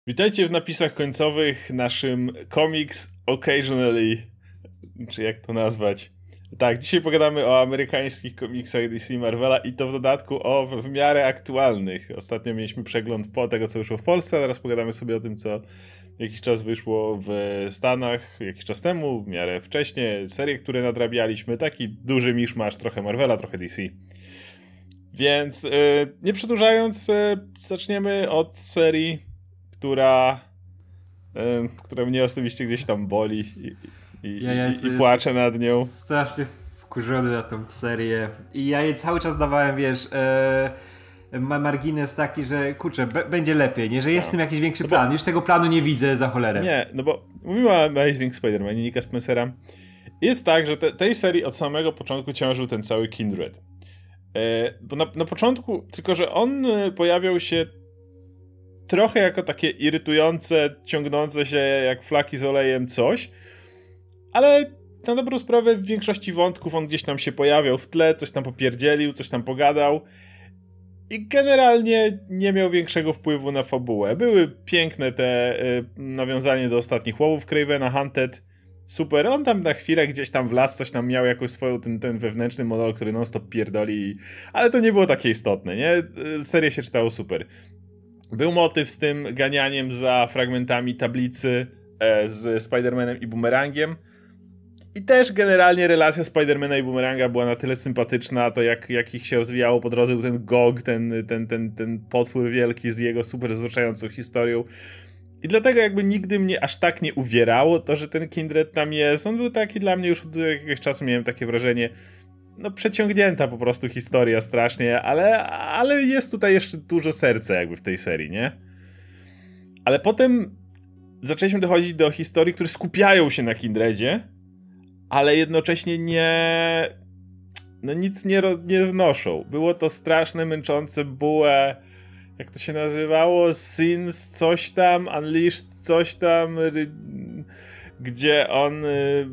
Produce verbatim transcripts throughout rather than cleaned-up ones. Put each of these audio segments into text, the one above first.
Witajcie w napisach końcowych naszym Comics Occasionally, czy jak to nazwać. Tak, dzisiaj pogadamy o amerykańskich komiksach D C Marvela i to w dodatku o w, w miarę aktualnych. Ostatnio mieliśmy przegląd po tego, co wyszło w Polsce, a teraz pogadamy sobie o tym, co jakiś czas wyszło w Stanach, jakiś czas temu, w miarę wcześniej, serie, które nadrabialiśmy, taki duży miszmasz, trochę Marvela, trochę D C. Więc yy, nie przedłużając, yy, zaczniemy od serii, która, yy, która mnie osobiście gdzieś tam boli i, i, ja i, i płaczę nad nią. Strasznie wkurzony na tą serię i ja jej cały czas dawałem, wiesz, yy, margines taki, że kurczę, b- będzie lepiej, nie, że jest no. w tym jakiś większy no plan. Bo... Już tego planu nie widzę za cholerę. Nie, no bo mówimy o Amazing Spider-Man i Nicka Spencera. Jest tak, że te, tej serii od samego początku ciążył ten cały Kindred. Yy, bo na, na początku, tylko że on pojawiał się trochę jako takie irytujące, ciągnące się jak flaki z olejem coś, ale na dobrą sprawę w większości wątków on gdzieś tam się pojawiał w tle, coś tam popierdzielił, coś tam pogadał i generalnie nie miał większego wpływu na fabułę. Były piękne te y, nawiązanie do ostatnich łowów Cravena, Hunted, super, on tam na chwilę gdzieś tam wlazł, coś tam miał jakąś swoją, ten, ten wewnętrzny model, który non stop pierdoli, ale to nie było takie istotne, nie? Serię się czytało super. Był motyw z tym ganianiem za fragmentami tablicy e, z Spider-Manem i Boomerangiem. I też generalnie relacja Spider-Mana i Boomeranga była na tyle sympatyczna, to jak, jak ich się rozwijało po drodze, był ten Gog, ten, ten, ten, ten potwór wielki z jego super wzruszającą historią. I dlatego jakby nigdy mnie aż tak nie uwierało to, że ten Kindred tam jest. On był taki dla mnie, już od jakiegoś czasu miałem takie wrażenie, no przeciągnięta po prostu historia strasznie, ale, ale jest tutaj jeszcze dużo serca jakby w tej serii, nie? Ale potem zaczęliśmy dochodzić do historii, które skupiają się na Kindredzie, ale jednocześnie nie... no nic nie, nie wnoszą. Było to straszne, męczące bułę, jak to się nazywało? Sins coś tam, Unleashed coś tam... gdzie on y,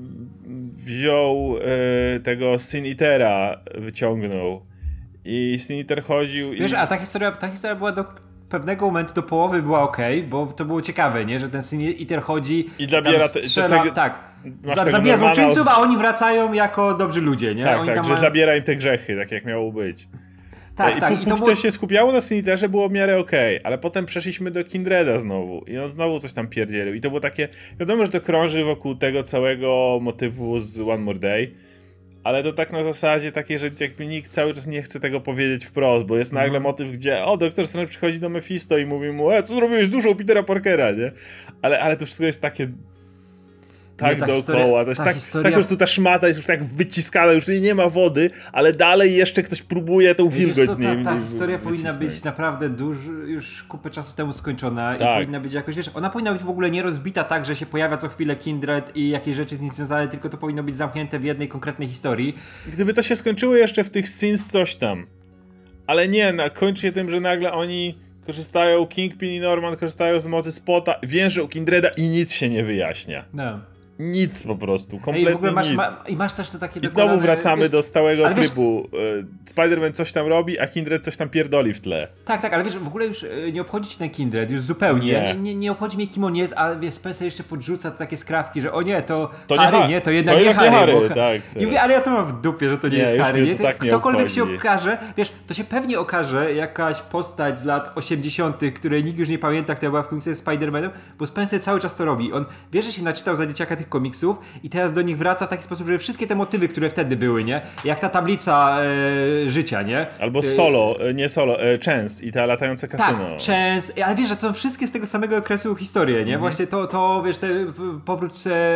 wziął y, tego Sin Eatera, wyciągnął i Sin Eater chodził i... Wiesz, a ta historia, ta historia była do pewnego momentu, do połowy była okej, okay, bo to było ciekawe, nie, że ten Sin Eater chodzi i zabiera te, strzela, tego, tak, zabija złoczyńców, a oni wracają jako dobrzy ludzie, nie? Tak, oni tak, tam że mają... zabiera im te grzechy, tak jak miało być. Tak, I tak. póki I to, było... było... się skupiało na Sin Eaterze, było w miarę okej, okay, ale potem przeszliśmy do Kindreda znowu i on znowu coś tam pierdzielił i to było takie, wiadomo, że to krąży wokół tego całego motywu z One More Day, ale to tak na zasadzie takie, że jakby nikt cały czas nie chce tego powiedzieć wprost, bo jest nagle mm. motyw, gdzie o, Doktor Strange przychodzi do Mephisto i mówi mu, e, co zrobiłeś z duszą Petera Parkera, nie? Ale, ale to wszystko jest takie... tak dookoła, historia, to jest tak, historia... tak po prostu ta szmata jest już tak wyciskana, już nie ma wody, ale dalej jeszcze ktoś próbuje tą wilgoć z niej. Ta, ta historia powinna być naprawdę dużo, już kupę czasu temu skończona i tak. powinna być jakoś, wiesz, ona powinna być w ogóle nie rozbita tak, że się pojawia co chwilę Kindred i jakieś rzeczy z nim związane, tylko to powinno być zamknięte w jednej konkretnej historii. Gdyby to się skończyło jeszcze w tych scenes coś tam, ale nie, na, kończy się tym, że nagle oni korzystają, Kingpin i Norman korzystają z mocy Spota, więżą Kindreda i nic się nie wyjaśnia. No. Nic po prostu, kompletnie Ej, w ogóle masz, nic. Ma, I masz też to takie I znowu dokonane, wracamy wiesz, do stałego wiesz, trybu. Spider-Man coś tam robi, a Kindred coś tam pierdoli w tle. Tak, tak, ale wiesz, w ogóle już nie obchodzi cię ten Kindred, już zupełnie. Nie, nie, nie obchodzi mnie, kim on jest, ale wiesz, Spencer jeszcze podrzuca takie skrawki, że o nie, to, to Harry, nie, ha- nie, to jednak to nie Harry. Harry bo... tak, tak. I mówię, ale ja to mam w dupie, że to nie, nie jest Harry. Nie? Tak Ktokolwiek nie się okaże, wiesz, to się pewnie okaże jakaś postać z lat osiemdziesiątych, której nikt już nie pamięta, która była w komiksach z Spider-Manem, bo Spencer cały czas to robi. On wie, że się naczytał za dzieciaka tych komiksów i teraz do nich wraca w taki sposób, że wszystkie te motywy, które wtedy były, nie? Jak ta tablica e, życia, nie? Albo Solo, nie Solo, e, Chance i ta latająca kasyno. Tak, Chance, ale wiesz, że to są wszystkie z tego samego okresu historie, nie? Mm-hmm. Właśnie to, to, wiesz, te powrót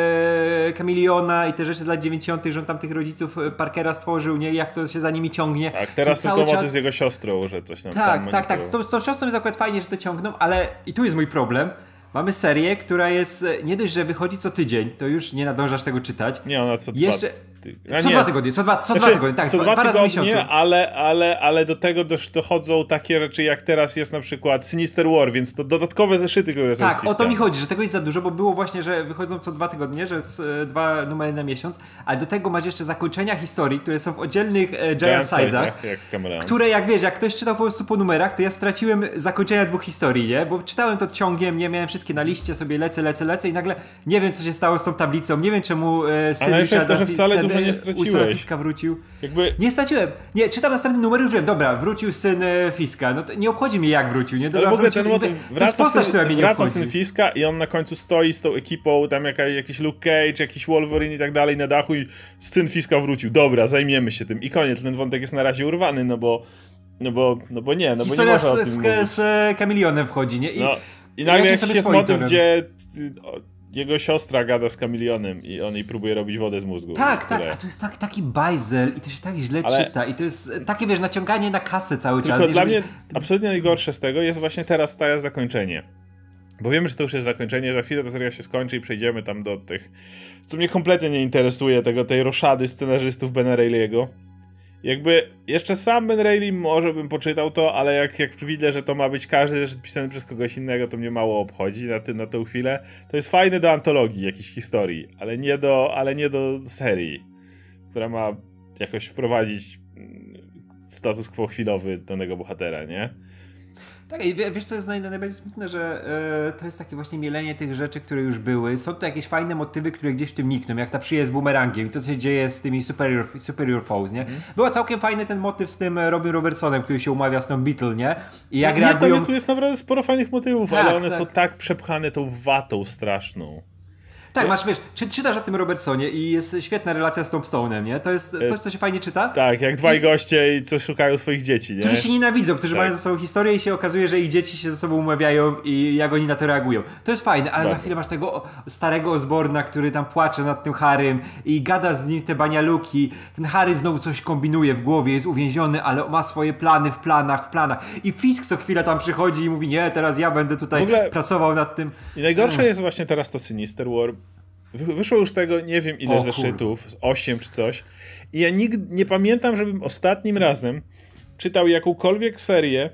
e, Kamiliona i te rzeczy z lat dziewięćdziesiątych, że on tam tych rodziców Parkera stworzył, nie? Jak to się za nimi ciągnie. Tak, teraz tylko motyw czas... z jego siostrą, że coś tam Tak, tam tak, tak, z tą, z tą siostrą jest akurat fajnie, że to ciągną, ale i tu jest mój problem. Mamy serię, która jest, nie dość, że wychodzi co tydzień, to już nie nadążasz tego czytać. Nie, ona co jeszcze, Ty... Co nie, dwa tygodnie, co dwa, co znaczy, dwa tygodnie, tak, co dwa, dwa dwa razy w miesiącu. tygodnie, ale, ale, ale do tego dochodzą takie rzeczy, jak teraz jest na przykład Sinister War, więc to dodatkowe zeszyty, które są Tak, wciskane. o to mi chodzi, że tego jest za dużo, bo było właśnie, że wychodzą co dwa tygodnie, że jest e, dwa numery na miesiąc, ale do tego masz jeszcze zakończenia historii, które są w oddzielnych e, giant size'ach, które jak wiesz, jak ktoś czytał po prostu po numerach, to ja straciłem zakończenia dwóch historii, nie? Bo czytałem to ciągiem, nie miałem wszystkie na liście, sobie lecę, lecę, lecę i nagle nie wiem, co się stało z tą tablicą, nie wiem, czemu e, syn Ryszarda, że wcale dużo nie straciłeś. Fiska wrócił. Jakby... Nie straciłem. Nie, czytam następny numer, już wiem, dobra, wrócił syn e, Fiska. No to nie obchodzi mnie, jak wrócił, nie? Dobra, ale w ogóle wrócił, ten motyw, to wraca, jest postać, syn, która mnie nie wraca obchodzi. syn Fiska i on na końcu stoi z tą ekipą, tam jaka, jakiś Luke Cage, jakiś Wolverine i tak dalej na dachu i syn Fiska wrócił. Dobra, zajmiemy się tym. I koniec, ten wątek jest na razie urwany, no bo no bo, no bo nie, no bo nie można o tym z, mówić. z, z Kamilionem wchodzi, nie? I, no, i nagle jakiś jest motyw, gdzie jego siostra gada z Kamilionem i on jej próbuje robić wodę z mózgu. Tak, tak, a to jest tak, taki bajzel i to się tak źle ale... czyta i to jest takie, wiesz, naciąganie na kasę cały czas. Tylko dla żeby... mnie absolutnie najgorsze z tego jest właśnie teraz to zakończenie. Bo wiemy, że to już jest zakończenie, za chwilę ta seria się skończy i przejdziemy tam do tych, co mnie kompletnie nie interesuje, tego tej roszady scenarzystów Bena Reilly'ego. Jakby jeszcze sam Ben Reilly może bym poczytał to, ale jak, jak widzę, że to ma być każdy zeszyt pisany przez kogoś innego, to mnie mało obchodzi na, ty, na tę chwilę. To jest fajne do antologii jakiejś historii, ale nie do, ale nie do serii, która ma jakoś wprowadzić status quo chwilowy danego bohatera, nie? Tak, i wiesz co jest najbardziej smutne, że e, to jest takie właśnie mielenie tych rzeczy, które już były. Są to jakieś fajne motywy, które gdzieś w tym nikną, jak ta przyjaźń z bumerangiem i to, co się dzieje z tymi superior, superior foes, nie? Mm. Była całkiem fajny ten motyw z tym Robin Robertsonem, który się umawia z tą Beetle, nie? I jak nie, reagują... to, tu jest naprawdę sporo fajnych motywów, tak, ale one tak. są tak przepchane tą watą straszną. Tak, masz, wiesz, czy, czytasz o tym Robertsonie i jest świetna relacja z Tom Stone'em, nie? To jest coś, co się fajnie czyta. Tak, jak dwaj I... goście, i co szukają swoich dzieci, nie? Którzy się nienawidzą, którzy tak. mają ze sobą historię i się okazuje, że ich dzieci się ze sobą umawiają i jak oni na to reagują. To jest fajne, ale Bardzo. za chwilę masz tego starego Osborna, który tam płacze nad tym Harrym i gada z nim te banialuki. Ten Harry znowu coś kombinuje w głowie, jest uwięziony, ale ma swoje plany w planach, w planach. I Fisk co chwilę tam przychodzi i mówi, nie, teraz ja będę tutaj ogóle... pracował nad tym. I najgorsze hmm. jest właśnie teraz to Sinister War. Wyszło już tego nie wiem ile o, zeszytów, osiem czy coś. I ja nigdy nie pamiętam, żebym ostatnim razem czytał jakąkolwiek serię,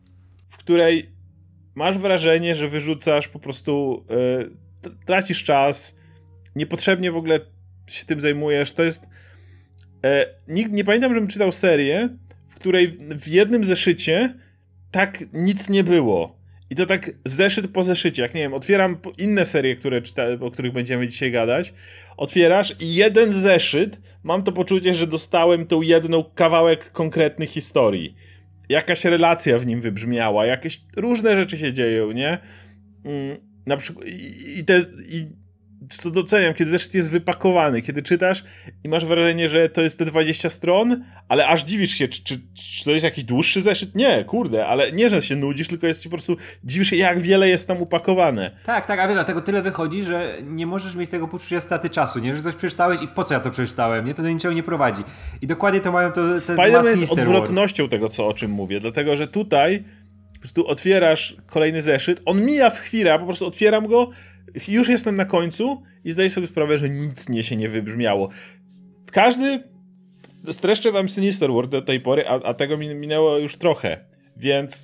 w której masz wrażenie, że wyrzucasz po prostu, yy, tracisz czas, niepotrzebnie w ogóle się tym zajmujesz. To jest... Yy, nikt, nie pamiętam, żebym czytał serię, w której w jednym zeszycie tak nic nie było. I to tak zeszyt po zeszycie, jak nie wiem, otwieram inne serie, które czyta, o których będziemy dzisiaj gadać, otwierasz i jeden zeszyt, mam to poczucie, że dostałem tą jedną kawałek konkretnej historii. Jakaś relacja w nim wybrzmiała, jakieś różne rzeczy się dzieją, nie? Mm, na przykład i, i te... I, co doceniam, kiedy zeszyt jest wypakowany, kiedy czytasz i masz wrażenie, że to jest te dwadzieścia stron, ale aż dziwisz się, czy, czy, czy to jest jakiś dłuższy zeszyt? Nie, kurde, ale nie, że się nudzisz, tylko jest po prostu, dziwisz się, jak wiele jest tam upakowane. Tak, tak, a wiesz, a tego tyle wychodzi, że nie możesz mieć tego poczucia straty czasu, nie? Że coś przeczytałeś i po co ja to przeczytałem, nie? To do niczego nie prowadzi. I dokładnie to mają to... Spider-Man jest odwrotnością tego, co, o czym mówię, dlatego, że tutaj po prostu otwierasz kolejny zeszyt, on mija w chwilę, a po prostu otwieram go, już jestem na końcu i zdaję sobie sprawę, że nic nie się nie wybrzmiało. Każdy... Streszczę wam Sinister War do tej pory, a, a tego minęło już trochę. Więc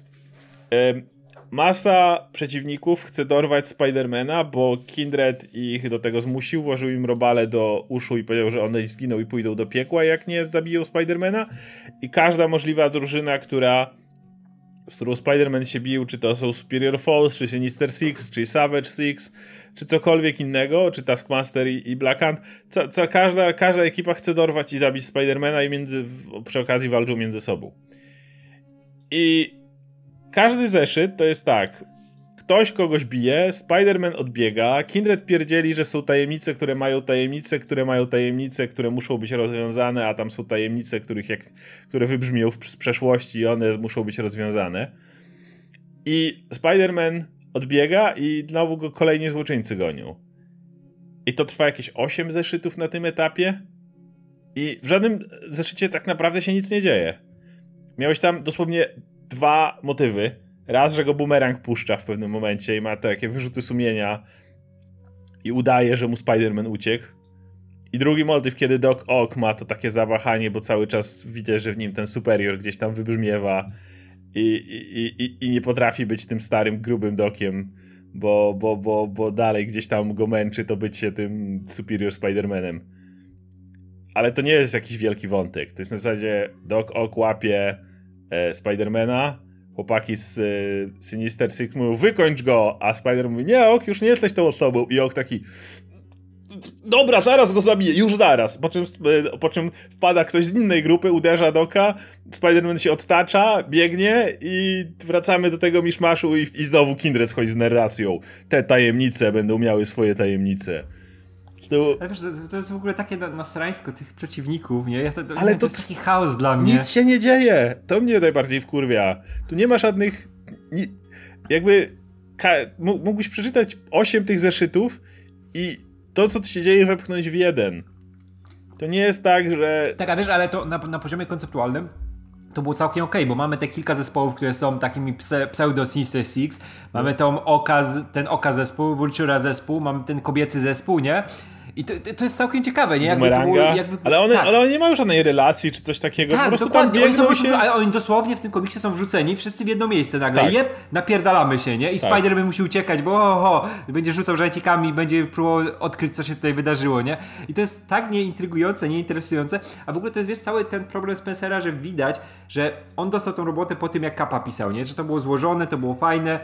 y, masa przeciwników chce dorwać Spidermana, bo Kindred ich do tego zmusił, włożył im robale do uszu i powiedział, że one zginą i pójdą do piekła, jak nie zabiją Spidermana. I każda możliwa drużyna, która... z którą Spider-Man się bił, czy to są Superior Foes, czy Sinister Six, czy Savage Six, czy cokolwiek innego, czy Taskmaster i, i Black Hand, co, co każda, każda ekipa chce dorwać i zabić Spider-Mana i między, w, przy okazji walczą między sobą. I każdy zeszyt to jest tak, ktoś kogoś bije, Spider-Man odbiega, Kindred pierdzieli, że są tajemnice, które mają tajemnice, które mają tajemnice, które muszą być rozwiązane, a tam są tajemnice, których jak, które wybrzmią z przeszłości i one muszą być rozwiązane. I Spider-Man odbiega i znowu go kolejni złoczyńcy gonią. I to trwa jakieś osiem zeszytów na tym etapie i w żadnym zeszycie tak naprawdę się nic nie dzieje. Miałeś tam dosłownie dwa motywy. Raz, że go bumerang puszcza w pewnym momencie i ma takie wyrzuty sumienia i udaje, że mu Spider-Man uciekł. I drugi motyw, kiedy Doc Ock ma to takie zawahanie, bo cały czas widać, że w nim ten superior gdzieś tam wybrzmiewa i, i, i, i nie potrafi być tym starym, grubym Dociem, bo, bo, bo, bo dalej gdzieś tam go męczy to bycie tym Superior Spider-Manem. Ale to nie jest jakiś wielki wątek. To jest na zasadzie Doc Ock łapie e, Spider-Mana, chłopaki z e, Sinister Six mówią, wykończ go, a Spider mówi, nie, Ock, już nie jesteś tą osobą. I Ock taki, dobra, zaraz go zabiję, już zaraz. Po czym, po czym wpada ktoś z innej grupy, uderza Doka, Spider-Man się odtacza, biegnie i wracamy do tego miszmaszu i, i znowu Kindred schodzi z narracją. Te tajemnice będą miały swoje tajemnice. To... Ale wiesz, to, to jest w ogóle takie nasrańsko tych przeciwników, nie? Ja to, to, Ale to, to jest taki chaos dla mnie. Nic się nie dzieje. To mnie najbardziej wkurwia. Tu nie ma żadnych... Ni... Jakby... Ka... Mógłbyś przeczytać osiem tych zeszytów i to, co tu się dzieje, wepchnąć w jeden. To nie jest tak, że... Tak, a wiesz, ale to na, na poziomie konceptualnym to było całkiem okej, okay, bo mamy te kilka zespołów, które są takimi pse, pseudo Sinister Six. Mamy tą oka, ten Oka zespół, Vultura zespół, mamy ten kobiecy zespół, nie? I to, to jest całkiem ciekawe, nie? Jakby to było, jakby... ale, one, tak. ale one nie mają żadnej relacji czy coś takiego. Tak, po prostu dokładnie. Tam oni są się... Ale oni dosłownie w tym komiksie są wrzuceni wszyscy w jedno miejsce nagle. Tak. Jeb, napierdalamy się, nie? I tak. Spider-Man musi uciekać, bo oho, będzie rzucał żarcikami, będzie próbował odkryć, co się tutaj wydarzyło, nie? I to jest tak nieintrygujące, nieinteresujące. A w ogóle to jest, wiesz, cały ten problem Spencera, że widać, że on dostał tą robotę po tym, jak Kappa pisał, nie? Że to było złożone, to było fajne.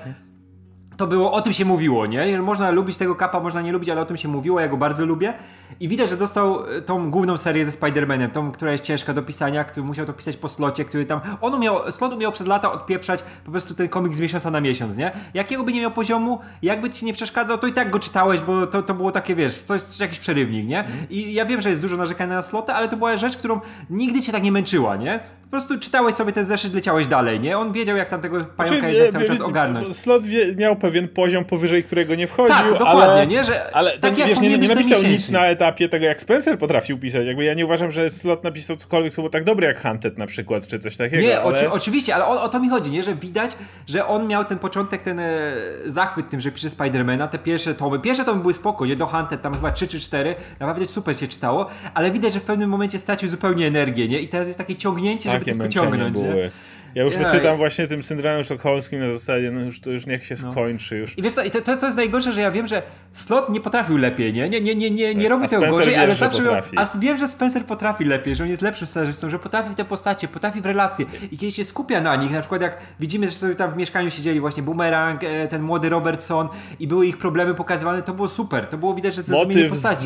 To było, o tym się mówiło, nie? Można lubić tego Kappa, można nie lubić, ale o tym się mówiło, ja go bardzo lubię. I widać, że dostał tą główną serię ze Spider-Manem, tą, która jest ciężka do pisania, który musiał to pisać po slocie, który tam... On umiał, slot umiał przez lata odpieprzać po prostu ten komik z miesiąca na miesiąc, nie? Jakiego by nie miał poziomu, jakby ci nie przeszkadzał, to i tak go czytałeś, bo to, to było takie, wiesz, coś, jakiś przerywnik, nie? I ja wiem, że jest dużo narzekania na slotę, ale to była rzecz, którą nigdy cię tak nie męczyła, nie? Po prostu czytałeś sobie ten zeszyt, leciałeś dalej, nie? On wiedział, jak tam tego pająka znaczy, jednak cały czas ogarnąć. Slot wie, miał pewien poziom, powyżej którego nie wchodził, tak, dokładnie, ale, nie? Że, ale tak wiesz, nie, nie napisał nic na etapie tego, jak Spencer potrafił pisać. Jakby ja nie uważam, że Slot napisał cokolwiek, co było tak dobre jak Hunted na przykład, czy coś takiego. Nie, ale... oczy, oczywiście, ale o, o to mi chodzi, nie? Że widać, że on miał ten początek, ten e, zachwyt tym, że pisze Spidermana, te pierwsze tomy. Pierwsze tomy były spoko, nie? Do Hunted, tam chyba trzy czy cztery, naprawdę super się czytało, ale widać, że w pewnym momencie stracił zupełnie energię, nie? I teraz jest takie ciągnięcie, takie żeby tylko ciągnąć, nie? Ja już to czytam właśnie tym syndromem sztokholmskim na zasadzie, no już to już niech się no. skończy już. I wiesz co, i to, to, to jest najgorsze, że ja wiem, że Slot nie potrafił lepiej, nie? Nie, nie, nie, nie, nie robi a tego Spencer gorzej, wiesz, ale zawsze... Potrafi. A wiem, że Spencer potrafi lepiej, że on jest lepszym scenarzystą, że potrafi w te postacie, potrafi w relacje i kiedy się skupia na nich, na przykład jak widzimy, że sobie tam w mieszkaniu siedzieli właśnie Boomerang, ten młody Robertson i były ich problemy pokazywane, to było super, to było widać, że zrozumienie postaci. Z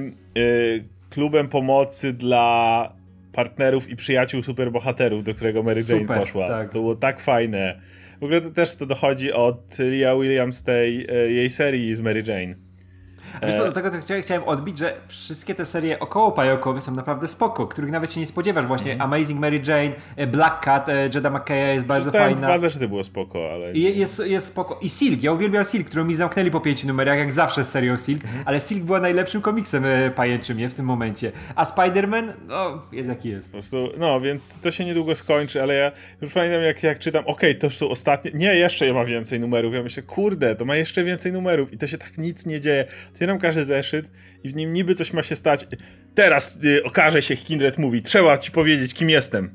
y, klubem pomocy dla partnerów i przyjaciół superbohaterów, do którego Mary Jane Super, poszła. Tak. To było tak fajne. W ogóle to też to dochodzi od Leah Williams tej jej serii z Mary Jane. A wiesz co, do tego to chciałem odbić, że wszystkie te serie około pająkowe są naprawdę spoko, których nawet się nie spodziewasz. Właśnie mm. Amazing Mary Jane, Black Cat, Jeda McKeya jest bardzo fajna. Dwa zeszyty było spoko, ale... I jest, jest spoko. I Silk, ja uwielbiam Silk, którą mi zamknęli po pięciu numerach, jak zawsze z serią Silk, mm. ale Silk była najlepszym komiksem pajęczym, nie? W tym momencie. A Spider-Man, no, jest jaki jest. Po prostu, no, więc to się niedługo skończy, ale ja już pamiętam, jak, jak czytam, okej, okay, to już są ostatnie... Nie, jeszcze ma więcej numerów. Ja myślę, kurde, to ma jeszcze więcej numerów i to się tak nic nie dzieje. Otwieram każdy zeszyt i w nim niby coś ma się stać. Teraz y, okaże się, Kindred mówi, trzeba ci powiedzieć, kim jestem.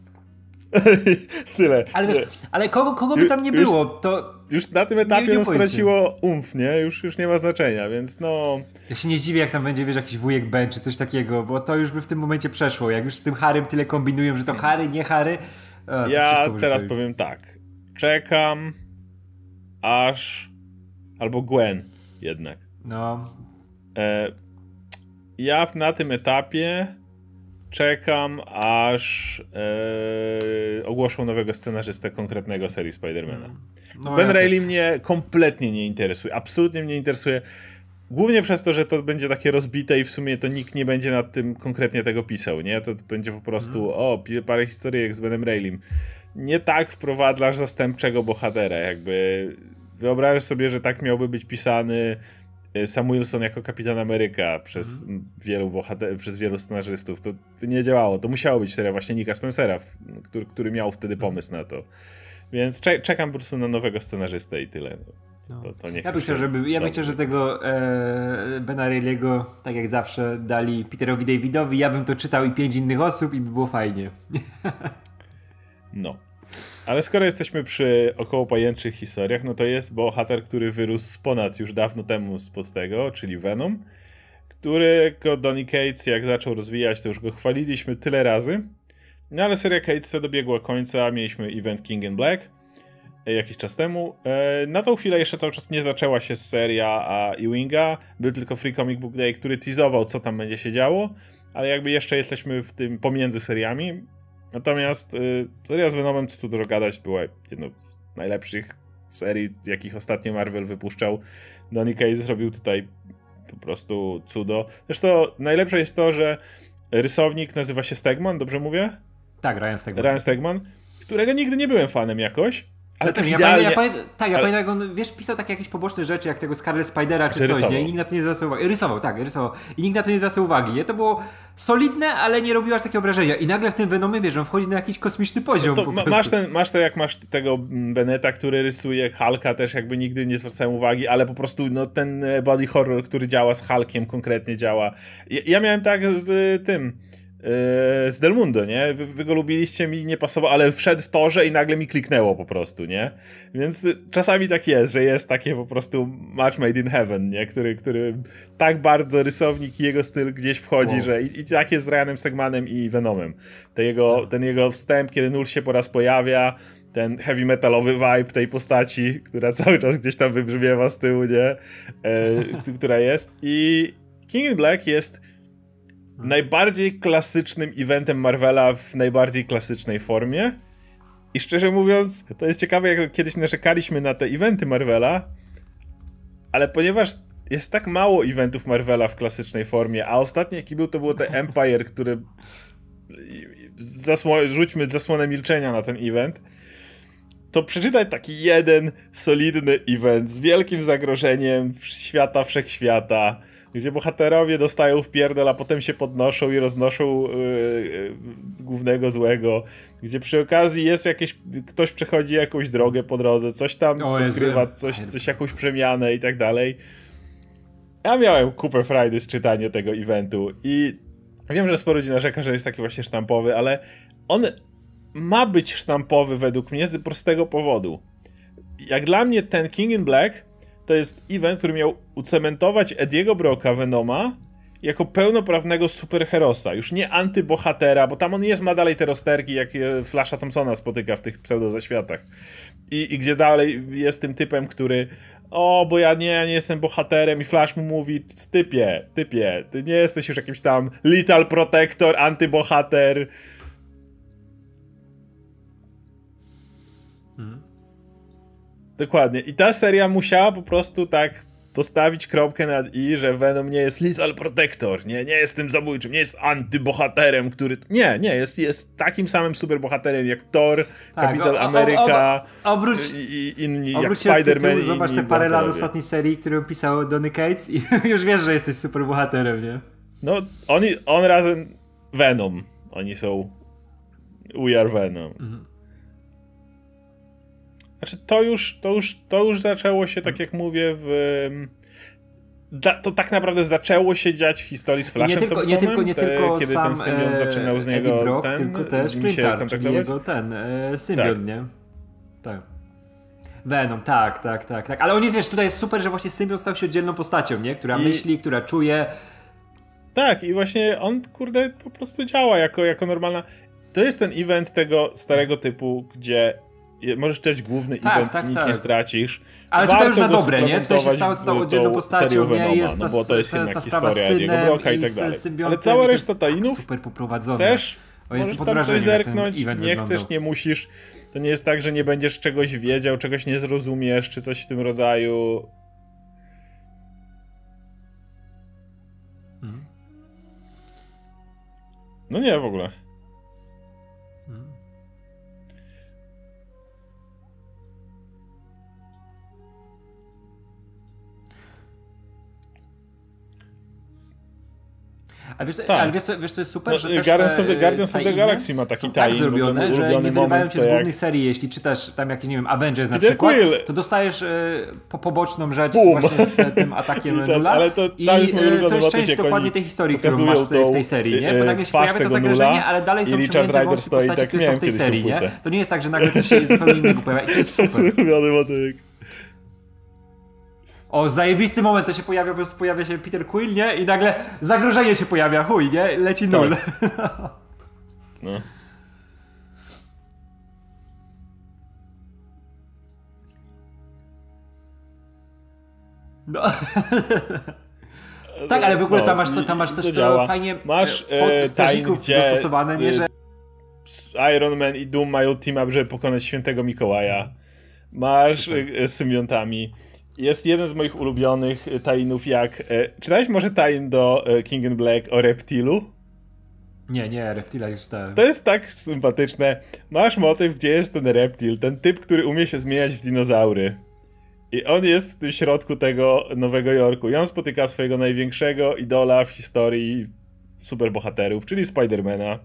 Tyle. Ale, wiesz, ale kogo, kogo by tam nie było, już, to... Już na tym etapie nie, nie no, straciło umf, nie? Już, już nie ma znaczenia, więc no... Ja się nie zdziwię, jak tam będzie, wiesz, jakiś wujek Ben czy coś takiego, bo to już by w tym momencie przeszło. Jak już z tym Harrym tyle kombinują, że to Harry, nie Harry... O, ja teraz powiem. powiem tak. Czekam aż... Albo Gwen jednak. No... E, ja na tym etapie czekam, aż e, ogłoszą nowego scenarzystę konkretnego serii Spidermana. No, Ben ja Reilly też. Mnie kompletnie nie interesuje. Absolutnie mnie nie interesuje. Głównie przez to, że to będzie takie rozbite i w sumie to nikt nie będzie nad tym konkretnie tego pisał, nie? To będzie po prostu, hmm. o, parę historyjek z Benem Reillym. Nie tak wprowadzasz zastępczego bohatera, jakby wyobrażasz sobie, że tak miałby być pisany Sam Wilson jako Kapitan Ameryka przez mm. wielu bohater- przez wielu scenarzystów. To nie działało. To musiało być seria właśnie Nicka Spencera, który, który miał wtedy pomysł na to. Więc cze- czekam po prostu na nowego scenarzystę i tyle. No. To, to ja bym chciał, żeby, ja bym chciał, że tego e, Bena Reilly'ego, tak jak zawsze, dali Peterowi Davidowi, ja bym to czytał i pięć innych osób i by było fajnie. No. Ale skoro jesteśmy przy około pajęczych historiach, no to jest bohater, który wyrósł z ponad już dawno temu spod tego, czyli Venom, którego Donny Cates jak zaczął rozwijać, to już go chwaliliśmy tyle razy. No ale seria Catesa dobiegła końca, mieliśmy event King in Black jakiś czas temu. Na tą chwilę jeszcze cały czas nie zaczęła się seria a Ewinga. Był tylko Free Comic Book Day, który teasował, co tam będzie się działo, ale jakby jeszcze jesteśmy w tym pomiędzy seriami. Natomiast y, seria z Venomem, co tu dużo gadać, była jedną z najlepszych serii, jakich ostatnio Marvel wypuszczał. Donny Cates zrobił tutaj po prostu cudo. Zresztą najlepsze jest to, że rysownik nazywa się Stegman, dobrze mówię? Tak, Ryan Stegman. Ryan Stegman, którego nigdy nie byłem fanem jakoś. Ale tak, tak ja idealnie... pamiętam, ja pamiętam, tak, ja ale... pamiętam, jak on, wiesz, pisał takie jakieś poboczne rzeczy, jak tego Scarlet Spidera czy, czy coś, rysował. nie? I nikt na to nie zwracał uwagi. Rysował, tak, rysował. I nikt na to nie zwracał uwagi, nie? To było solidne, ale nie robiło aż takiego wrażenia. I nagle w tym Venomie, wiesz, on wchodzi na jakiś kosmiczny poziom. No to ma, masz, ten, masz to, jak masz tego Beneta, który rysuje Hulka, też jakby nigdy nie zwracałem uwagi, ale po prostu no, ten body horror, który działa z Hulkiem, konkretnie działa. Ja, ja miałem tak z tym... z Del Mundo, nie? Wy, wy go lubiliście, mi nie pasował, ale wszedł w torze i nagle mi kliknęło po prostu, nie? Więc czasami tak jest, że jest takie po prostu match made in heaven, nie? Który, który tak bardzo rysownik i jego styl gdzieś wchodzi, wow. że i, i tak jest z Ryanem Stegmanem i Venomem. Ten jego, ten jego wstęp, kiedy Null się po raz pojawia, ten heavy metalowy vibe tej postaci, która cały czas gdzieś tam wybrzmiewa z tyłu, nie? E, która jest. I King in Black jest najbardziej klasycznym eventem Marvela w najbardziej klasycznej formie. I szczerze mówiąc, to jest ciekawe, jak kiedyś narzekaliśmy na te eventy Marvela, ale ponieważ jest tak mało eventów Marvela w klasycznej formie, a ostatni jaki był, to było te Empire, który... Zasło... Rzućmy zasłonę milczenia na ten event, to przeczytać taki jeden solidny event z wielkim zagrożeniem świata wszechświata, gdzie bohaterowie dostają w pierdol, a potem się podnoszą i roznoszą yy, yy, głównego złego, gdzie przy okazji jest jakieś, ktoś przechodzi jakąś drogę po drodze, coś tam o, odkrywa, coś, coś, jakąś przemianę i tak dalej. Ja miałem kupę frajdy z czytania tego eventu i wiem, że sporo ludzi narzeka, że jest taki właśnie sztampowy, ale on ma być sztampowy według mnie z prostego powodu. Jak dla mnie ten King in Black to jest event, który miał ucementować Ediego Brocka, Venoma, jako pełnoprawnego superherosa. Już nie antybohatera, bo tam on jest, ma dalej te rozterki, jak Flasha Thompsona spotyka w tych pseudozaświatach. I, I gdzie dalej jest tym typem, który o, bo ja nie, ja nie jestem bohaterem i Flash mu mówi, typie, typie, ty nie jesteś już jakimś tam Lethal Protector, antybohater. Hmm. Dokładnie. I ta seria musiała po prostu tak postawić kropkę nad i, że Venom nie jest Lethal Protector, nie, nie jest tym zabójczym, nie jest antybohaterem, który... Nie, nie, jest, jest takim samym superbohaterem jak Thor, tak, Kapitan Ameryka obróć, i inni, jak Spider-Man. Zobacz te parę lat ostatniej serii, którą pisał Donny Cates i już wiesz, że jesteś superbohaterem, nie? No, oni, on razem... Venom. Oni są... We are Venom. Mhm. Znaczy, to już, to, już, to już zaczęło się, tak jak mówię, w... To tak naprawdę zaczęło się dziać w historii z Flashem nie tylko, nie tylko, nie tylko kiedy sam ten symbiont zaczynał z niego Brock, ten, tylko też Splinter, czyli jego ten e, symbiont, tak. nie? Tak. Venom, tak, tak, tak, tak. Ale on jest, wiesz, tutaj jest super, że właśnie symbiont stał się oddzielną postacią, nie? Która I... myśli, która czuje. Tak, i właśnie on, kurde, po prostu działa jako, jako normalna... To jest ten event tego starego typu, gdzie możesz czytać główny tak, event, tak, nic tak. nie stracisz. Ale tutaj już na dobre, nie? Tutaj się stał, stał oddzielną postacią, nie? Jest no bo to jest jednak historia Ediego Brocka i tak dalej. Ale cała cała reszta tajnów, super poprowadzone. Chcesz, o, możesz tam coś zerknąć, nie wyglądał. Chcesz, nie musisz. To nie jest tak, że nie będziesz czegoś wiedział, czegoś nie zrozumiesz, czy coś w tym rodzaju. Hmm. No nie, w ogóle. Hmm. A wiesz, tak. ale wiesz, co, wiesz co jest super? No, że też Guardians te, of the, Guardians of the Galaxy ma taki tak tie-in, zrobione, że nie wyrywają cię z głównych jak... serii. Jeśli czytasz tam jakieś, nie wiem, Avengers na Peter przykład, Quill. to dostajesz e, po, poboczną rzecz Boom. właśnie z tym atakiem I ten, Nula. ale to, I to jest, e, to jest część dokładnie tej historii, którą masz w tej, w tej serii, nie? Bo nagle się pojawia to zagrożenie, ale dalej są ciągnięte wątki postaci, tak, które są w tej serii, nie? To nie jest tak, że nagle coś się zupełnie innego pojawia i to jest super. O, zajebisty moment, to się pojawia, po prostu pojawia się Peter Quill, nie? I nagle zagrożenie się pojawia, chuj, nie? Leci nul. Tak. No. No. Tak, ale w ogóle no, tam masz, tam masz też to fajnie masz e, strażników dostosowane, nie? Że... Iron Man i Doom mają team up, żeby pokonać Świętego Mikołaja. Masz e, z symbiontami. Jest jeden z moich ulubionych tainów, jak... E, czytałeś może tain do e, King in Black o Reptilu? Nie, nie, Reptila już czytałem. To jest tak sympatyczne. Masz motyw, gdzie jest ten reptil, ten typ, który umie się zmieniać w dinozaury. I on jest w tym środku tego Nowego Jorku. I on spotyka swojego największego idola w historii superbohaterów, czyli Spidermana.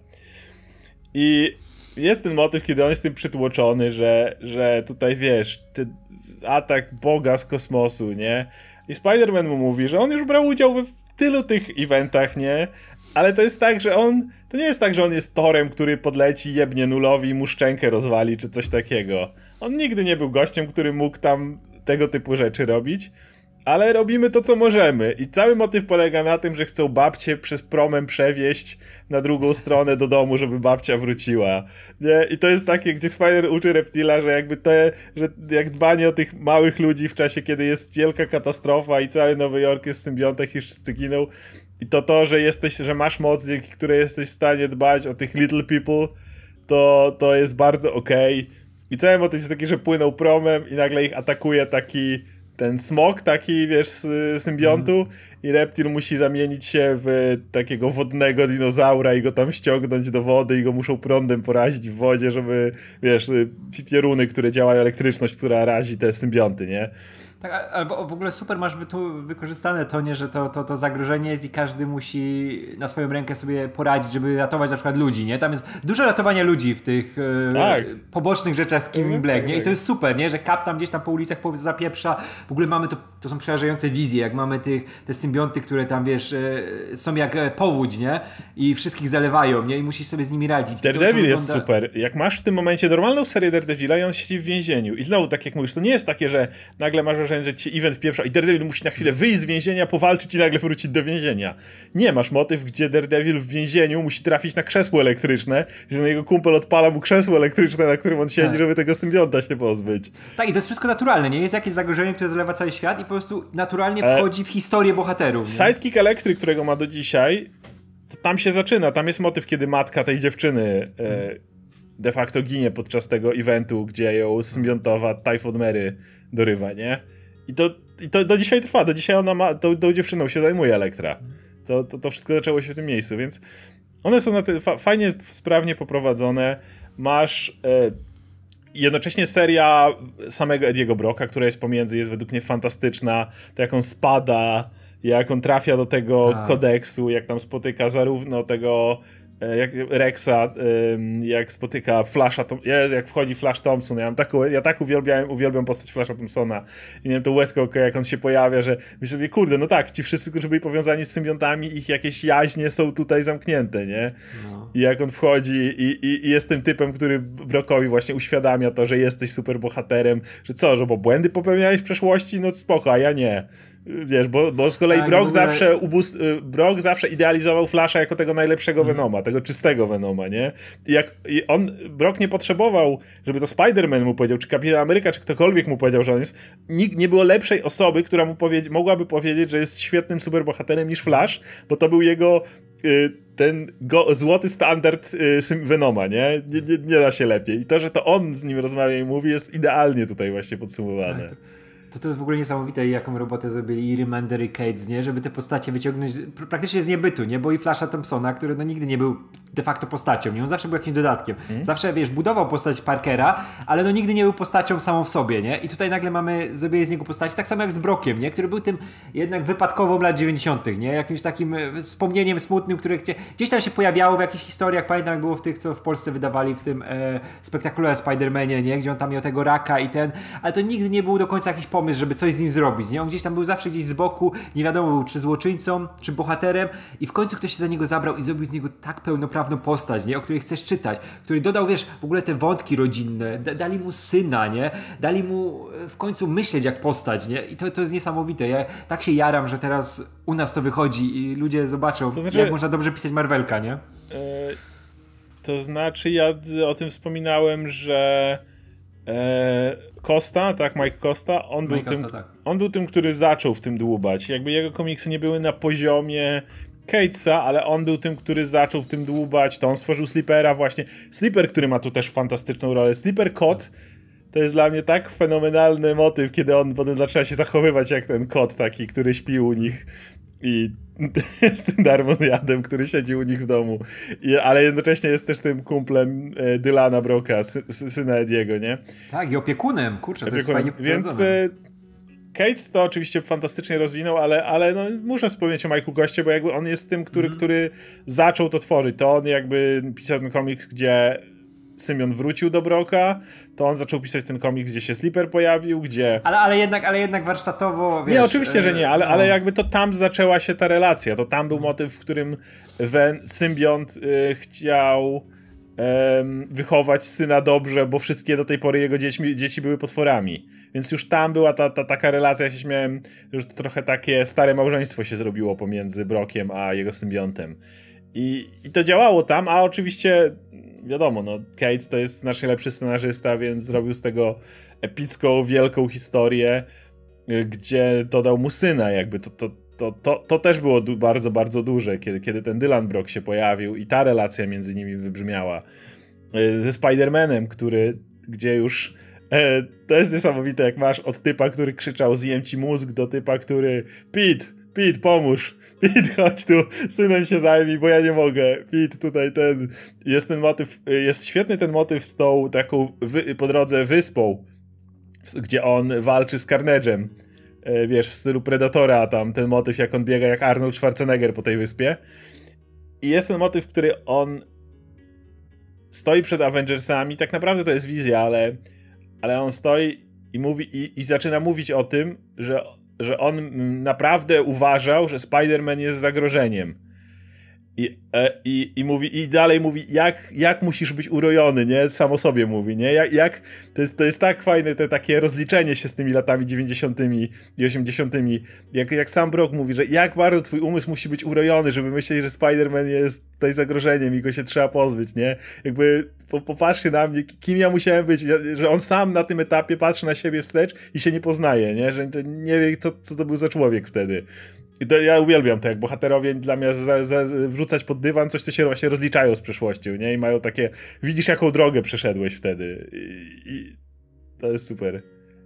I jest ten motyw, kiedy on jest tym przytłoczony, że, że tutaj, wiesz, ten atak Boga z kosmosu, nie? I Spider-Man mu mówi, że on już brał udział w tylu tych eventach, nie? Ale to jest tak, że on... To nie jest tak, że on jest Torem, który podleci, jebnie Nulowi i mu szczękę rozwali, czy coś takiego. On nigdy nie był gościem, który mógł tam tego typu rzeczy robić. Ale robimy to, co możemy. I cały motyw polega na tym, że chcą babcię przez promem przewieźć na drugą stronę do domu, żeby babcia wróciła. Nie? I to jest takie, gdzie Spider uczy Reptila, że jakby to, że jak dbanie o tych małych ludzi w czasie, kiedy jest wielka katastrofa i cały Nowy Jork jest w symbiontach i wszyscy giną. I to to, że jesteś, że masz moc, dzięki której jesteś w stanie dbać o tych little people, to, to jest bardzo okej. Okay. I cały motyw jest taki, że płyną promem i nagle ich atakuje taki ten smok, taki, wiesz, z symbiontu mm. i Reptil musi zamienić się w takiego wodnego dinozaura i go tam ściągnąć do wody i go muszą prądem porazić w wodzie, żeby, wiesz, pioruny, które działają, elektryczność, która razi te symbionty, nie? Tak, albo w ogóle super masz tu wykorzystane to, nie, że to, to, to zagrożenie jest i każdy musi na swoją rękę sobie poradzić, żeby ratować na przykład ludzi, nie? Tam jest dużo ratowania ludzi w tych tak. e, pobocznych rzeczach z King in Black, nie? I to jest super, nie? Że Cap tam gdzieś tam po ulicach zapieprza. W ogóle mamy to, to są przerażające wizje, jak mamy tych, te symbionty, które tam, wiesz, e, są jak powódź, nie? I wszystkich zalewają, nie? I musisz sobie z nimi radzić. Daredevil jest wygląda... super. Jak masz w tym momencie normalną serię Daredevila i on siedzi w więzieniu. I znowu, tak jak mówisz, to nie jest takie, że nagle masz wrażenie, że ci event wpieprza i Daredevil musi na chwilę wyjść z więzienia, powalczyć i nagle wrócić do więzienia. Nie, masz motyw, gdzie Daredevil w więzieniu musi trafić na krzesło elektryczne, gdzie jego kumpel odpala mu krzesło elektryczne, na którym on siedzi, tak. żeby tego symbionta się pozbyć. Tak, i to jest wszystko naturalne, nie? Jest jakieś zagrożenie, które zalewa cały świat i po prostu naturalnie wchodzi e... w historię bohaterów. Nie? Sidekick Elektry, którego ma do dzisiaj, to tam się zaczyna. Tam jest motyw, kiedy matka tej dziewczyny e, de facto ginie podczas tego eventu, gdzie ją symbiontowa Typhoid Mary dorywa, nie? I to, i to do dzisiaj trwa, do dzisiaj ona ma, tą, tą dziewczyną się zajmuje Elektra. To, to, to wszystko zaczęło się w tym miejscu, więc one są na te, fa, fajnie, sprawnie poprowadzone. Masz e, jednocześnie seria samego Ediego Brocka, która jest pomiędzy, jest według mnie fantastyczna, to jak on spada, jak on trafia do tego tak. kodeksu, jak tam spotyka zarówno tego jak Rexa, jak spotyka Flasha, jak wchodzi Flash Thompson, ja, mam taką, ja tak uwielbiałem, uwielbiam postać Flasha Thompsona i miałem to łezkę, jak on się pojawia, że myślę sobie, kurde, no tak, ci wszyscy, którzy byli powiązani z symbiontami, ich jakieś jaźnie są tutaj zamknięte, nie? No. I jak on wchodzi i, i, i jest tym typem, który Brockowi właśnie uświadamia to, że jesteś super bohaterem, że co, że bo błędy popełniałeś w przeszłości, no spoko, a ja nie. Wiesz, bo, bo z kolei tak, Brock, ogóle... zawsze ubus... Brock zawsze idealizował Flasha jako tego najlepszego mm. Venoma, tego czystego Venoma, nie? I jak i on, Brock nie potrzebował, żeby to Spider-Man mu powiedział, czy Kapitan Ameryka, czy ktokolwiek mu powiedział, że on jest. Nikt nie było lepszej osoby, która mu powie... mogłaby powiedzieć, że jest świetnym superbohaterem niż Flash, bo to był jego y, ten go... złoty standard y, Venoma, nie? Nie, nie? nie da się lepiej. I to, że to on z nim rozmawia i mówi, jest idealnie tutaj właśnie podsumowane. Tak. To to jest w ogóle niesamowite, jaką robotę zrobili i Remender i Cates, nie? Żeby te postacie wyciągnąć praktycznie z niebytu, nie? Bo i Flasha Thompsona, który no nigdy nie był de facto postacią, nie? On zawsze był jakimś dodatkiem. Hmm. Zawsze, wiesz, budował postać Parkera, ale no nigdy nie był postacią samą w sobie, nie? I tutaj nagle mamy zrobienie z niego postaci, tak samo jak z Brockiem, nie? Który był tym jednak wypadkową lat dziewięćdziesiątych, nie? Jakimś takim wspomnieniem smutnym, które gdzie, gdzieś tam się pojawiało w jakichś historiach, pamiętam jak było w tych, co w Polsce wydawali w tym e, spektakularnym Spider-Manie, nie? Gdzie on tam miał tego raka i ten, ale to nigdy nie był do końca jakiś pomysł, żeby coś z nim zrobić, nie? On gdzieś tam był zawsze gdzieś z boku, nie wiadomo był czy złoczyńcą, czy bohaterem i w końcu ktoś się za niego zabrał i zrobił z niego tak pełnoprawną postać, nie? O której chcesz czytać, który dodał, wiesz, w ogóle te wątki rodzinne, d- dali mu syna, nie? Dali mu w końcu myśleć jak postać, nie? I to, to jest niesamowite. Ja tak się jaram, że teraz u nas to wychodzi i ludzie zobaczą, to znaczy, jak można dobrze pisać Marvelka, nie? Yy, to znaczy, ja o tym wspominałem, że e, Costa, tak, Mike Costa, on był, Mike tym, Costa, tak. on był tym, który zaczął w tym dłubać. Jakby jego komiksy nie były na poziomie Catesa, ale on był tym, który zaczął w tym dłubać, to on stworzył Sleepera właśnie. Sleeper, który ma tu też fantastyczną rolę. Sleeper kot to jest dla mnie tak fenomenalny motyw, kiedy on potem zaczyna się zachowywać jak ten kot taki, który śpi u nich i jest tym darmozjadem, który siedzi u nich w domu. I, ale jednocześnie jest też tym kumplem e, Dylana Brocka, sy, syna Ediego, nie? Tak, i opiekunem, kurczę, to opiekunem. jest fajnie Więc e, Cates to oczywiście fantastycznie rozwinął, ale, ale no, muszę wspomnieć o Mike'u Goście, bo jakby on jest tym, który, mm. który zaczął to tworzyć. To on jakby pisał ten komiks, gdzie Symion wrócił do Brocka, to on zaczął pisać ten komiks, gdzie się Sleeper pojawił, gdzie... Ale, ale, jednak, ale jednak warsztatowo, wiesz... Nie, oczywiście, że nie, ale, no. ale jakby to tam zaczęła się ta relacja. To tam był motyw, w którym Ven, symbiont y, chciał y, wychować syna dobrze, bo wszystkie do tej pory jego dziećmi, dzieci były potworami. Więc już tam była ta, ta taka relacja, ja się śmiałem, że to trochę takie stare małżeństwo się zrobiło pomiędzy Brockiem a jego symbiontem. I, i to działało tam, a oczywiście wiadomo, no Cates to jest znacznie lepszy scenarzysta, więc zrobił z tego epicką, wielką historię, gdzie dodał mu syna jakby. To, to, to, to, to też było du- bardzo, bardzo duże, kiedy, kiedy ten Dylan Brock się pojawił i ta relacja między nimi wybrzmiała. Ze Spider-Manem, który, gdzie już e, to jest niesamowite, jak masz od typa, który krzyczał zjem ci mózg, do typa, który Pete, Pete, pomóż. Pete, chodź tu, synem się zajmij, bo ja nie mogę. Pete, tutaj ten... Jest ten motyw, jest świetny ten motyw z tą taką wy, po drodze wyspą, gdzie on walczy z Carnage'em. E, wiesz, w stylu Predatora, tam ten motyw, jak on biega jak Arnold Schwarzenegger po tej wyspie. I jest ten motyw, który on stoi przed Avengersami, tak naprawdę to jest wizja, ale, ale on stoi i mówi i, i zaczyna mówić o tym, że że on naprawdę uważał, że Spider-Man jest zagrożeniem. I, e, i, i mówi, i dalej mówi, jak, jak musisz być urojony, nie? Sam o sobie mówi, nie? Jak, jak, to, jest, to jest tak fajne, te takie rozliczenie się z tymi latami dziewięćdziesiątymi i osiemdziesiątymi. Jak, jak sam Brock mówi, że jak bardzo twój umysł musi być urojony, żeby myśleć, że Spider-Man jest tutaj zagrożeniem i go się trzeba pozbyć, nie? Jakby po, popatrzcie na mnie, kim ja musiałem być, że on sam na tym etapie patrzy na siebie wstecz i się nie poznaje, nie? Że nie wie, co, co to był za człowiek wtedy. I to ja uwielbiam to, jak bohaterowie dla mnie za, za, wrzucać pod dywan coś, co się właśnie rozliczają z przeszłością, nie? I mają takie, widzisz jaką drogę przeszedłeś wtedy. I, i to jest super.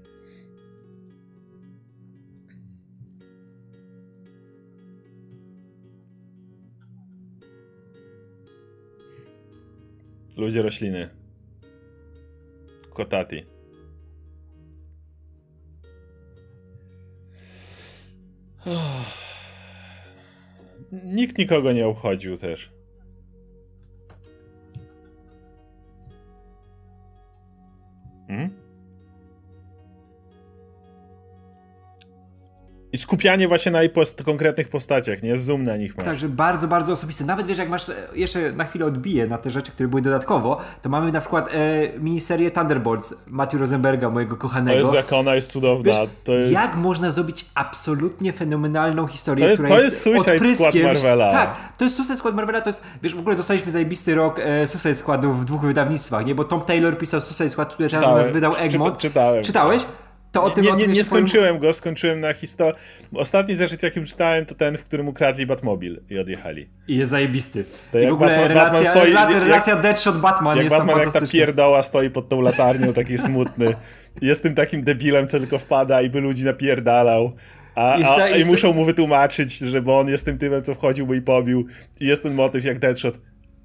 Ludzie rośliny. Kotati. Oh. Nikt nikogo nie obchodził też. Hmm? I skupianie właśnie na post- konkretnych postaciach, nie? Zoom na nich masz. Także bardzo, bardzo osobiste. Nawet wiesz, jak masz, jeszcze na chwilę odbiję na te rzeczy, które były dodatkowo, to mamy na przykład e, miniserię Thunderbolts Matthew Rosenberga, mojego kochanego. To jest, jak ona jest cudowna. Wiesz, to jest... Jak można zrobić absolutnie fenomenalną historię, to jest, która to jest, jest Suicide Squad Marvela. Tak, to jest Suicide Squad Marvela, to jest, wiesz, w ogóle dostaliśmy zajebisty rok e, Suicide Squadu w dwóch wydawnictwach, nie? Bo Tom Taylor pisał Suicide Squad, który teraz u nas wydał Egmont. Czy, czytałem. Czytałeś? To o tym, nie, o tym nie, nie swoim... skończyłem go, skończyłem na historii. Ostatni zeszyt, jakim czytałem, to ten, w którym ukradli Batmobil i odjechali. I jest zajebisty. To I w ogóle Batman, relacja, Batman stoi, relacja, jak, relacja Deadshot-Batman jak jest Batman, tam jak ta pierdoła stoi pod tą latarnią, taki smutny. Jest tym takim debilem, co tylko wpada i by ludzi napierdalał. A, I, a, sa, i, i muszą mu wytłumaczyć, że bo on jest tym typem, co wchodził, by i pobił. I jest ten motyw jak Deadshot.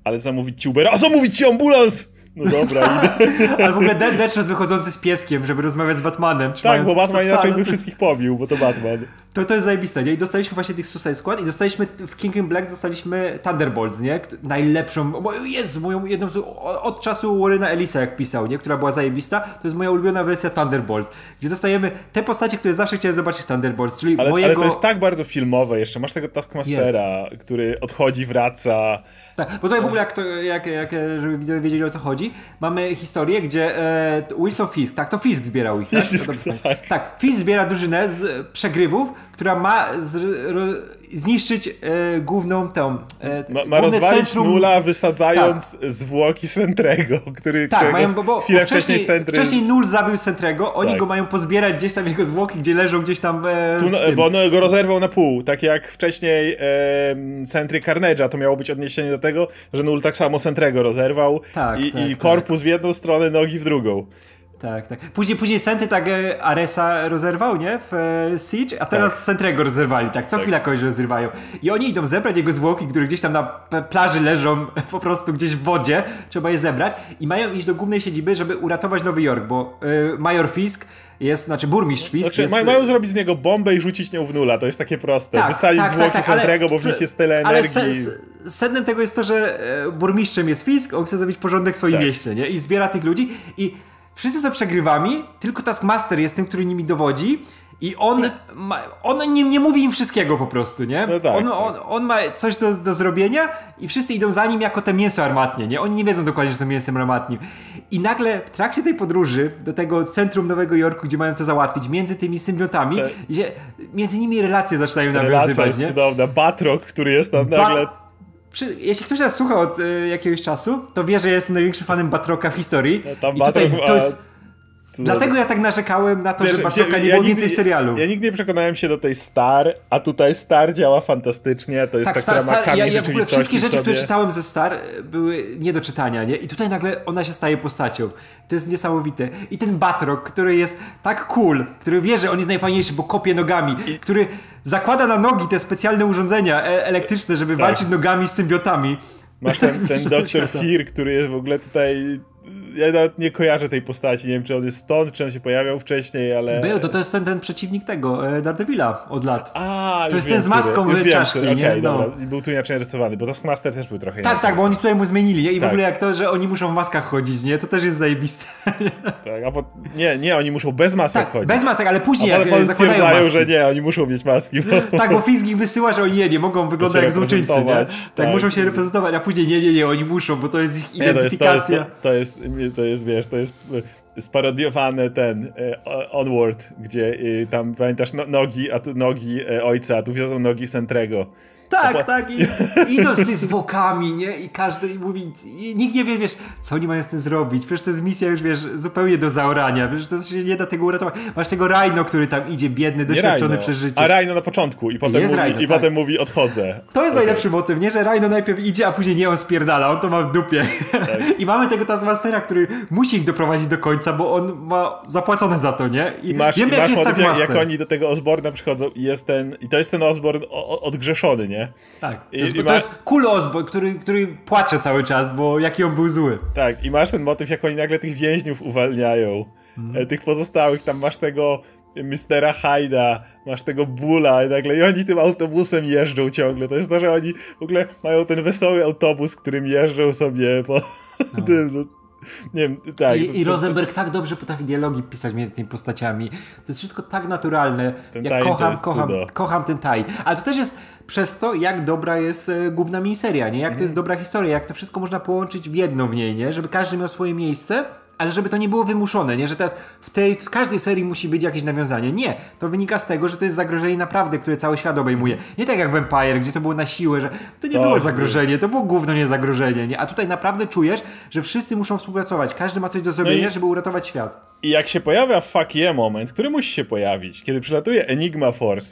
ale zamówić ci Ubera, a zamówić ci ambulans! No dobra, idę. Ale w ogóle Deadshot wychodzący z pieskiem, żeby rozmawiać z Batmanem. Tak, bo Batman inaczej by wszystkich pobił, bo to Batman. To, to jest zajebiste, nie? I dostaliśmy właśnie tych Suicide Squad i dostaliśmy w King in Black dostaliśmy Thunderbolts, nie? Najlepszą, bo jest moją jedną z, od czasu Warrena Ellisa, jak pisał, nie? Która była zajebista, to jest moja ulubiona wersja Thunderbolts, gdzie dostajemy te postacie, które zawsze chciałem zobaczyć w Thunderbolts, czyli ale, mojego... ale to jest tak bardzo filmowe jeszcze, masz tego Taskmastera, jest. który odchodzi, wraca... Tak, bo tutaj w ogóle, jak, to, jak, jak żeby widzowie wiedzieli, o co chodzi, mamy historię, gdzie e, Wilson Fisk, tak, to Fisk zbierał ich, tak? Fisk, tak. tak, Fisk zbiera drużynę z przegrywów, która ma z, ro, zniszczyć e, główną tę... E, ma, ma rozwalić centrum... Nula, wysadzając tak. zwłoki Sentrego, który tak, mają, bo, bo chwilę wcześniej, wcześniej Sentry... wcześniej Null zabił Sentrego, oni tak. go mają pozbierać gdzieś tam, jego zwłoki, gdzie leżą gdzieś tam e, tu, no, bo on go rozerwał na pół, tak jak wcześniej e, Sentry Carnage'a, to miało być odniesienie do tego, że Null tak samo Sentrego rozerwał tak, i, tak, i tak. korpus w jedną stronę, nogi w drugą. Tak, tak. Później, później Sentry tak e, Aresa rozerwał, nie? W e, Siege, a teraz tak. Sentrego rozerwali, tak? Co tak. chwila kogoś rozrywają. I oni idą zebrać jego zwłoki, które gdzieś tam na plaży leżą, po prostu gdzieś w wodzie. Trzeba je zebrać. I mają iść do głównej siedziby, żeby uratować Nowy Jork, bo e, Major Fisk jest, znaczy burmistrz Fisk znaczy, jest... Mają zrobić z niego bombę i rzucić nią w Nula, to jest takie proste. Tak, Wysadzić tak, zwłoki tak, tak, Sentrego, ale, bo w nich jest tyle energii. Ale se, sednem tego jest to, że e, burmistrzem jest Fisk, on chce zrobić porządek w swoim tak. mieście, nie? I zbiera tych ludzi i wszyscy są przegrywami, tylko Taskmaster jest tym, który nimi dowodzi i on, ma, on nie, nie mówi im wszystkiego po prostu, nie? No tak, on, tak. On, on ma coś do, do zrobienia i wszyscy idą za nim jako te mięso armatnie, nie? Oni nie wiedzą dokładnie, że to mięsem armatnim. I nagle w trakcie tej podróży do tego centrum Nowego Jorku, gdzie mają to załatwić, między tymi symbiotami, tak. gdzie między nimi relacje zaczynają nawiązywać, Relacja jest nie? cudowna. Batroc, który jest tam ba- nagle... Jeśli ktoś nas słucha od y, jakiegoś czasu, to wie, że jestem największym fanem Batroka w historii. No, tam I tutaj Batroc, to jest... a... Dlatego ja tak narzekałem na to, Wiesz, że Batroka nie ja było nigdy, więcej serialu. Ja, ja nigdy nie przekonałem się do tej Star, a tutaj Star działa fantastycznie. To jest tak, ta, Star, która ma kamień ja, ja w ogóle wszystkie rzeczy, sobie. które czytałem ze Star, były nie do czytania, nie? I tutaj nagle ona się staje postacią. To jest niesamowite. I ten Batroc, który jest tak cool, który wie, że on jest najfajniejszy, bo kopie nogami, I... który zakłada na nogi te specjalne urządzenia e- elektryczne, żeby tak. walczyć nogami z symbiotami. Masz ten, ten doktor Fear, który jest w ogóle tutaj... Ja nawet nie kojarzę tej postaci, nie wiem, czy on jest stąd, czy on się pojawiał wcześniej, ale... Był, to, to jest ten, ten przeciwnik tego, e, Daredevila od lat. A, to jest wiem, ten z maską który, czaszki, wiem, nie? Okay, no. dobra. Był tu inaczej rysowany, bo Taskmaster też był trochę tak, inaczej. Tak, tak, bo oni tutaj mu zmienili, nie? I tak. w ogóle jak to, że oni muszą w maskach chodzić, nie? To też jest zajebiste. Tak, a po... Nie, nie, oni muszą bez masek tak, chodzić. bez masek, ale później a jak zakładają maski. że nie, oni muszą mieć maski. Bo... Tak, bo Fisk ich wysyła, że oni nie, nie mogą wyglądać jak złoczyńcy, nie? Tak, tak, muszą się reprezentować, a później nie, nie, nie, oni muszą, bo to jest ich identyfikacja. Nie, to, jest, to, jest, to, jest, to jest, wiesz, to jest sparodiowane ten e, Onward, gdzie e, tam, pamiętasz, no, nogi, a tu nogi e, ojca, a tu wiozą nogi Sentrego. Tak, po... tak, i idą z tymi zwłokami, nie? I każdy mówi, i nikt nie wie, wiesz, co oni mają z tym zrobić. Przecież to jest misja już, wiesz, zupełnie do zaorania. Wiesz, to się nie da tego uratować. Masz tego Rhino, który tam idzie, biedny, doświadczony przez życie. A Rhino na początku i potem, jest mówi, Rhino, i tak. potem mówi, odchodzę. To jest okay. najlepszy motyw, nie? Że Rhino najpierw idzie, a później nie, on spierdala, on to ma w dupie. Tak. I mamy tego Taskmastera, który musi ich doprowadzić do końca, bo on ma zapłacone za to, nie? I, I masz, wiemy, i jak masz jest motyw, jak, jak Taskmaster. oni do tego Osborna przychodzą i jest ten, i to jest ten Osborn odgrzeszony, nie? Tak. I, to jest, i to jest Cool Osborn, który, który płacze cały czas, bo jaki on był zły. Tak, i masz ten motyw, jak oni nagle tych więźniów uwalniają. Mm. Tych pozostałych, tam masz tego mistera Hyde'a, masz tego Bulla i nagle i oni tym autobusem jeżdżą ciągle. To jest to, że oni w ogóle mają ten wesoły autobus, którym jeżdżą sobie po no. tym, no. Nie wiem, tak. I, i Rosenberg tak dobrze potrafi dialogi pisać między tymi postaciami. To jest wszystko tak naturalne. Ten ja kocham, kocham, cudo. kocham ten taj. Ale to też jest przez to, jak dobra jest e, główna miniseria, nie? Jak to jest dobra historia, jak to wszystko można połączyć w jedno w niej, nie? Żeby każdy miał swoje miejsce, ale żeby to nie było wymuszone, nie? Że teraz w tej, w każdej serii musi być jakieś nawiązanie. Nie. To wynika z tego, że to jest zagrożenie naprawdę, które cały świat obejmuje. Nie tak jak Vampire, gdzie to było na siłę, że to nie to było zagrożenie, to było gówno nie zagrożenie, nie? A tutaj naprawdę czujesz, że wszyscy muszą współpracować. Każdy ma coś do zrobienia, no i, żeby uratować świat. I jak się pojawia fuck yeah moment, który musi się pojawić, kiedy przylatuje Enigma Force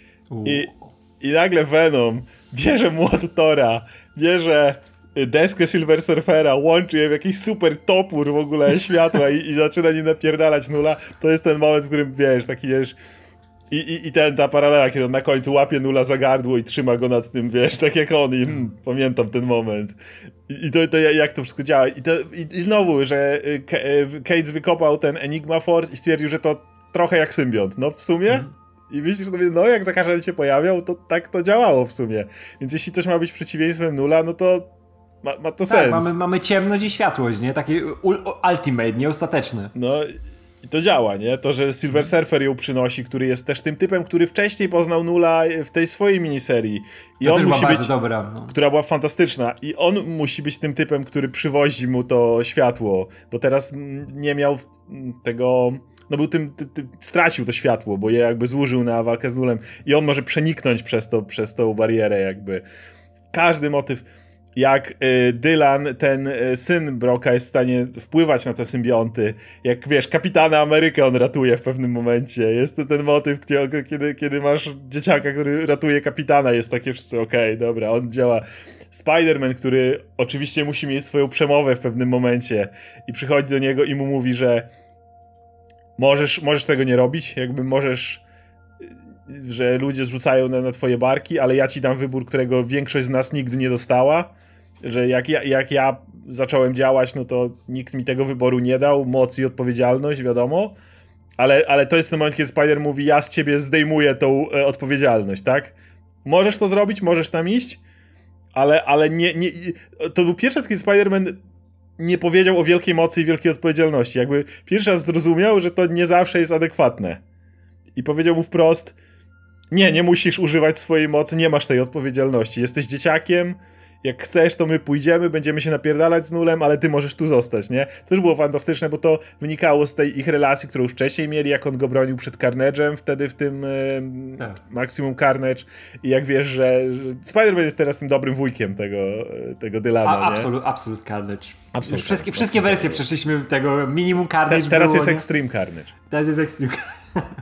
i, i nagle Venom bierze młot Tora, bierze deskę Silver Surfera, łączy je w jakiś super topór w ogóle światła i, i zaczyna nim napierdalać Nula, to jest ten moment, w którym, wiesz, taki, wiesz, I, i, i ten, ta paralela, kiedy on na końcu łapie Nula za gardło i trzyma go nad tym, wiesz, tak jak on, i hmm, pamiętam ten moment. I, i to, to jak to wszystko działa. I, to, i, i znowu, że Cates wykopał ten Enigma Force i stwierdził, że to trochę jak symbiont, no w sumie. Hmm. I myślisz sobie, no jak za każdym razem się pojawiał, to tak to działało w sumie. Więc jeśli coś ma być przeciwieństwem Nula, no to ma, ma to tak, sens. Mamy, mamy ciemność i światłość, nie? Takie ultimate, nie ostateczne. No i to działa, nie? To, że Silver Surfer ją przynosi, który jest też tym typem, który wcześniej poznał Nula w tej swojej miniserii. I to on też musi była być, bardzo dobra. No. Która była fantastyczna. I on musi być tym typem, który przywozi mu to światło, bo teraz nie miał tego... No był tym, ty, ty, stracił to światło, bo je jakby zużył na walkę z Nulem i on może przeniknąć przez, to, przez tą barierę jakby. Każdy motyw, jak y, Dylan, ten y, syn Brocka jest w stanie wpływać na te symbionty, jak wiesz, Kapitana Amerykę on ratuje w pewnym momencie. Jest to ten motyw, gdzie, kiedy, kiedy masz dzieciaka, który ratuje kapitana, jest takie wszyscy okej, okay, dobra, on działa. Spider-Man, który oczywiście musi mieć swoją przemowę w pewnym momencie i przychodzi do niego i mu mówi, że Możesz, możesz tego nie robić, jakby możesz, że ludzie zrzucają na, na twoje barki, ale ja ci dam wybór, którego większość z nas nigdy nie dostała, że jak ja, jak ja zacząłem działać, no to nikt mi tego wyboru nie dał, moc i odpowiedzialność, wiadomo, ale, ale to jest ten moment, kiedy Spider mówi, ja z ciebie zdejmuję tą e, odpowiedzialność, tak? Możesz to zrobić, możesz tam iść, ale, ale nie, nie, to był pierwszy raz, kiedy Spider-Man nie powiedział o wielkiej mocy i wielkiej odpowiedzialności. Jakby pierwszy raz zrozumiał, że to nie zawsze jest adekwatne. I powiedział mu wprost, nie, nie musisz używać swojej mocy, nie masz tej odpowiedzialności. Jesteś dzieciakiem, jak chcesz, to my pójdziemy, będziemy się napierdalać z Nulem, ale ty możesz tu zostać, nie? To też było fantastyczne, bo to wynikało z tej ich relacji, którą już wcześniej mieli, jak on go bronił przed Carnage'em, wtedy w tym e, tak. Maximum Carnage. I jak wiesz, że, że Spider-Man jest teraz tym dobrym wujkiem tego, tego Dylana, A, nie? Absolute, absolute Carnage. Absolute, wszystkie absolute wszystkie absolute. wersje przeszliśmy tego Minimum Carnage. Te, teraz było, jest nie? Extreme Carnage. Teraz jest Extreme Carnage.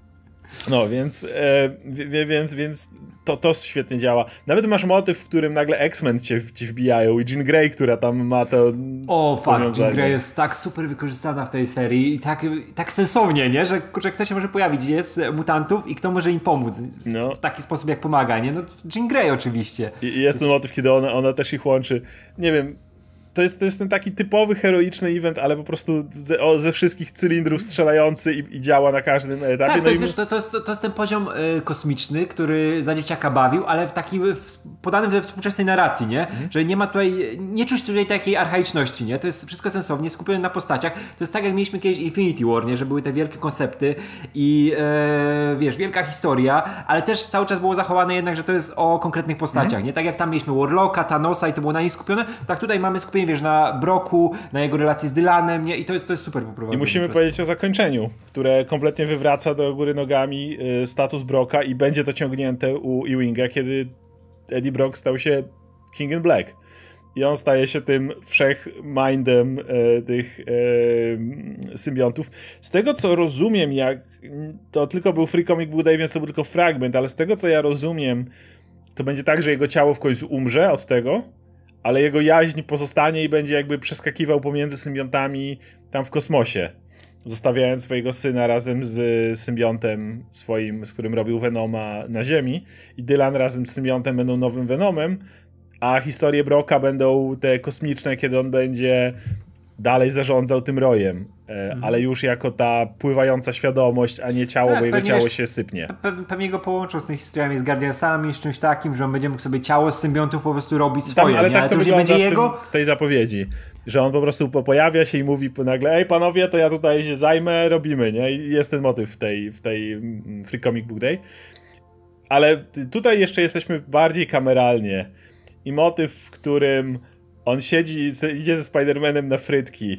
No, więc, e, wie, więc, więc to, to świetnie działa. Nawet masz motyw, w którym nagle X-Men cię, cię wbijają i Jean Grey, która tam ma to O, fakt, Jean Grey jest tak super wykorzystana w tej serii i tak, tak sensownie, nie? Że, że kto się może pojawić, jest mutantów i kto może im pomóc w, no. w taki sposób, jak pomaga, nie? No, Jean Grey oczywiście. I, i jest ten motyw, kiedy ona, ona też ich łączy. Nie wiem, to jest, to jest ten taki typowy, heroiczny event, ale po prostu ze, o, ze wszystkich cylindrów strzelający i, i działa na każdym etapie. Tak, no to, jest, i... wiesz, to, to, jest, to jest ten poziom y, kosmiczny, który za dzieciaka bawił, ale w taki w, podany we współczesnej narracji, nie? Mhm. Że nie ma tutaj, nie czuć tutaj takiej archaiczności, nie? To jest wszystko sensownie, skupione na postaciach. To jest tak, jak mieliśmy kiedyś Infinity War, nie? Że były te wielkie koncepty i e, wiesz, wielka historia, ale też cały czas było zachowane jednak, że to jest o konkretnych postaciach, mhm. nie? Tak jak tam mieliśmy Warlocka, Thanosa i to było na nich skupione, tak tutaj mamy skupienie, wiesz, na Brocku, na jego relacji z Dylanem, nie? I to jest, to jest super poprowadzone. I musimy powiedzieć o zakończeniu, które kompletnie wywraca do góry nogami y, status Brocka i będzie to ciągnięte u Ewinga, kiedy Eddie Brock stał się King in Black. I on staje się tym wszechmindem y, tych y, symbiontów. Z tego, co rozumiem, jak to tylko był Free Comic Book Day, więc to był tylko fragment, ale z tego, co ja rozumiem, to będzie tak, że jego ciało w końcu umrze od tego, ale jego jaźń pozostanie i będzie jakby przeskakiwał pomiędzy symbiontami tam w kosmosie, zostawiając swojego syna razem z symbiontem swoim, z którym robił Venoma na Ziemi, i Dylan razem z symbiontem będą nowym Venomem, a historie Brocka będą te kosmiczne, kiedy on będzie dalej zarządzał tym rojem, mhm. ale już jako ta pływająca świadomość, a nie ciało, tak, bo jego ciało się sypnie. Pe pewnie go połączą z tymi historiami z Guardiansami, z czymś takim, że on będzie mógł sobie ciało z symbiontów po prostu robić swoje, Tam, ale nie? tak ale to, to już nie będzie jego? W, tym, w tej zapowiedzi, że on po prostu pojawia się i mówi nagle, ej panowie, to ja tutaj się zajmę, robimy, nie? I jest ten motyw w tej, w tej Free Comic Book Day. Ale tutaj jeszcze jesteśmy bardziej kameralnie i motyw, w którym on siedzi, idzie ze Spider-Manem na frytki.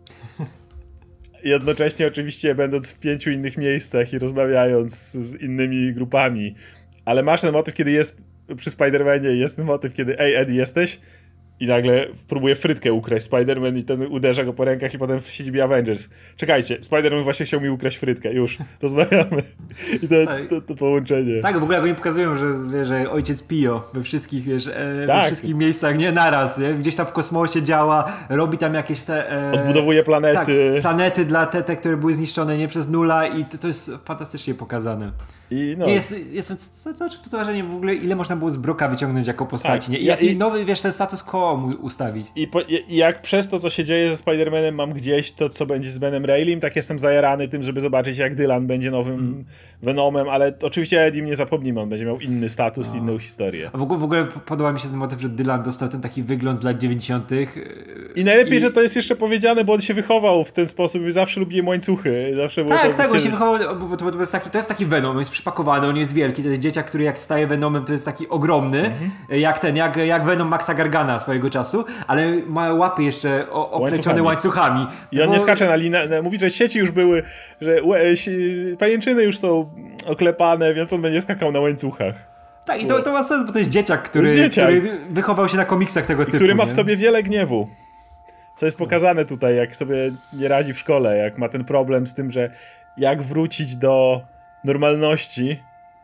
I jednocześnie oczywiście będąc w pięciu innych miejscach i rozmawiając z innymi grupami. Ale masz ten motyw, kiedy jest przy Spider-Manie, jest ten motyw, kiedy ej Eddie, jesteś? i nagle próbuje frytkę ukraść Spider-Man i ten uderza go po rękach i potem w siedzibie Avengers. Czekajcie, Spider-Man właśnie chciał mi ukraść frytkę, już, rozmawiamy. I to, tak. to, to połączenie. Tak, w ogóle jak oni pokazują, że, że ojciec Pio we wszystkich, wiesz, e, tak. we wszystkich miejscach, nie naraz, nie? Gdzieś tam w kosmosie działa, robi tam jakieś te... E, Odbudowuje planety. Tak, planety dla te, te, które były zniszczone nie przez Nula i to, to jest fantastycznie pokazane. I no. Jest, jestem cały czas pod wrażeniem w ogóle, ile można było z Broka wyciągnąć jako postaci, tak. nie? I jaki i, nowy, wiesz, ten status quo mu ustawić. I, po, I jak przez to, co się dzieje ze Spider-Manem, mam gdzieś to, co będzie z Benem Railim, tak jestem zajarany tym, żeby zobaczyć, jak Dylan będzie nowym mm. Venomem, ale oczywiście Edim nie zapomnimy, on będzie miał inny status, no. inną historię. A w ogóle, w ogóle podoba mi się ten motyw, że Dylan dostał ten taki wygląd z lat dziewięćdziesiątych. I najlepiej, i... że to jest jeszcze powiedziane, bo on się wychował w ten sposób i zawsze lubiłem łańcuchy. Zawsze było tak, to, tak, kiedy... on się wychował, bo to, to, jest taki, to jest taki Venom, on jest przypakowany, on jest wielki, to jest dzieciak, który jak staje Venomem, to jest taki ogromny, mm-hmm. jak ten, jak, jak Venom Maxa Gargana swojego czasu, ale ma łapy jeszcze o, oplecione łańcuchami. łańcuchami. I on bo... nie skacze na linę, mówi, że sieci już były, że pajęczyny już są oklepane, więc on będzie skakał na łańcuchach. Tak, i to, to ma sens, bo to jest dzieciak, który, jest dzieciak. który wychował się na komiksach tego I typu. który ma nie? w sobie wiele gniewu. Co jest pokazane tutaj, jak sobie nie radzi w szkole, jak ma ten problem z tym, że jak wrócić do normalności,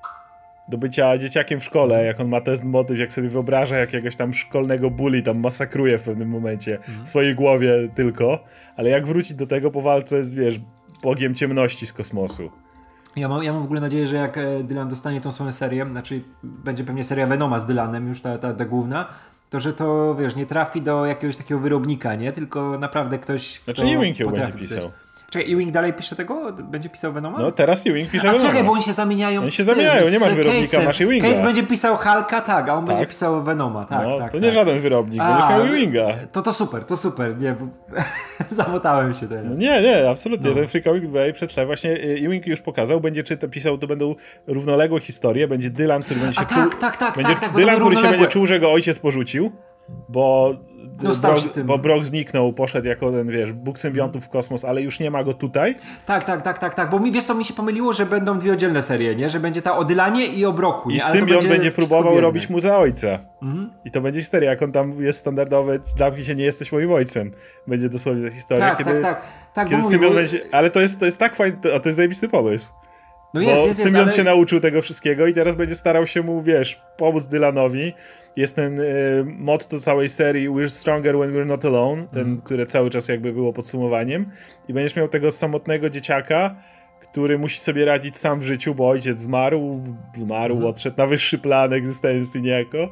do bycia dzieciakiem w szkole, jak on ma ten motyw, jak sobie wyobraża jakiegoś tam szkolnego bully tam masakruje w pewnym momencie mhm. w swojej głowie tylko, ale jak wrócić do tego po walce z, wiesz, Bogiem ciemności z kosmosu. Ja mam, ja mam w ogóle nadzieję, że jak Dylan dostanie tą swoją serię, znaczy będzie pewnie seria Venoma z Dylanem, już ta, ta, ta główna, to że to, wiesz, nie trafi do jakiegoś takiego wyrobnika, nie? Tylko naprawdę ktoś, Znaczy Ewing ją będzie pisał. Czekaj, Ewing dalej pisze tego? Będzie pisał Venoma? No teraz Ewing pisze a Venoma. A czekaj, bo oni się zamieniają. Oni się zamieniają, nie masz wyrobnika, masz Ewinga. Case będzie pisał Hulka, tak, a on tak. będzie pisał Venoma, tak, no, tak. to tak. nie żaden wyrobnik, będziesz miał Ewinga. To to super, to super, nie, bo zamotałem się teraz. No nie, nie, absolutnie, no. Ten Free Comic tutaj przetle. Właśnie Ewing już pokazał, będzie czy to pisał, to będą równoległe historie, będzie Dylan, który będzie się a czuł... tak, tak, tak, będzie tak, tak, Dylan, który się będzie czuł, że go ojciec porzucił, bo... No, Brock, bo Brock zniknął, poszedł jako ten, wiesz, Bóg symbiontów w kosmos, ale już nie ma go tutaj. Tak, tak, tak, tak, tak, bo mi, wiesz co, mi się pomyliło, że będą dwie oddzielne serie, nie? Że będzie ta o Dylanie i o Brocku, nie? I ale symbiont będzie, będzie próbował biedne. robić mu za ojca. Mhm. I to będzie historia, jak on tam jest standardowe, zamknij się, nie jesteś moim ojcem. Będzie dosłownie ta historia, tak, kiedy, tak, tak, tak, kiedy mówię, symbiont bo... będzie... Ale to jest, to jest tak fajny, a to jest zajebisty pomysł. No bo jest, jest, symbiont jest, się ale... nauczył tego wszystkiego i teraz będzie starał się mu, wiesz, pomóc Dylanowi. Jest ten y, motto całej serii We're stronger when we're not alone, ten, mm. które cały czas jakby było podsumowaniem. I będziesz miał tego samotnego dzieciaka, który musi sobie radzić sam w życiu, bo ojciec zmarł, zmarł, mm. odszedł na wyższy plan egzystencji niejako.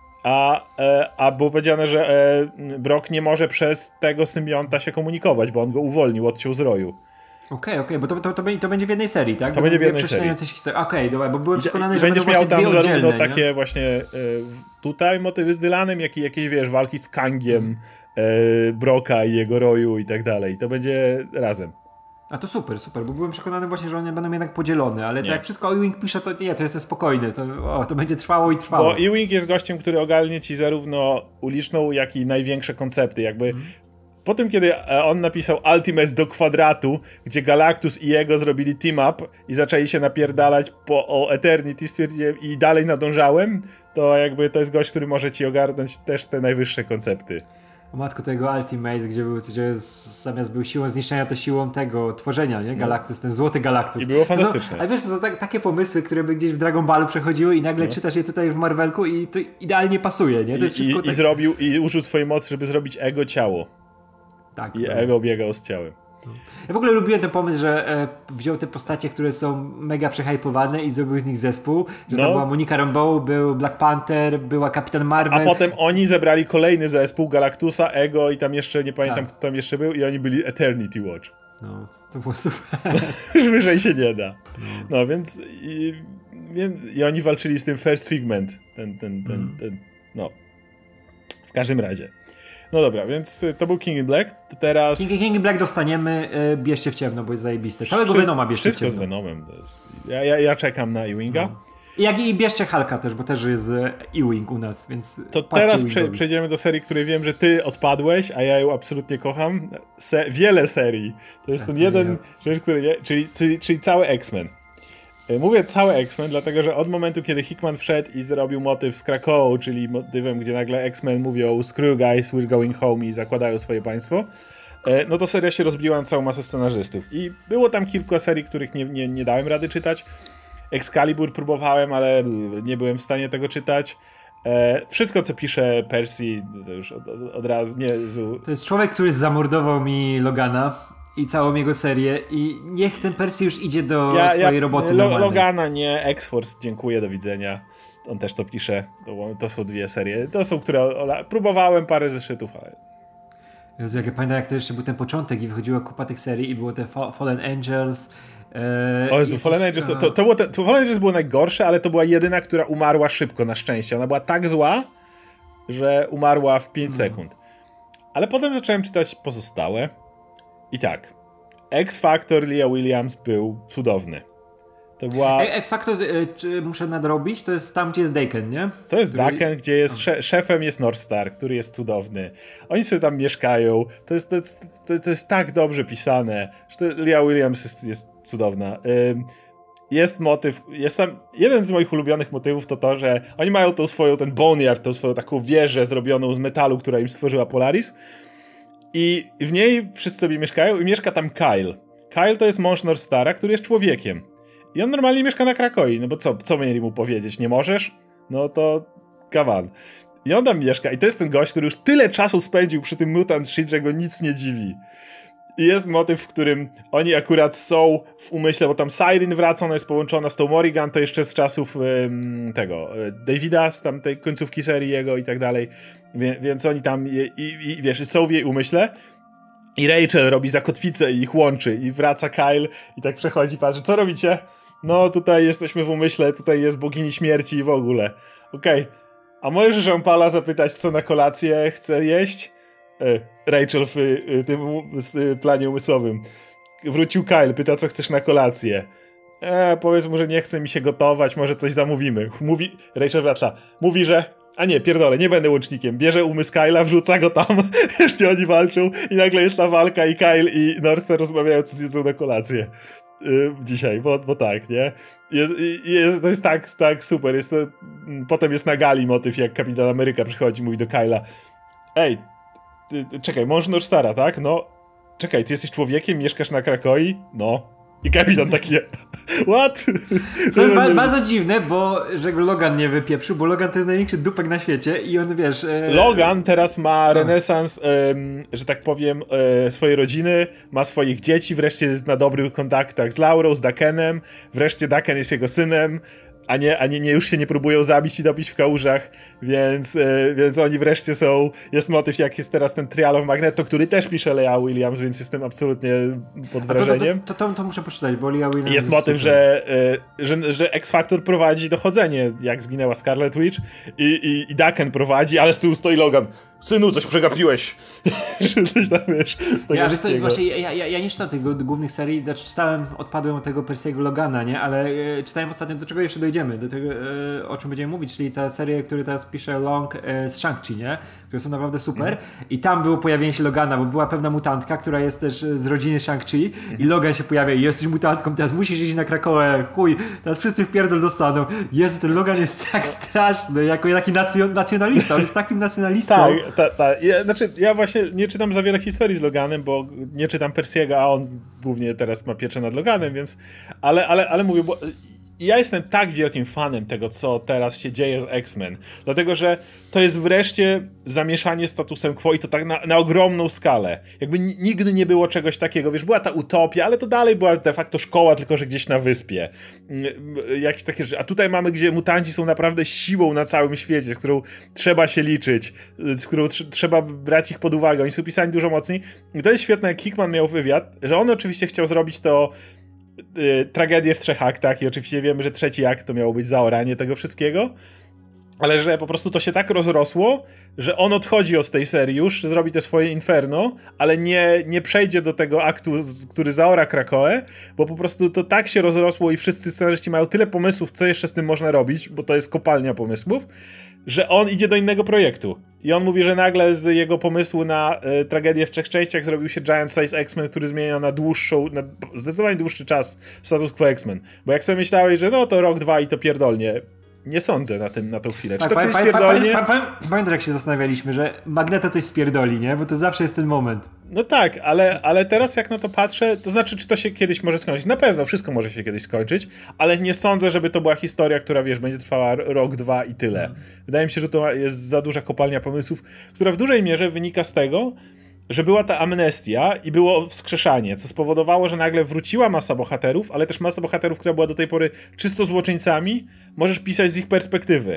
A, e, a było powiedziane, że e, Brock nie może przez tego symbionta się komunikować, bo on go uwolnił, odciął z roju. Okej, okay, okej, okay, bo to, to, to, to będzie w jednej serii, tak? To będzie w jednej serii. Okej, okay, dobra, bo byłem przekonany, I, że będziesz będą miał tam dwie zarówno oddzielne, takie nie? właśnie e, tutaj motywy z Dylanem, jak i jakieś, wiesz, walki z Kangiem, e, Brocka i jego roju i tak dalej. To będzie razem. A to super, super, bo byłem przekonany właśnie, że one będą jednak podzielone, ale to jak wszystko Ewing pisze, to nie, to jestem spokojny, to, o, to będzie trwało i trwało. Bo Ewing jest gościem, który ogarnie ci zarówno uliczną, jak i największe koncepty, jakby mm. po tym, kiedy on napisał Ultimates do kwadratu, gdzie Galactus i jego zrobili team-up i zaczęli się napierdalać po, o Eternity, stwierdziłem i dalej nadążałem, to jakby to jest gość, który może ci ogarnąć też te najwyższe koncepty. O matko, tego Ultimates, gdzie był, gdzie zamiast był siłą zniszczenia, to siłą tego tworzenia, nie? Galactus, ten złoty Galactus. I było fantastyczne. Ale wiesz, to są tak, takie pomysły, które by gdzieś w Dragon Ballu przechodziły i nagle no. czytasz je tutaj w Marvelku i to idealnie pasuje, nie? To I, jest wszystko i, tak... i zrobił, i użył swojej mocy, żeby zrobić ego ciało. Tak. I to... ego biegał z ciałem. Ja w ogóle lubiłem ten pomysł, że e, wziął te postacie, które są mega przehypowane i zrobił z nich zespół, że no. tam była Monica Rambeau, był Black Panther, była Kapitan Marvel. A potem oni zebrali kolejny zespół, Galactusa, Ego i tam jeszcze, nie pamiętam tak. kto tam jeszcze był i oni byli Eternity Watch. No, to było super. Już wyżej się nie da. No, no więc i, i oni walczyli z tym First Figment. Ten, ten, ten, mm. ten, no. W każdym razie. No dobra, więc to był King in Black, to teraz... King, King in Black dostaniemy, e, bierzcie w ciemno, bo jest zajebiste. Całego Wszy... Venoma bierzcie w ciemno. Wszystko z Venomem. To jest... ja, ja, ja czekam na Ewinga. No. I jak i bierzcie Hulka też, bo też jest Ewing u nas, więc... To teraz prze, przejdziemy do serii, której wiem, że ty odpadłeś, a ja ją absolutnie kocham. Se... Wiele serii. To jest ten jeden rzecz, który nie... czyli, czyli, czyli cały X-Men. Mówię całe X-Men, dlatego że od momentu, kiedy Hickman wszedł i zrobił motyw z Krakowu, czyli motywem, gdzie nagle X-Men mówią "Screw guys, we're going home" i zakładają swoje państwo, no to seria się rozbiła na całą masę scenarzystów. I było tam kilka serii, których nie, nie, nie dałem rady czytać. Excalibur próbowałem, ale nie byłem w stanie tego czytać. Wszystko, co pisze Percy, to już od, od, od razu... Nie, zu... To jest człowiek, który zamordował mi Logana i całą jego serię i niech ten Percy już idzie do ja, swojej ja, roboty lo, Logana, nie, X-Force, dziękuję, do widzenia. On też to pisze. To, to są dwie serie. To są, które... Ola, próbowałem parę zeszytów, ale... Jezu, jak ja pamiętam, jak to jeszcze był ten początek i wychodziła kupa tych serii i było te Fallen Angels. E, o Jezu, Fallen Angels, to, to, to, było te, to Fallen Angels było najgorsze, ale to była jedyna, która umarła szybko, na szczęście. Ona była tak zła, że umarła w pięć sekund. Ale potem zacząłem czytać pozostałe. I tak. X-Factor Leah Williams był cudowny. To była... X-Factor, y, muszę nadrobić, to jest tam, gdzie jest Daken, nie? To jest który... Daken, gdzie jest sze szefem jest Northstar, który jest cudowny. Oni sobie tam mieszkają. To jest, to jest, to, to jest tak dobrze pisane, że to Leah Williams jest, jest cudowna. Ym, jest motyw, jest tam, jeden z moich ulubionych motywów to to, że oni mają tą swoją, ten Boneyard, tą swoją taką wieżę zrobioną z metalu, która im stworzyła Polaris. I w niej wszyscy sobie mieszkają i mieszka tam Kyle. Kyle to jest mąż Northstara, który jest człowiekiem. I on normalnie mieszka na Krakoi, no bo co, co mieli mu powiedzieć? Nie możesz? No to kawan. I on tam mieszka i to jest ten gość, który już tyle czasu spędził przy tym mutant shit, że go nic nie dziwi. I jest motyw, w którym oni akurat są w umyśle, bo tam Siren wraca, ona jest połączona z tą Morrigan, to jeszcze z czasów ym, tego, Davida, z tamtej końcówki serii jego i tak dalej. Wie, więc oni tam, i, i, i wiesz, są w jej umyśle. I Rachel robi zakotwicę i ich łączy i wraca Kyle i tak przechodzi, patrzy, co robicie? No tutaj jesteśmy w umyśle, tutaj jest bogini śmierci i w ogóle. Okej, okay. A możesz Jean-Paula zapytać, co na kolację chce jeść? E, Rachel w y, tym y, planie umysłowym. Wrócił Kyle, pyta, co chcesz na kolację. E, powiedz mu, że nie chce mi się gotować, może coś zamówimy. Mówi, Rachel wraca, mówi, że a nie, pierdolę, nie będę łącznikiem. Bierze umysł Kyla, wrzuca go tam, jeszcze oni walczą i nagle jest ta walka i Kyle i Northstar rozmawiają, co zjedzą na kolację. Yy, dzisiaj, bo, bo tak, nie? Jest, jest, to jest tak, tak super. Jest to, potem jest na gali motyw, jak Kapitan Ameryka przychodzi, mówi do Kyla: ej, ty, czekaj, mąż Northstara, tak? No, czekaj, ty jesteś człowiekiem, mieszkasz na Krakoi? No. I kapitan taki, what? To jest ba bardzo dziwne, bo że Logan nie wypieprzył, bo Logan to jest największy dupek na świecie i on, wiesz... E... Logan teraz ma renesans, e, że tak powiem, e, swojej rodziny, ma swoich dzieci, wreszcie jest na dobrych kontaktach z Laurą, z Dakenem, wreszcie Daken jest jego synem, a nie, a nie, nie już się nie próbują zabić i dobić w kałużach, więc, e, więc oni wreszcie są, jest motyw, jak jest teraz ten Trial of Magneto, który też pisze Leah Williams, więc jestem absolutnie pod wrażeniem. To, to, to, to muszę poczytać, bo Leah Williams jest motyw, że, e, że, że X-Factor prowadzi dochodzenie, jak zginęła Scarlet Witch i, i, i Daken prowadzi, ale z tyłu stoi Logan. Synu, coś przegapiłeś. Coś tam, wiesz, ja, wiesz co, właśnie, ja, ja, ja nie czytam tych głównych serii, znaczy czytałem, odpadłem od tego Percy'ego Logana, nie? Ale e, czytałem ostatnio, do czego jeszcze dojdziemy, do tego, e, o czym będziemy mówić, czyli ta seria, którą teraz pisze Long e, z Shang-Chi, nie? Które są naprawdę super. Mm. I tam było pojawienie się Logana, bo była pewna mutantka, która jest też z rodziny Shang-Chi mm. i Logan się pojawia i jesteś mutantką, teraz musisz iść na Krakowę, chuj, teraz wszyscy w pierdol dostaną. Jezu, ten Logan jest tak straszny, jako taki nacjon nacjonalista, on jest takim nacjonalistą. Tak. Ta, ta. Ja, znaczy, ja właśnie nie czytam za wiele historii z Loganem, bo nie czytam Percy'ego, a on głównie teraz ma pieczę nad Loganem, więc... Ale, ale, ale mówię, bo ja jestem tak wielkim fanem tego, co teraz się dzieje z X-Men, dlatego, że to jest wreszcie zamieszanie statusem quo i to tak na, na ogromną skalę. Jakby nigdy nie było czegoś takiego, wiesz, była ta utopia, ale to dalej była de facto szkoła, tylko że gdzieś na wyspie. Jakieś takie rzeczy. A tutaj mamy, gdzie mutanci są naprawdę siłą na całym świecie, z którą trzeba się liczyć, z którą tr trzeba brać ich pod uwagę. Oni są pisani dużo mocniej. I to jest świetne, jak Hickman miał wywiad, że on oczywiście chciał zrobić to Yy, tragedię w trzech aktach i oczywiście wiemy, że trzeci akt to miało być zaoranie tego wszystkiego, ale że po prostu to się tak rozrosło, że on odchodzi od tej serii już, zrobi te swoje Inferno, ale nie, nie przejdzie do tego aktu, który zaora Krakoę, bo po prostu to tak się rozrosło i wszyscy scenarzyści mają tyle pomysłów, co jeszcze z tym można robić, bo to jest kopalnia pomysłów, że on idzie do innego projektu. I on mówi, że nagle z jego pomysłu na y, tragedię w trzech częściach zrobił się Giant Size X-Men, który zmienia na dłuższą, na zdecydowanie dłuższy czas status quo X-Men. Bo jak sobie myślałeś, że no to rok, dwa i to pierdolnie, nie sądzę na, tym, na tą chwilę. Tak, Czy to pa, ktoś pa, pierdolnie? pa, pa, pa, pamiętasz, jak się zastanawialiśmy, że Magneto coś spierdoli, nie? Bo to zawsze jest ten moment. No tak, ale, ale teraz jak na to patrzę, to znaczy, czy to się kiedyś może skończyć. Na pewno wszystko może się kiedyś skończyć, ale nie sądzę, żeby to była historia, która, wiesz, będzie trwała rok, dwa i tyle. Hmm. Wydaje mi się, że to jest za duża kopalnia pomysłów, która w dużej mierze wynika z tego, że była ta amnestia i było wskrzeszanie, co spowodowało, że nagle wróciła masa bohaterów, ale też masa bohaterów, która była do tej pory czysto złoczyńcami, możesz pisać z ich perspektywy.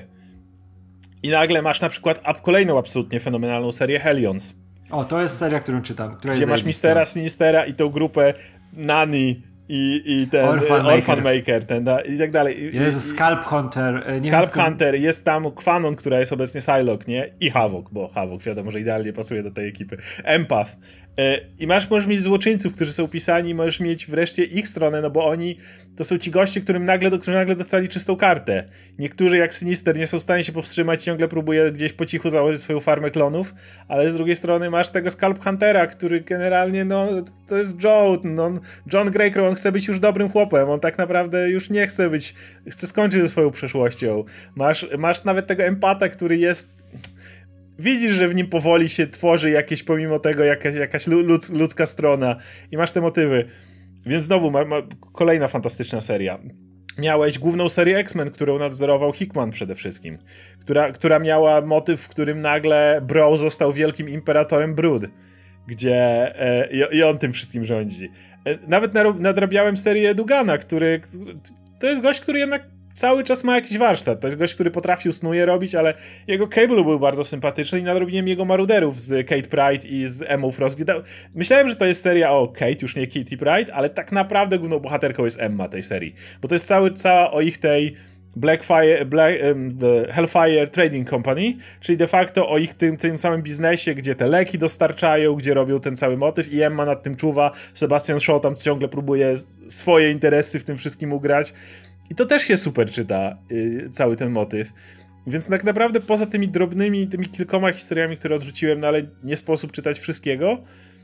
I nagle masz na przykład kolejną absolutnie fenomenalną serię Hellions. O, to jest seria, którą czytam. Która gdzie masz Mistera, Sinistera i tą grupę Nani i, i ten Orphan, Orphan Maker, Maker ten, da, i tak dalej. Jezu, Scalp Hunter. Nie Scalp Hunter, jest tam Kwanon, która jest obecnie Psylocke, nie? I Havok, bo Havok wiadomo, że idealnie pasuje do tej ekipy. Empath. I masz, możesz mieć złoczyńców, którzy są pisani, możesz mieć wreszcie ich stronę, no bo oni to są ci goście, którym nagle, którzy nagle dostali czystą kartę. Niektórzy jak Sinister nie są w stanie się powstrzymać, ciągle próbuje gdzieś po cichu założyć swoją farmę klonów, ale z drugiej strony masz tego Scalp Huntera, który generalnie, no, to jest Joe, no, John Greycrow, on chce być już dobrym chłopem, on tak naprawdę już nie chce być, chce skończyć ze swoją przeszłością. Masz, masz nawet tego empata, który jest... Widzisz, że w nim powoli się tworzy jakieś, pomimo tego, jakaś, jakaś ludz, ludzka strona i masz te motywy. Więc znowu, ma, ma, kolejna fantastyczna seria. Miałeś główną serię X-Men, którą nadzorował Hickman przede wszystkim, która, która miała motyw, w którym nagle Bro został wielkim imperatorem Brood, gdzie e, i, i on tym wszystkim rządzi. E, nawet nadrabiałem serię Dugana, który, to jest gość, który jednak cały czas ma jakiś warsztat. To jest gość, który potrafił snuje robić, ale jego Cable był bardzo sympatyczny i nadrobiłem jego maruderów z Kate Pryde i z Emma Frost. Myślałem, że to jest seria o Kate, już nie Kitty Pryde, ale tak naprawdę główną bohaterką jest Emma tej serii. Bo to jest cały, cała o ich tej Blackfire, Black, um, Hellfire Trading Company, czyli de facto o ich tym, tym samym biznesie, gdzie te leki dostarczają, gdzie robią ten cały motyw i Emma nad tym czuwa. Sebastian Shaw tam ciągle próbuje swoje interesy w tym wszystkim ugrać. I to też się super czyta, yy, cały ten motyw. Więc tak naprawdę poza tymi drobnymi, tymi kilkoma historiami, które odrzuciłem, no ale nie sposób czytać wszystkiego,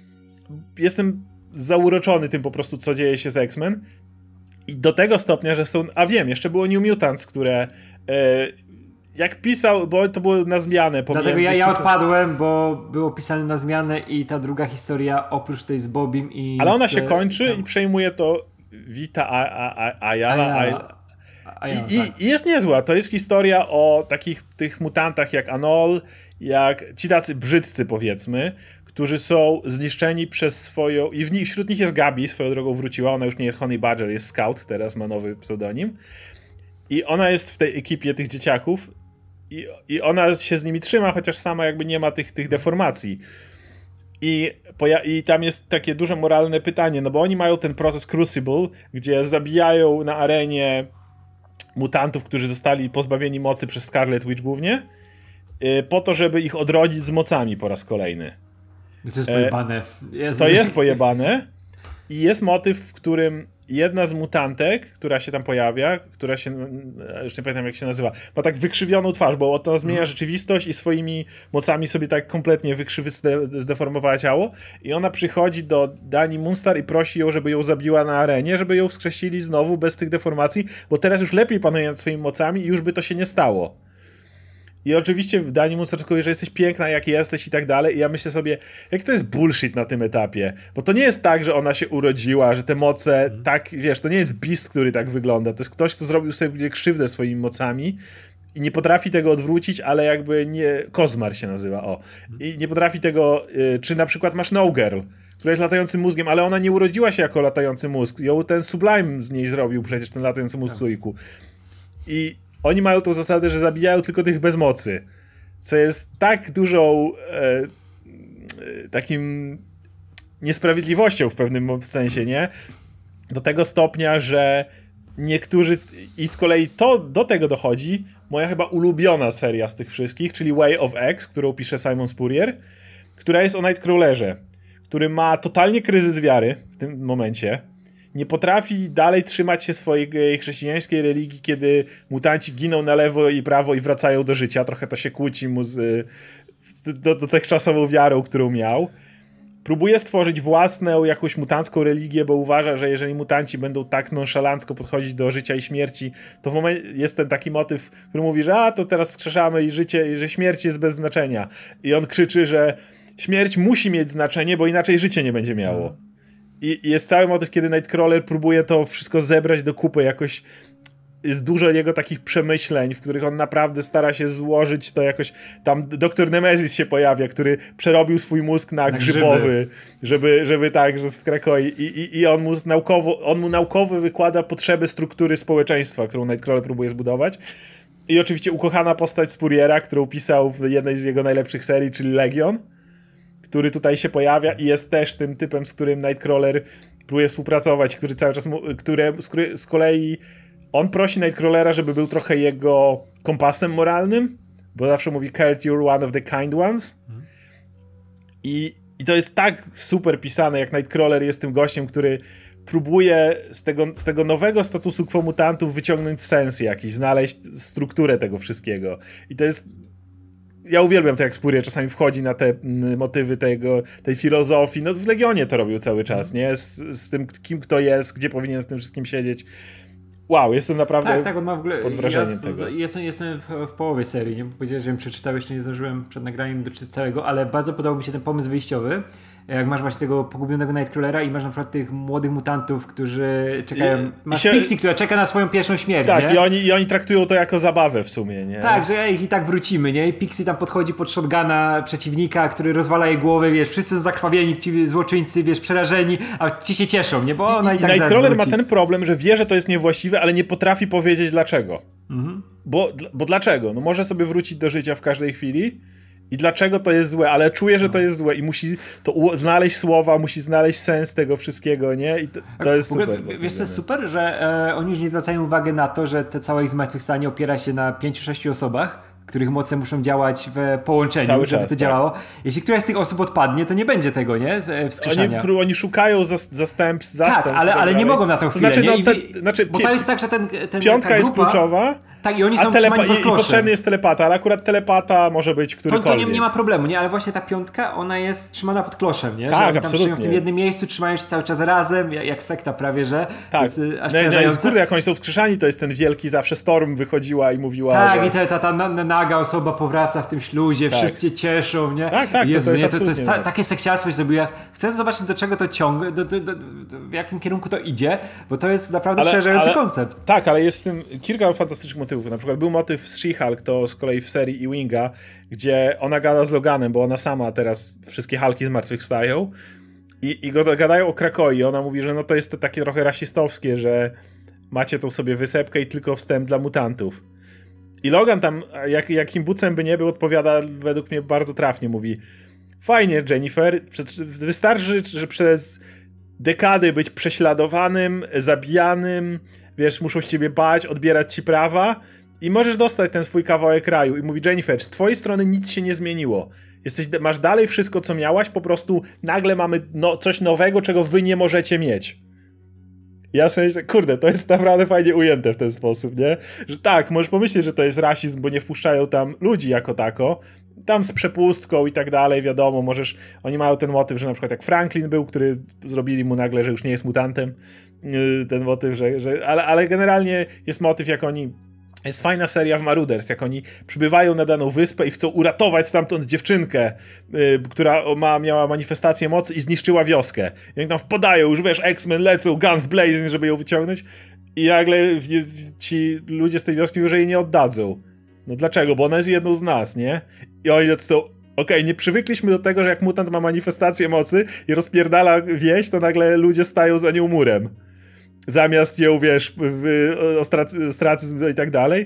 jestem zauroczony tym po prostu, co dzieje się z X-Men. I do tego stopnia, że są... A wiem, jeszcze było New Mutants, które... Yy, jak pisał, bo to było na zmianę. Dlatego ja, ja odpadłem, bo było pisane na zmianę i ta druga historia, oprócz tej z Bobim i... Ale ona z, się kończy tam... i przejmuje to Vita Ayala. I, i, I jest niezła. To jest historia o takich tych mutantach jak Anol, jak ci tacy brzydcy, powiedzmy, którzy są zniszczeni przez swoją... I w nich, wśród nich jest Gabi, swoją drogą wróciła. Ona już nie jest Honey Badger, jest Scout, teraz ma nowy pseudonim. I ona jest w tej ekipie tych dzieciaków i, i ona się z nimi trzyma, chociaż sama jakby nie ma tych, tych deformacji. I, I tam jest takie duże moralne pytanie, no bo oni mają ten proces Crucible, gdzie zabijają na arenie mutantów, którzy zostali pozbawieni mocy przez Scarlet Witch głównie, yy, po to, żeby ich odrodzić z mocami po raz kolejny. To jest pojebane. Jezu. To jest pojebane i jest motyw, w którym jedna z mutantek, która się tam pojawia, która się, już nie pamiętam jak się nazywa, ma tak wykrzywioną twarz, bo to zmienia hmm. rzeczywistość i swoimi mocami sobie tak kompletnie wykrzywy, zdeformowała ciało i ona przychodzi do Dani Moonstar i prosi ją, żeby ją zabiła na arenie, żeby ją wskrzesili znowu bez tych deformacji, bo teraz już lepiej panuje nad swoimi mocami i już by to się nie stało. I oczywiście Dani Moonstar czekuje, że jesteś piękna jak jesteś i tak dalej i ja myślę sobie, jak to jest bullshit na tym etapie, bo to nie jest tak, że ona się urodziła, że te moce mm. tak, wiesz, to nie jest Beast, który tak wygląda, to jest ktoś, kto zrobił sobie krzywdę swoimi mocami i nie potrafi tego odwrócić, ale jakby nie, Kozmar się nazywa, o, i nie potrafi tego, y, czy na przykład masz No Girl, która jest latającym mózgiem, ale ona nie urodziła się jako latający mózg, ją ten Sublime z niej zrobił przecież, ten latający mózg słoiku. I oni mają tą zasadę, że zabijają tylko tych bez mocy, co jest tak dużą e, e, takim niesprawiedliwością w pewnym sensie, nie? Do tego stopnia, że niektórzy... I z kolei to do tego dochodzi moja chyba ulubiona seria z tych wszystkich, czyli Way of X, którą pisze Simon Spurrier, która jest o Nightcrawlerze, który ma totalnie kryzys wiary w tym momencie. Nie potrafi dalej trzymać się swojej chrześcijańskiej religii, kiedy mutanci giną na lewo i prawo i wracają do życia. Trochę to się kłóci mu z do, dotychczasową wiarą, którą miał. Próbuje stworzyć własną jakąś mutancką religię, bo uważa, że jeżeli mutanci będą tak nonszalancko podchodzić do życia i śmierci, to w momencie jest ten taki motyw, który mówi, że a, to teraz skrzeszamy i życie, i że śmierć jest bez znaczenia. I on krzyczy, że śmierć musi mieć znaczenie, bo inaczej życie nie będzie miało. I, i jest cały motyw, kiedy Nightcrawler próbuje to wszystko zebrać do kupy, jakoś jest dużo jego takich przemyśleń, w których on naprawdę stara się złożyć to jakoś, tam doktor Nemesis się pojawia, który przerobił swój mózg na, na grzybowy, żeby, żeby tak, że z Krakoi i, i, i on mu naukowo, on mu naukowo wykłada potrzeby struktury społeczeństwa, którą Nightcrawler próbuje zbudować. I oczywiście ukochana postać Spurriera, którą pisał w jednej z jego najlepszych serii, czyli Legion, który tutaj się pojawia i jest też tym typem, z którym Nightcrawler próbuje współpracować, który cały czas, mu, które, z, z kolei on prosi Nightcrawlera, żeby był trochę jego kompasem moralnym, bo zawsze mówi Kurt, you're one of the kind ones. Mhm. I, I to jest tak super pisane, jak Nightcrawler jest tym gościem, który próbuje z tego, z tego nowego statusu quo mutantów wyciągnąć sens jakiś, znaleźć strukturę tego wszystkiego. I to jest... Ja uwielbiam to, jak Spurrier czasami wchodzi na te motywy tego, tej filozofii. No w Legionie to robił cały czas, nie? Z, z tym, kim kto jest, gdzie powinien z tym wszystkim siedzieć. Wow, jestem naprawdę tak, tak, on ma w ogóle, pod wrażeniem ja tego. Jestem, jestem w, w połowie serii, nie? Bo powiedziałem, że ją przeczytałem, jeszcze nie zdążyłem przed nagraniem doczytać całego, ale bardzo podobał mi się ten pomysł wyjściowy. Jak masz właśnie tego pogubionego Nightcrawlera i masz na przykład tych młodych mutantów, którzy czekają... I, masz i się... Pixie, która czeka na swoją pierwszą śmierć, tak, nie? i oni, i oni traktują to jako zabawę w sumie, nie? Tak, że ich i tak wrócimy, nie? I Pixie tam podchodzi pod shotguna przeciwnika, który rozwala jej głowę, wiesz, wszyscy są zakrwawieni, ci złoczyńcy, wiesz, przerażeni, a ci się cieszą, nie? Bo ona i, i, i tak Nightcrawler ma ten problem, że wie, że to jest niewłaściwe, ale nie potrafi powiedzieć dlaczego. Mhm. Bo, bo dlaczego? No może sobie wrócić do życia w każdej chwili, i dlaczego to jest złe, ale czuje, że to jest złe i musi to znaleźć słowa, musi znaleźć sens tego wszystkiego, nie? I to, to jest ogóle, super. Wiesz, to jest super, że e, oni już nie zwracają uwagi na to, że te całe ich zmartwychwstanie opiera się na pięciu, sześciu osobach, których moce muszą działać w połączeniu, cały żeby czas, to działało. Tak. Jeśli któraś z tych osób odpadnie, to nie będzie tego, nie? Wskrzeszenia. Oni, oni szukają zastęp, zastęp. Tak, ale, ale nie mogą na tą chwilę, to znaczy, nie? no, I, te, znaczy, bo to jest tak, że ten, ten piątka ta grupa, jest kluczowa. Tak, i oni są telepa- trzymani pod i, kloszem. I potrzebny jest telepata, ale akurat telepata może być którykolwiek. To, to nie, nie ma problemu, nie? Ale właśnie ta piątka, ona jest trzymana pod kloszem, nie? Tak, że oni tam absolutnie. w tym jednym miejscu, trzymają się cały czas razem, jak sekta prawie, że. Tak, to jest aż no, no, kurde, jak oni są wskrzeszani, to jest ten wielki zawsze Storm wychodziła i mówiła, tak, że... i ta, ta, ta naga osoba powraca w tym śluzie, tak. Wszyscy się cieszą, nie? Tak, tak, Jezu, to, to jest, nie? To, to jest ta, tak. takie sekciarstwo się zrobiło. Chcę zobaczyć, do czego to ciągnie, do, do, do, do, w jakim kierunku to idzie, bo to jest naprawdę ale, przerażający ale, koncept. Tak, ale jest w tym kilka fantastycznych motywów. Na przykład był motyw z She-Hulk, to z kolei w serii Ewinga, gdzie ona gada z Loganem, bo ona sama teraz wszystkie Hulki zmartwychwstają i, i go gadają o Krakoi. Ona mówi, że no to jest to takie trochę rasistowskie, że macie tą sobie wysepkę i tylko wstęp dla mutantów. I Logan tam, jak, jakim bucem by nie był, odpowiada według mnie bardzo trafnie. Mówi, fajnie Jennifer, wystarczy, że przez dekady być prześladowanym, zabijanym, wiesz, muszą się ciebie bać, odbierać ci prawa i możesz dostać ten swój kawałek raju. I mówi, Jennifer, z twojej strony nic się nie zmieniło. Jesteś, masz dalej wszystko, co miałaś, po prostu nagle mamy no, coś nowego, czego wy nie możecie mieć. Ja sobie myślę, kurde, to jest naprawdę fajnie ujęte w ten sposób, nie? Że tak, możesz pomyśleć, że to jest rasizm, bo nie wpuszczają tam ludzi jako tako, tam z przepustką i tak dalej, wiadomo, możesz, oni mają ten motyw, że na przykład jak Franklin był, który zrobili mu nagle, że już nie jest mutantem, ten motyw, że, że ale, ale generalnie jest motyw, jak oni, jest fajna seria w Marauders, jak oni przybywają na daną wyspę i chcą uratować stamtąd dziewczynkę, yy, która ma, miała manifestację mocy i zniszczyła wioskę. I oni tam wpadają, już wiesz, X-Men lecą, guns blazing, żeby ją wyciągnąć i nagle w, w, ci ludzie z tej wioski już jej nie oddadzą. No dlaczego? Bo ona jest jedną z nas, nie? I oni są, okej, okay, nie przywykliśmy do tego, że jak mutant ma manifestację mocy i rozpierdala wieś, to nagle ludzie stają za nią murem. Zamiast ją, wiesz, ostracyzm i tak dalej.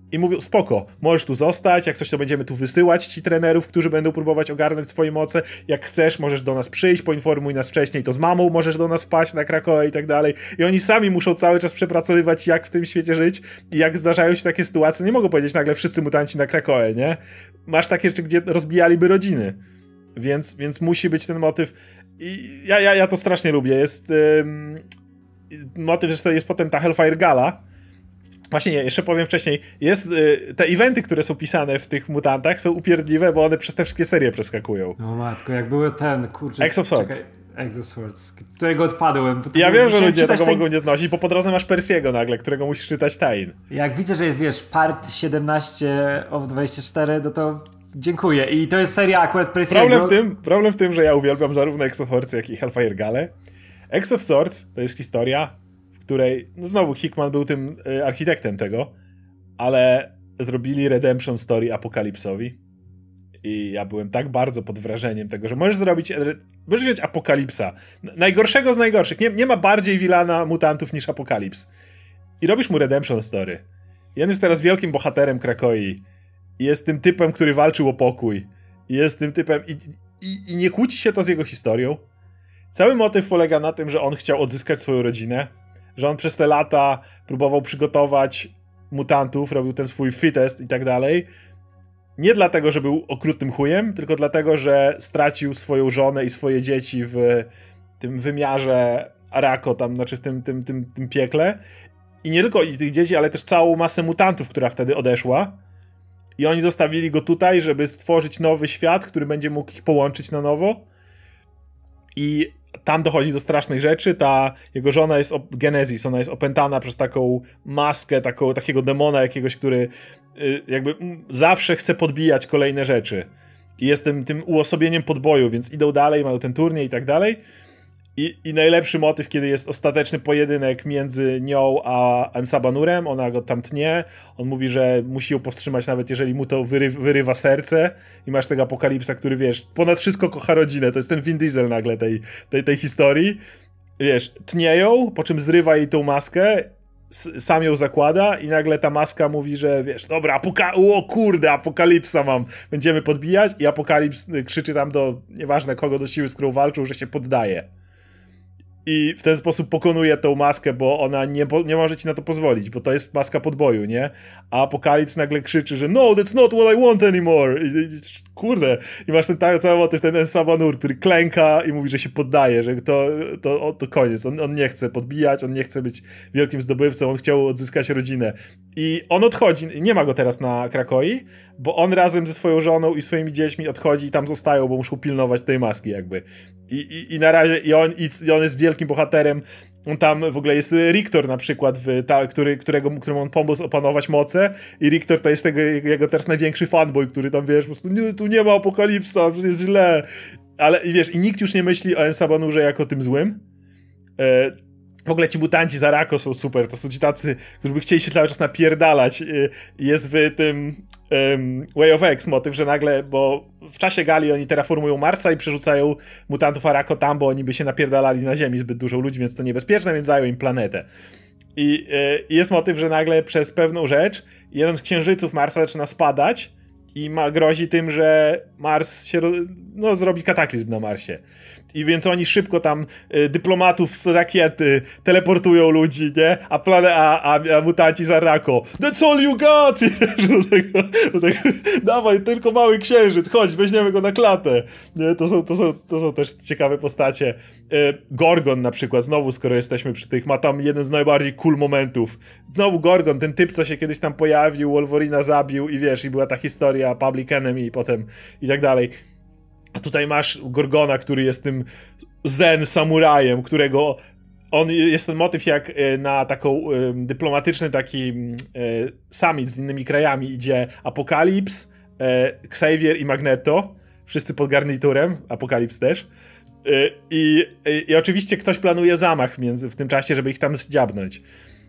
i mówią, spoko, możesz tu zostać, jak coś to będziemy tu wysyłać ci trenerów, którzy będą próbować ogarnąć twoje moce, jak chcesz, możesz do nas przyjść, poinformuj nas wcześniej, to z mamą możesz do nas wpaść na Krakoę i tak dalej. I oni sami muszą cały czas przepracowywać, jak w tym świecie żyć i jak zdarzają się takie sytuacje, nie mogą powiedzieć nagle wszyscy mutanci na Krakoę, nie? Masz takie rzeczy, gdzie rozbijaliby rodziny. Więc, więc musi być ten motyw. I ja, ja, ja to strasznie lubię. Jest ym, motyw, że to jest potem ta Hellfire Gala. Właśnie nie, jeszcze powiem wcześniej. Jest, y, te eventy, które są pisane w tych mutantach, są upierdliwe, bo one przez te wszystkie serie przeskakują. No matko, jak były ten, kurczę... X of Swords. Czekaj, X of Swords, którego odpadłem. Ja wiem, że ludzie tego ten... mogą nie znosić, bo po drodze masz Persiego nagle, którego musisz czytać tajn. Jak widzę, że jest, wiesz, part siedemnaście of dwadzieścia cztery, no to dziękuję. I to jest seria akurat Persiego. Problem w tym, problem w tym, że ja uwielbiam zarówno X of Swords, jak i Hellfire Gale. X of Swords to jest historia, w której, no znowu Hickman był tym y, architektem tego, ale zrobili redemption story Apokalipsowi. I ja byłem tak bardzo pod wrażeniem tego, że możesz zrobić, możesz wziąć Apokalipsa, najgorszego z najgorszych, nie, nie ma bardziej wilana mutantów niż Apokalips. I robisz mu redemption story. I on jest teraz wielkim bohaterem Krakoi. I jest tym typem, który walczył o pokój. I jest tym typem... I, i, i nie kłóci się to z jego historią. Cały motyw polega na tym, że on chciał odzyskać swoją rodzinę, że on przez te lata próbował przygotować mutantów, robił ten swój fitest i tak dalej. Nie dlatego, że był okrutnym chujem, tylko dlatego, że stracił swoją żonę i swoje dzieci w tym wymiarze Arakko, tam, znaczy w tym, tym, tym, tym piekle. I nie tylko i tych dzieci, ale też całą masę mutantów, która wtedy odeszła. I oni zostawili go tutaj, żeby stworzyć nowy świat, który będzie mógł ich połączyć na nowo. I tam dochodzi do strasznych rzeczy. Ta jego żona jest Genesis, ona jest opętana przez taką maskę, taką, takiego demona jakiegoś, który y, jakby zawsze chce podbijać kolejne rzeczy. I jest tym, tym uosobieniem podboju, więc idą dalej, mają ten turniej i tak dalej. I, I najlepszy motyw, kiedy jest ostateczny pojedynek między nią a Ensabanurem, ona go tam tnie, on mówi, że musi ją powstrzymać nawet jeżeli mu to wyry, wyrywa serce i masz tego Apokalipsa, który wiesz, ponad wszystko kocha rodzinę, to jest ten Vin Diesel nagle tej, tej, tej historii, wiesz, tnie ją, po czym zrywa jej tą maskę, sam ją zakłada i nagle ta maska mówi, że wiesz, dobra, apoka o kurde, Apokalipsa mam, będziemy podbijać i Apokalips krzyczy tam do, nieważne kogo do siły, z którą walczył, że się poddaje. I w ten sposób pokonuje tą maskę, bo ona nie, nie może ci na to pozwolić, bo to jest maska podboju, nie? A Apokalips nagle krzyczy, że no, that's not what I want anymore. I, i, kurde. I masz ten cały motyw, ten Ensabanur, który klęka i mówi, że się poddaje, że to, to, o, to koniec. On, on nie chce podbijać, on nie chce być wielkim zdobywcą, on chciał odzyskać rodzinę. I on odchodzi, nie ma go teraz na Krakoi, bo on razem ze swoją żoną i swoimi dziećmi odchodzi i tam zostają, bo muszą pilnować tej maski jakby. I, i, i na razie, i on, i, i on jest wielkim bohaterem. On tam w ogóle jest Rictor na przykład, w, ta, który, którego, któremu on pomógł opanować moce i Rictor to jest tego, jego teraz największy fanboy, który tam, wiesz, po prostu nie, tu nie ma Apokalipsa, jest źle. Ale i wiesz, i nikt już nie myśli o Ensabanurze jako tym złym. E, W ogóle ci mutanci z Arakko są super, to są ci tacy, którzy by chcieli się cały czas napierdalać. Jest w tym um, Way of X motyw, że nagle, bo w czasie gali oni terraformują Marsa i przerzucają mutantów Arakko tam, bo oni by się napierdalali na Ziemi zbyt dużo ludzi, więc to niebezpieczne, więc zajął im planetę. I y, jest motyw, że nagle przez pewną rzecz jeden z księżyców Marsa zaczyna spadać i ma, grozi tym, że Mars się, no, zrobi kataklizm na Marsie. I więc oni szybko tam y, dyplomatów rakiety teleportują ludzi, nie? A, plane, a, a, a mutanci z Arakko that's all you got! do tego, do tego, dawaj, tylko mały księżyc, chodź, weźmiemy go na klatę. Nie? To, są, to, są, to są też ciekawe postacie. Y, Gorgon na przykład, znowu skoro jesteśmy przy tych, ma tam jeden z najbardziej cool momentów. Znowu Gorgon, ten typ, co się kiedyś tam pojawił, Wolverina zabił i wiesz, i była ta historia Public Enemy i potem i tak dalej. A tutaj masz Gorgona, który jest tym zen samurajem, którego on jest ten motyw, jak na taką y, dyplomatyczny taki y, summit z innymi krajami idzie Apokalips, y, Xavier i Magneto, wszyscy pod garniturem, Apokalips też. Y, i, y, I oczywiście ktoś planuje zamach między, w tym czasie, żeby ich tam zdziabnąć.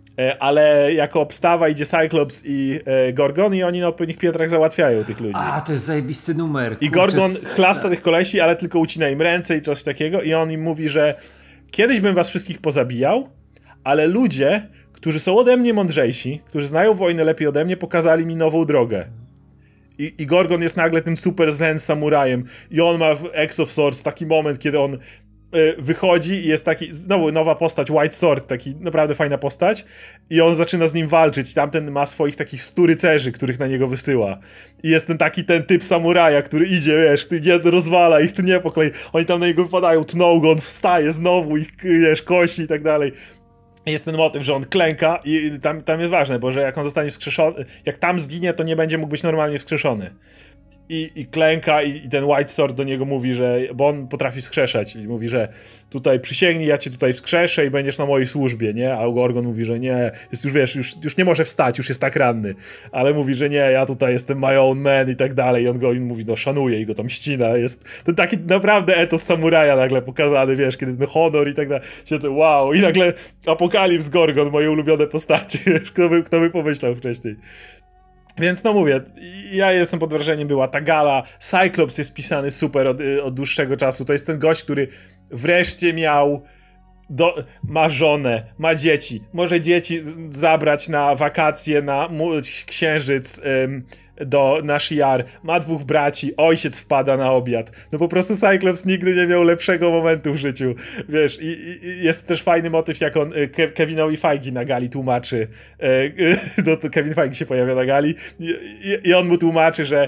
Ale jako obstawa idzie Cyclops i e, Gorgon i oni na odpowiednich piętrach załatwiają tych ludzi. A, to jest zajebisty numer. I Gorgon chlasta tych kolesi, ale tylko ucina im ręce i coś takiego i on im mówi, że kiedyś bym was wszystkich pozabijał, ale ludzie, którzy są ode mnie mądrzejsi, którzy znają wojnę lepiej ode mnie, pokazali mi nową drogę. I, i Gorgon jest nagle tym super zen samurajem i on ma w X of Swords taki moment, kiedy on wychodzi i jest taki, znowu nowa postać, White Sword, taki naprawdę fajna postać i on zaczyna z nim walczyć i tamten ma swoich takich stu rycerzy, których na niego wysyła i jest ten taki, ten typ samuraja, który idzie, wiesz, ty nie rozwala ich, ty nie po kolei, oni tam na niego wypadają, tną go, on wstaje znowu ich, wiesz, kości i tak dalej. Jest ten motyw, że on klęka i tam, tam jest ważne, bo że jak on zostanie wskrzeszony, jak tam zginie, to nie będzie mógł być normalnie wskrzeszony. I, i klęka i, i ten White Sword do niego mówi, że, bo on potrafi wskrzeszać i mówi, że tutaj przysięgnij, ja cię tutaj wskrzeszę i będziesz na mojej służbie, nie? A Gorgon mówi, że nie, jest już, wiesz, już, już nie może wstać, już jest tak ranny, ale mówi, że nie, ja tutaj jestem my own man i tak dalej i on go i mówi, no szanuje i go tam ścina, jest ten taki naprawdę etos samuraja nagle pokazany, wiesz, kiedy ten honor i tak dalej, siedzę, wow, i nagle Apokalips Gorgon, moje ulubione postacie, kto by, kto by pomyślał wcześniej. Więc no mówię, ja jestem pod wrażeniem, była ta gala, Cyclops jest pisany super od, od dłuższego czasu, to jest ten gość, który wreszcie miał, do, ma żonę, ma dzieci, może dzieci zabrać na wakacje na księżyc ym, do, na Shi'ar, ma dwóch braci, ojciec wpada na obiad, no po prostu Cyclops nigdy nie miał lepszego momentu w życiu, wiesz, i, i jest też fajny motyw, jak on Ke Kevinowi Feige na gali tłumaczy, no to Kevin Feige się pojawia na gali i, i, i on mu tłumaczy, że,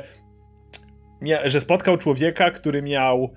że spotkał człowieka, który miał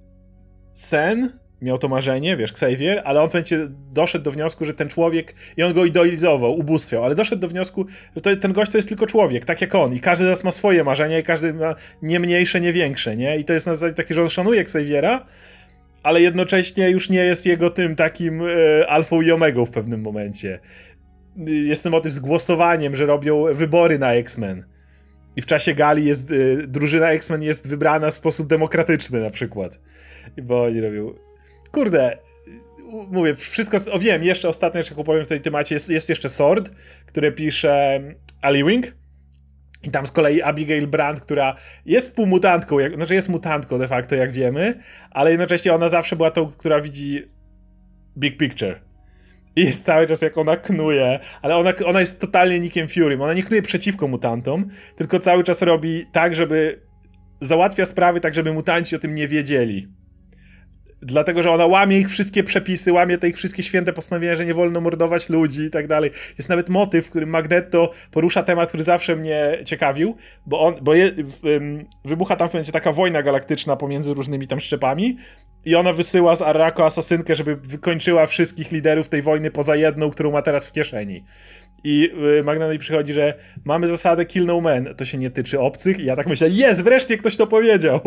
sen, miał to marzenie, wiesz, Xavier, ale on będzie doszedł do wniosku, że ten człowiek, i on go idolizował, ubóstwiał, ale doszedł do wniosku, że to, ten gość to jest tylko człowiek, tak jak on, i każdy z nas ma swoje marzenia i każdy ma nie mniejsze, nie większe, nie? I to jest na zasadzie takie, że on szanuje Xaviera, ale jednocześnie już nie jest jego tym takim e, alfą i omegą w pewnym momencie. Jest ten motyw z głosowaniem, że robią wybory na X-Men. I w czasie gali jest, e, drużyna X-Men jest wybrana w sposób demokratyczny na przykład. Bo oni robią... Kurde, mówię, wszystko, o wiem, jeszcze ostatnie, jak opowiem w tej temacie, jest, jest jeszcze Sword, które pisze Ali Wing i tam z kolei Abigail Brand, która jest półmutantką, jak, znaczy jest mutantką de facto, jak wiemy, ale jednocześnie ona zawsze była tą, która widzi big picture. I jest cały czas jak ona knuje, ale ona, ona jest totalnie Nickiem Furym, ona nie knuje przeciwko mutantom, tylko cały czas robi tak, żeby załatwia sprawy tak, żeby mutanci o tym nie wiedzieli. Dlatego, że ona łamie ich wszystkie przepisy, łamie te ich wszystkie święte postanowienia, że nie wolno mordować ludzi i tak dalej. Jest nawet motyw, w którym Magneto porusza temat, który zawsze mnie ciekawił, bo on, bo je, um, wybucha tam w momencie taka wojna galaktyczna pomiędzy różnymi tam szczepami i ona wysyła z Arakko asasynkę, żeby wykończyła wszystkich liderów tej wojny poza jedną, którą ma teraz w kieszeni. I y, Magneto przychodzi, że mamy zasadę kill no man, to się nie tyczy obcych i ja tak myślę, jest, wreszcie ktoś to powiedział.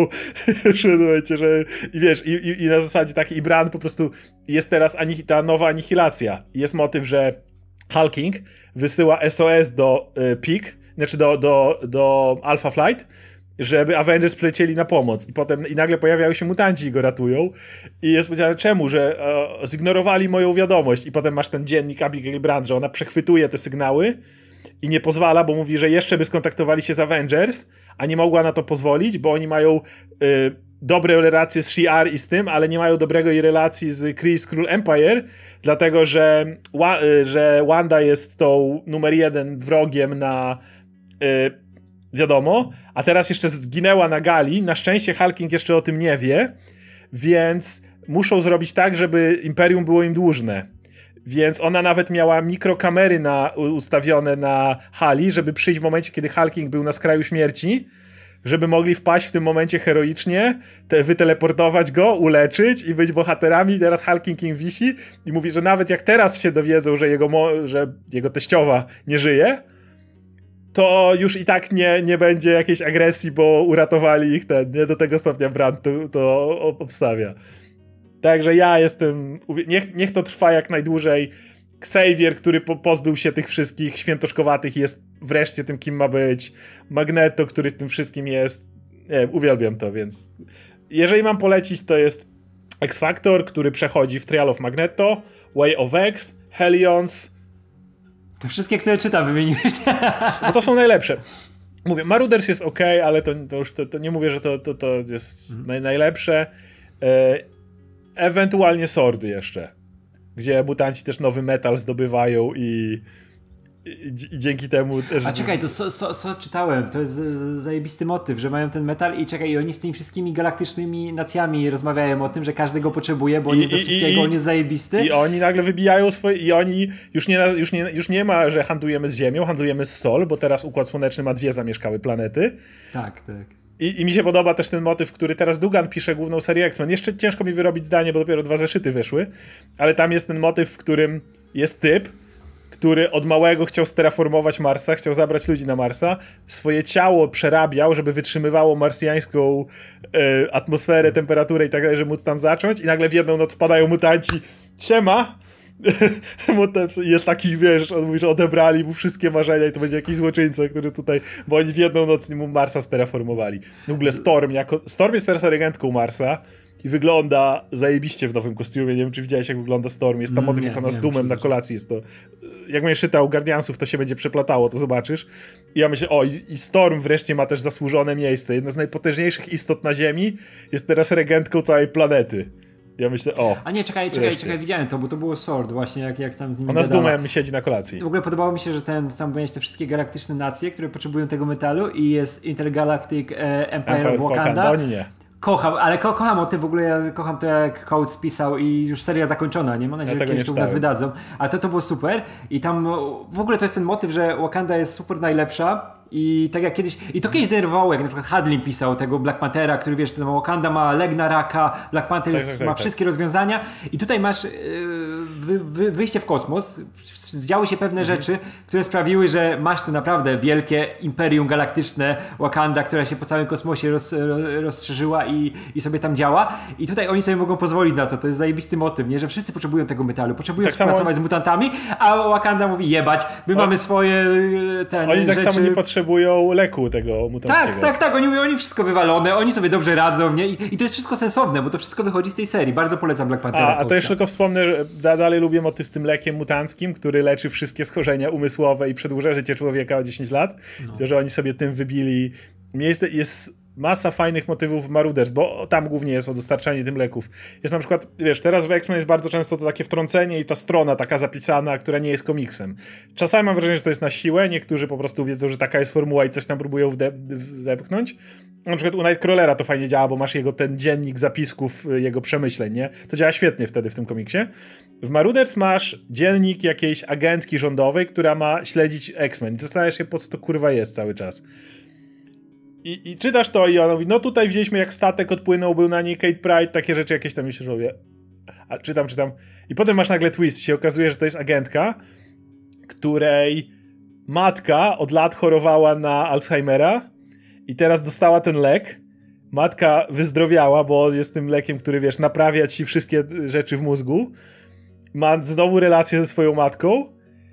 że, I wiesz, i, i, i na zasadzie tak i Brand po prostu jest teraz ani, ta nowa anihilacja. Jest motyw, że Hulking wysyła S O S do y, Peak, znaczy do, do, do Alpha Flight, żeby Avengers przylecieli na pomoc i potem i nagle pojawiają się mutanci i go ratują i jest powiedziane czemu, że e, zignorowali moją wiadomość i potem masz ten dziennik Abigail Brand, że ona przechwytuje te sygnały i nie pozwala, bo mówi, że jeszcze by skontaktowali się z Avengers, a nie mogła na to pozwolić, bo oni mają e, dobre relacje z Shi'ar i z tym, ale nie mają dobrego relacji z Kree Skrull Empire, dlatego, że, wa, e, że Wanda jest tą numer jeden wrogiem na e, wiadomo, a teraz jeszcze zginęła na gali, na szczęście Hulking jeszcze o tym nie wie, więc muszą zrobić tak, żeby Imperium było im dłużne. Więc ona nawet miała mikrokamery na, ustawione na hali, żeby przyjść w momencie, kiedy Hulking był na skraju śmierci, żeby mogli wpaść w tym momencie heroicznie, te, wyteleportować go, uleczyć i być bohaterami. Teraz Hulking im wisi i mówi, że nawet jak teraz się dowiedzą, że jego, że jego teściowa nie żyje, to już i tak nie, nie będzie jakiejś agresji, bo uratowali ich ten, nie? Do tego stopnia Brand to, to obstawia. Także ja jestem, niech, niech to trwa jak najdłużej. Xavier, który po, pozbył się tych wszystkich świętoszkowatych, jest wreszcie tym, kim ma być. Magneto, który tym wszystkim jest, nie wiem, uwielbiam to, więc jeżeli mam polecić, to jest X-Factor, który przechodzi w Trial of Magneto, Way of X, Hellions. To wszystkie, które czytam, wymieniłeś. No to są najlepsze. Mówię, Marauders jest ok, ale to, to już to, to nie mówię, że to, to, to jest mhm. naj, najlepsze. E, ewentualnie Swordy jeszcze. gdzie mutanci też nowy metal zdobywają i, i, i dzięki temu też... A czekaj, to co so, so, so czytałem, to jest zajebisty motyw, że mają ten metal i czekaj, i oni z tymi wszystkimi galaktycznymi nacjami rozmawiają o tym, że każdy go potrzebuje, bo on jest do wszystkiego, on jest zajebisty. I oni nagle wybijają swoje, i oni już nie, już, nie, już nie ma, że handlujemy z Ziemią, handlujemy z Sol, bo teraz Układ Słoneczny ma dwie zamieszkałe planety. Tak, tak. I, I mi się podoba też ten motyw, który teraz Dugan pisze główną serię X-Men. Jeszcze ciężko mi wyrobić zdanie, bo dopiero dwa zeszyty wyszły, ale tam jest ten motyw, w którym jest typ, który od małego chciał sterraformować Marsa, chciał zabrać ludzi na Marsa, swoje ciało przerabiał, żeby wytrzymywało marsjańską e, atmosferę, temperaturę i tak dalej, żeby móc tam zacząć i nagle w jedną noc padają mutanci. Siema! Jest taki, wiesz, on mówi, że odebrali mu wszystkie marzenia i to będzie jakiś złoczyńca, który tutaj, bo oni w jedną noc mu Marsa sterraformowali. W ogóle Storm jako, Storm jest teraz regentką Marsa i wygląda zajebiście w nowym kostiumie. Nie wiem, czy widziałeś, jak wygląda Storm. Jest tam motyw, jak ona z Doomem na kolacji jest to. Jak będziesz czytał Guardiansów, to się będzie przeplatało, to zobaczysz. I ja myślę, o, i Storm wreszcie ma też zasłużone miejsce. Jedna z najpotężniejszych istot na Ziemi jest teraz regentką całej planety. Ja myślę, o. A nie, czekaj, czekaj, wreszcie. czekaj, widziałem to, bo to było Sword właśnie, jak, jak tam z nimi Ona z Doomem siedzi na kolacji. W ogóle podobało mi się, że ten, tam będzie te wszystkie galaktyczne nacje, które potrzebują tego metalu i jest Intergalactic e, Empire, Empire of Wakanda. Wakanda. Oni nie. Kocham, ale ko kocham o tym w ogóle, ja kocham to, jak Coates pisał i już seria zakończona, nie? Mam nadzieję, ja że kiedyś to u nas wydadzą. Ale to, to było super i tam w ogóle to jest ten motyw, że Wakanda jest super najlepsza i tak jak kiedyś, i to kiedyś denerwowało, jak na przykład Hadlin pisał tego Black Panthera, który wiesz, ten Wakanda ma leg na raka, Black Panther tak, jest, tak, tak, ma tak. wszystkie rozwiązania i tutaj masz yy, wy, wy, wyjście w kosmos, zdziały się pewne mhm. rzeczy, które sprawiły, że masz tu naprawdę wielkie imperium galaktyczne Wakanda, która się po całym kosmosie roz, rozszerzyła i, i sobie tam działa i tutaj oni sobie mogą pozwolić na to, to jest zajebisty motyw, nie? Że wszyscy potrzebują tego metalu, potrzebują tak współpracować samo... z mutantami, a Wakanda mówi jebać, my o... mamy swoje ten, Oni tak rzeczy... samo nie potrzebują leku tego mutanckiego. Tak, tak, tak, oni mówią, oni wszystko wywalone, oni sobie dobrze radzą, nie? I, i to jest wszystko sensowne, bo to wszystko wychodzi z tej serii, bardzo polecam Black Panthera. A, a to jeszcze tylko wspomnę, że da, dalej lubię motyw z tym lekiem mutanckim, który leczy wszystkie schorzenia umysłowe i przedłuża życie człowieka o dziesięć lat. No. To, że oni sobie tym wybili miejsce, jest masa fajnych motywów w Marauders, bo tam głównie jest o dostarczanie tym leków. Jest na przykład, wiesz, teraz w X-Men jest bardzo często to takie wtrącenie i ta strona taka zapisana, która nie jest komiksem. Czasami mam wrażenie, że to jest na siłę, niektórzy po prostu wiedzą, że taka jest formuła i coś tam próbują wdepchnąć. Na przykład u Nightcrawlera to fajnie działa, bo masz jego ten dziennik zapisków, jego przemyśleń, nie? To działa świetnie wtedy w tym komiksie. W Marauders masz dziennik jakiejś agentki rządowej, która ma śledzić X-Men i zastanawiasz się, po co to kurwa jest cały czas. I, I czytasz to i ona mówi, no tutaj widzieliśmy, jak statek odpłynął, był na niej Kate Pride, takie rzeczy jakieś tam myślisz, że a czytam, czytam. I potem masz nagle twist, się okazuje, że to jest agentka, której matka od lat chorowała na Alzheimera i teraz dostała ten lek. Matka wyzdrowiała, bo jest tym lekiem, który, wiesz, naprawia ci wszystkie rzeczy w mózgu. Ma znowu relację ze swoją matką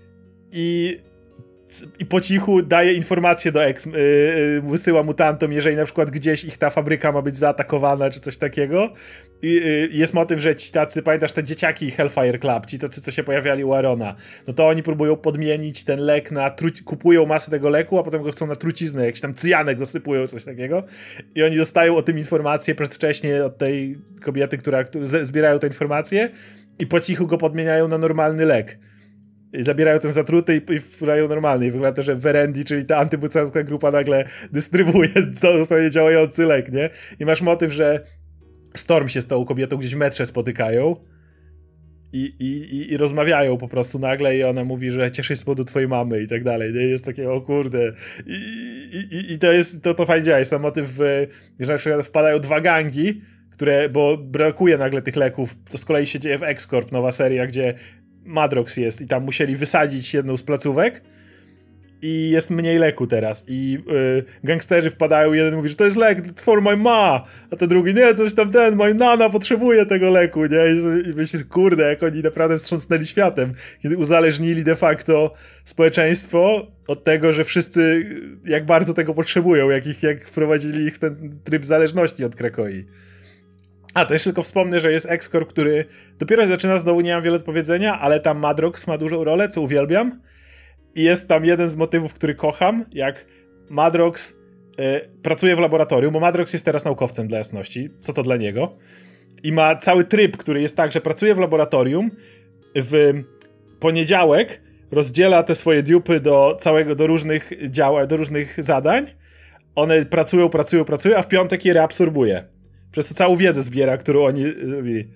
i i po cichu daje informacje do X, yy, wysyła mutantom, jeżeli na przykład gdzieś ich ta fabryka ma być zaatakowana, czy coś takiego. I yy, jest motyw, że ci tacy, pamiętasz te dzieciaki Hellfire Club, ci tacy, co się pojawiali u Arona, no to oni próbują podmienić ten lek na, tru- kupują masę tego leku, a potem go chcą na truciznę, jakiś tam cyjanek dosypują, coś takiego. I oni dostają o tym informacje przedwcześnie od tej kobiety, która, która z- zbierają te informacje i po cichu go podmieniają na normalny lek. I zabierają ten zatruty i, i wrają normalnie. I wygląda to, że Verendi, czyli ta antymucantska grupa, nagle dystrybuuje zupełnie działający lek, nie? I masz motyw, że Storm się z tą kobietą gdzieś w metrze spotykają i, i, i rozmawiają po prostu nagle i ona mówi, że cieszy się z powodu twojej mamy i tak dalej. Nie? Jest takie, o kurde. I, i, i to jest, to, to fajnie działa. Jest tam motyw, że na przykład wpadają dwa gangi, które, bo brakuje nagle tych leków. To z kolei się dzieje w X-Corp, nowa seria, gdzie Madrox jest i tam musieli wysadzić jedną z placówek i jest mniej leku teraz i yy, gangsterzy wpadają, jeden mówi, że to jest lek for my ma, a ten drugi, nie, coś tam ten, my nana potrzebuje tego leku, nie? I, i myślisz, kurde, jak oni naprawdę wstrząsnęli światem, kiedy uzależnili de facto społeczeństwo od tego, że wszyscy jak bardzo tego potrzebują, jak, ich, jak wprowadzili ich w ten tryb zależności od Krakoi. A, to jeszcze tylko wspomnę, że jest X-Corp, który dopiero zaczyna, znowu nie mam wiele do powiedzenia, ale tam Madrox ma dużą rolę, co uwielbiam. I jest tam jeden z motywów, który kocham, jak Madrox y, pracuje w laboratorium, bo Madrox jest teraz naukowcem, dla jasności, co to dla niego. I ma cały tryb, który jest tak, że pracuje w laboratorium w poniedziałek rozdziela te swoje dupy do całego, do różnych dział, do różnych zadań. One pracują, pracują, pracują, a w piątek je reabsorbuje. Przez to całą wiedzę zbiera, którą oni robili.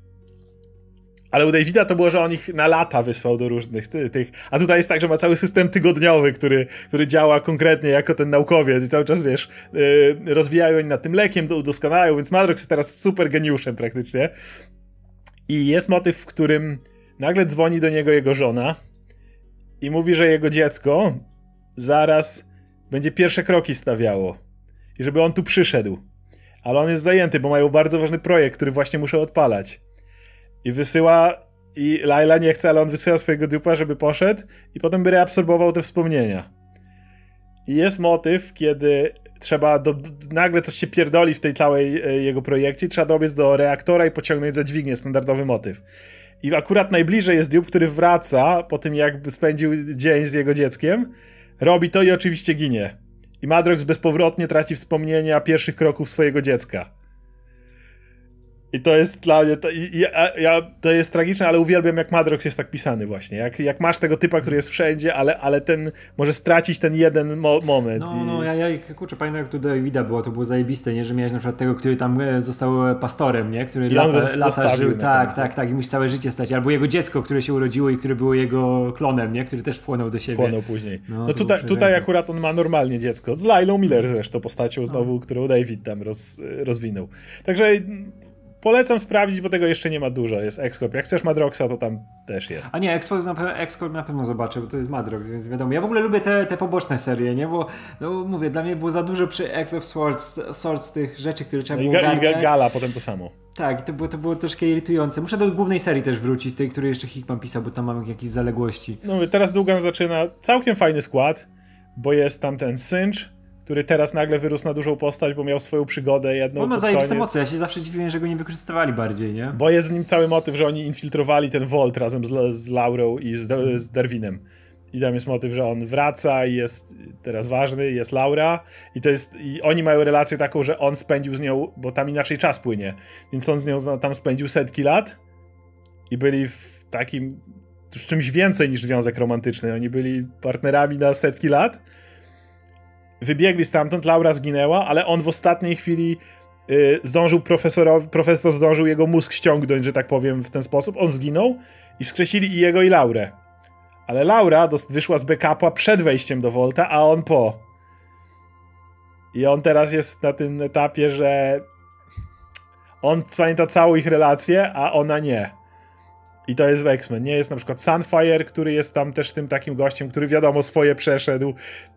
Ale u Davida to było, że on ich na lata wysłał do różnych ty, tych. A tutaj jest tak, że ma cały system tygodniowy, który, który działa konkretnie jako ten naukowiec i cały czas, wiesz, yy, rozwijają oni nad tym lekiem, udoskonalają, więc Madrox jest teraz super geniuszem praktycznie. I jest motyw, w którym nagle dzwoni do niego jego żona i mówi, że jego dziecko zaraz będzie pierwsze kroki stawiało i żeby on tu przyszedł. Ale on jest zajęty, bo mają bardzo ważny projekt, który właśnie muszą odpalać. I wysyła, i Layla nie chce, ale on wysyła swojego dupa, żeby poszedł i potem by reabsorbował te wspomnienia. I jest motyw, kiedy trzeba, do, nagle coś się pierdoli w tej całej e, jego projekcie, trzeba dobiec do reaktora i pociągnąć za dźwignię, standardowy motyw. I akurat najbliżej jest dup, który wraca po tym, jak spędził dzień z jego dzieckiem, robi to i oczywiście ginie. I Madrox bezpowrotnie traci wspomnienia pierwszych kroków swojego dziecka. I to jest dla mnie, to, i, ja, ja, to jest tragiczne, ale uwielbiam, jak Madrox jest tak pisany właśnie. Jak, jak masz tego typa, który jest wszędzie, ale, ale ten może stracić ten jeden mo moment. No, i... no, ja, ja kurczę, pamiętam, jak tu Davida było, to było zajebiste, nie? Że miałeś na przykład tego, który tam został pastorem, nie? Który I lata, lata żył, tak, końcu. tak, tak, i musi całe życie stać. Albo jego dziecko, które się urodziło i które było jego klonem, nie? Który też wchłonął do siebie. Wchłonął później. No, no tutaj, tutaj akurat on ma normalnie dziecko. Z Lailą Miller zresztą, postacią znowu, no. którą David tam roz, rozwinął. Także... Polecam sprawdzić, bo tego jeszcze nie ma dużo. Jest X-Corp. Jak chcesz Madroxa, to tam też jest. A nie, X-Corp na, pe- X-Corp na pewno zobaczę, bo to jest Madrox, więc wiadomo. Ja w ogóle lubię te, te poboczne serie, nie? Bo, no mówię, dla mnie było za dużo przy X of Swords, Swords tych rzeczy, które trzeba no było i, ga, i Gala potem to samo. Tak, to było, to było troszkę irytujące. Muszę do głównej serii też wrócić, tej, której jeszcze Hickman pisał, bo tam mam jakieś zaległości. No teraz Dugan zaczyna całkiem fajny skład, bo jest tam ten Synch, który teraz nagle wyrósł na dużą postać, bo miał swoją przygodę jedną. On ma zajebiste moce, ja się zawsze dziwiłem, że go nie wykorzystywali bardziej, nie? Bo jest z nim cały motyw, że oni infiltrowali ten Vault razem z, z Laurą i z, z Derwinem. I tam jest motyw, że on wraca i jest teraz ważny, jest Laura i to jest, i oni mają relację taką, że on spędził z nią, bo tam inaczej czas płynie, więc on z nią tam spędził setki lat i byli w takim, już czymś więcej niż związek romantyczny, oni byli partnerami na setki lat. Wybiegli stamtąd, Laura zginęła, ale on w ostatniej chwili y, zdążył profesorowi, profesor zdążył jego mózg ściągnąć, że tak powiem, w ten sposób. On zginął i wskrzesili i jego, i Laurę. Ale Laura dost, wyszła z backupa przed wejściem do Volta, a on po. I on teraz jest na tym etapie, że on pamięta całą ich relację, a ona nie. I to jest w X-Men. Nie jest na przykład Sunfire, który jest tam też tym takim gościem, który wiadomo swoje przeszedł.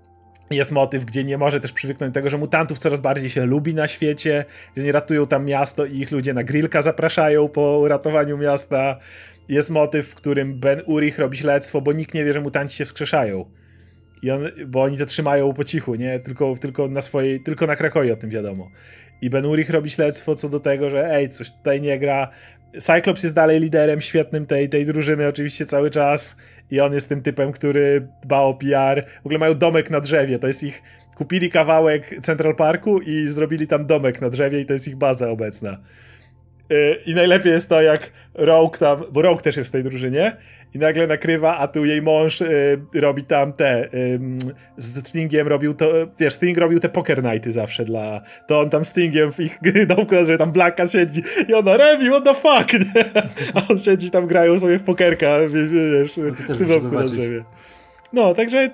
Jest motyw, gdzie nie może też przywyknąć do tego, że mutantów coraz bardziej się lubi na świecie, że nie ratują tam miasto i ich ludzie na grillka zapraszają po uratowaniu miasta. Jest motyw, w którym Ben Urich robi śledztwo, bo nikt nie wie, że mutanci się wskrzeszają. I on, bo oni to trzymają po cichu, nie? Tylko, tylko na swojej, tylko na Krakoi o tym wiadomo. I Ben Urich robi śledztwo co do tego, że ej, coś tutaj nie gra. Cyclops jest dalej liderem świetnym tej, tej drużyny oczywiście cały czas i on jest tym typem, który dba o P R. W ogóle mają domek na drzewie, to jest ich... Kupili kawałek Central Parku i zrobili tam domek na drzewie i to jest ich baza obecna. Yy, I najlepiej jest to, jak Rogue tam... Bo Rogue też jest w tej drużynie i nagle nakrywa, a tu jej mąż yy, robi tam te... Yy, z Stingiem robił to... Wiesz, Sting robił te poker nighty zawsze dla... To on tam Stingiem w ich domku, że tam Black Cat siedzi i ona Remi, what the fuck, nie? A on siedzi tam, grają sobie w pokerka, wiesz, no w tym domku na drzewie. No, także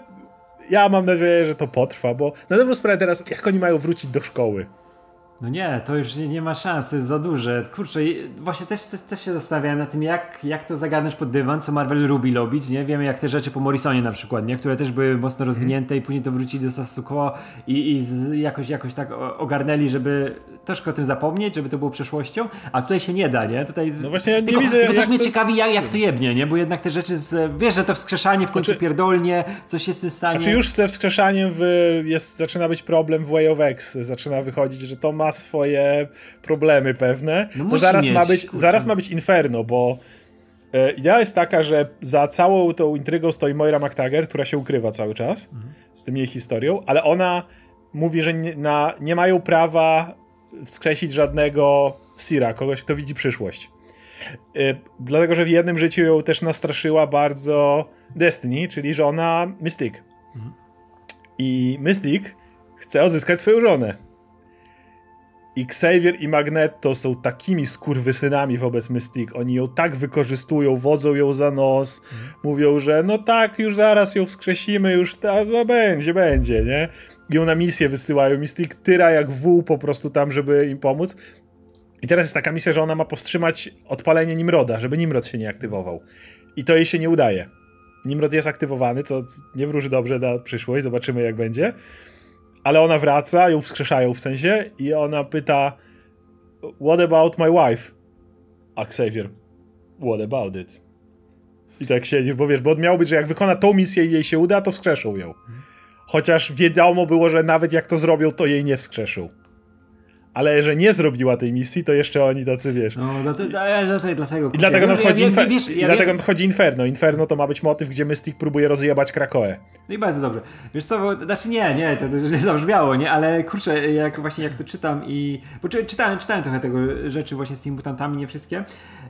ja mam nadzieję, że to potrwa, bo na dobrą sprawę teraz, jak oni mają wrócić do szkoły? No nie, to już nie, nie ma szans, to jest za duże. Kurczę, właśnie też, też, też się zastanawiałem na tym, jak, jak to zagarnąć pod dywan, co Marvel lubi robić, nie? Wiemy jak te rzeczy po Morrisonie na przykład, nie? Które też były mocno rozwinięte mm. i później to wrócili do status quo i, i z, jakoś, jakoś tak ogarnęli, żeby troszkę o tym zapomnieć, żeby to było przeszłością, a tutaj się nie da, nie? Tutaj... No właśnie ja nie tylko, widzę, tylko też jak mnie to... ciekawi, jak, jak to jebnie, nie? Bo jednak te rzeczy, z, wiesz, że to wskrzeszanie w końcu znaczy... pierdolnie, coś się z tym stanie. Znaczy już ze wskrzeszaniem w, jest, zaczyna być problem w Way of X, zaczyna wychodzić, że to ma swoje problemy pewne, no bo zaraz, mieć, ma być, zaraz ma być Inferno, bo e, idea jest taka, że za całą tą intrygą stoi Moira MacTaggert, która się ukrywa cały czas mhm. z tym jej historią, ale ona mówi, że nie, na, nie mają prawa wskrzesić żadnego Sira, kogoś, kto widzi przyszłość. Dlatego, że w jednym życiu ją też nastraszyła bardzo Destiny, czyli żona Mystique. Mhm. I Mystique chce odzyskać swoją żonę. I Xavier i Magneto są takimi skurwysynami wobec Mystique. Oni ją tak wykorzystują, wodzą ją za nos, mhm. mówią, że no tak, już zaraz ją wskrzesimy, już ta, to będzie, będzie, nie? I ją na misję wysyłają. Mystique tyra jak wół po prostu tam, żeby im pomóc. I teraz jest taka misja, że ona ma powstrzymać odpalenie Nimroda, żeby Nimrod się nie aktywował. I to jej się nie udaje. Nimrod jest aktywowany, co nie wróży dobrze na przyszłość, zobaczymy jak będzie. Ale ona wraca, ją wskrzeszają w sensie i ona pyta what about my wife? A Xavier, what about it? I tak siedzisz, bo wiesz, bo miało być, że jak wykona tą misję i jej się uda, to wskrzeszą ją. Chociaż wiadomo było, że nawet jak to zrobią, to jej nie wskrzeszą. Ale że nie zrobiła tej misji, to jeszcze oni tacy, wiesz. No, dlatego, dlatego, dlatego, I dlatego nadchodzi, ja, ja, infer- wiesz, ja, i dlatego nadchodzi Inferno. Inferno to ma być motyw, gdzie Mystique próbuje rozjebać Krakoę. No i bardzo dobrze. Wiesz co, bo, znaczy nie, nie, to, to zabrzmiało, nie, ale kurczę, jak właśnie jak to czytam i... Bo czy, czytałem, czytałem trochę tego rzeczy właśnie z tymi mutantami, nie wszystkie.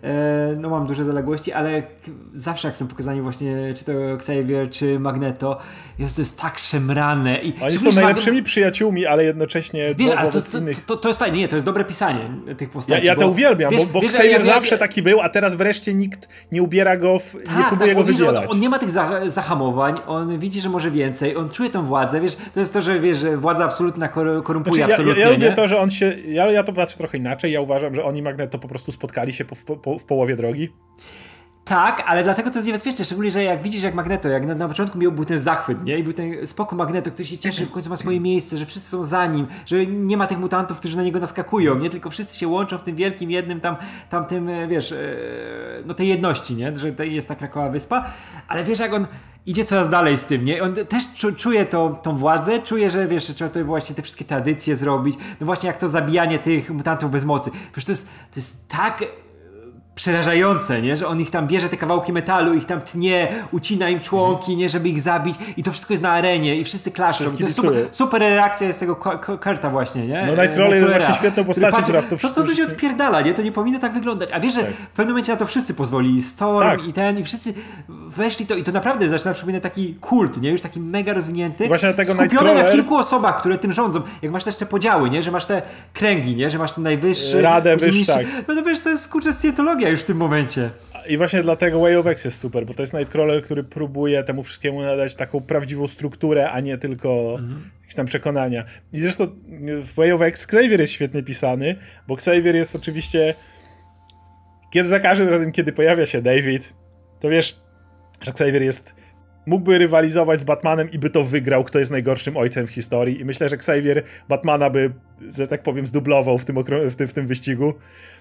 E, no mam duże zaległości, ale zawsze jak są pokazani właśnie, czy to Xavier, czy Magneto, jest to jest tak szemrane. I oni są najlepszymi Mag... przyjaciółmi, ale jednocześnie wiesz, ale to, to, to, to, to jest fajne, nie, to jest dobre pisanie tych postaci. Ja, ja bo, to uwielbiam, wiesz, bo, bo wiesz, Xavier ja, ja, zawsze ja, taki był, a teraz wreszcie nikt nie ubiera go, w, tak, nie próbuje tak, go wydzielać. On, on nie ma tych za, zahamowań, on widzi, że może więcej, on czuje tą władzę, wiesz, to jest to, że wiesz, że władza absolutna kor, korumpuje znaczy, absolutnie. Ja, ja, ja lubię to, że on się, ja, ja to patrzę trochę inaczej, ja uważam, że on i Magneto po prostu spotkali się po, po, w połowie drogi. Tak, ale dlatego to jest niebezpieczne, szczególnie, że jak widzisz jak Magneto, jak na, na początku miał był ten zachwyt, nie? I był ten spoko Magneto, który się cieszy, w końcu ma swoje miejsce, że wszyscy są za nim, że nie ma tych mutantów, którzy na niego naskakują, nie? Tylko wszyscy się łączą w tym wielkim jednym tam, tam tym, wiesz, no tej jedności, nie? Że to jest ta Krakowa wyspa, ale wiesz jak on idzie coraz dalej z tym, nie? On też czu, czuje to, tą władzę, czuje, że wiesz, że trzeba to właśnie te wszystkie tradycje zrobić, no właśnie jak to zabijanie tych mutantów bez mocy. Wiesz, to jest, to jest tak przerażające, nie? Że on ich tam bierze te kawałki metalu, ich tam tnie, ucina im członki, nie? Żeby ich zabić i to wszystko jest na arenie i wszyscy klaszczą. To jest super, super reakcja jest tego Kurta właśnie, nie? No Nightcrawler jest właśnie świetną postacią, która w to wszystko... Co, co tu się odpierdala, nie? To nie powinno tak wyglądać. A wiesz, że tak. w pewnym momencie na to wszyscy pozwolili. Storm tak. i ten, i wszyscy weszli to i to naprawdę zaczyna przypominać taki kult, nie? Już taki mega rozwinięty. Właśnie dlatego skupiony Nightcrawler... na kilku osobach, które tym rządzą. Jak masz też te podziały, nie? Że masz te kręgi, nie? Że masz ten najwyższy... Radę wyższy, tak. No to wiesz, to jest kurczę scjentologia już w tym momencie. I właśnie dlatego Way of X jest super, bo to jest Nightcrawler, który próbuje temu wszystkiemu nadać taką prawdziwą strukturę, a nie tylko mhm. jakieś tam przekonania. I zresztą w Way of X Xavier jest świetnie pisany, bo Xavier jest oczywiście... Kiedy za każdym razem, kiedy pojawia się David, to wiesz, że Xavier jest... mógłby rywalizować z Batmanem i by to wygrał, kto jest najgorszym ojcem w historii. I myślę, że Xavier Batmana by, że tak powiem, zdublował w tym, w tym, w tym wyścigu.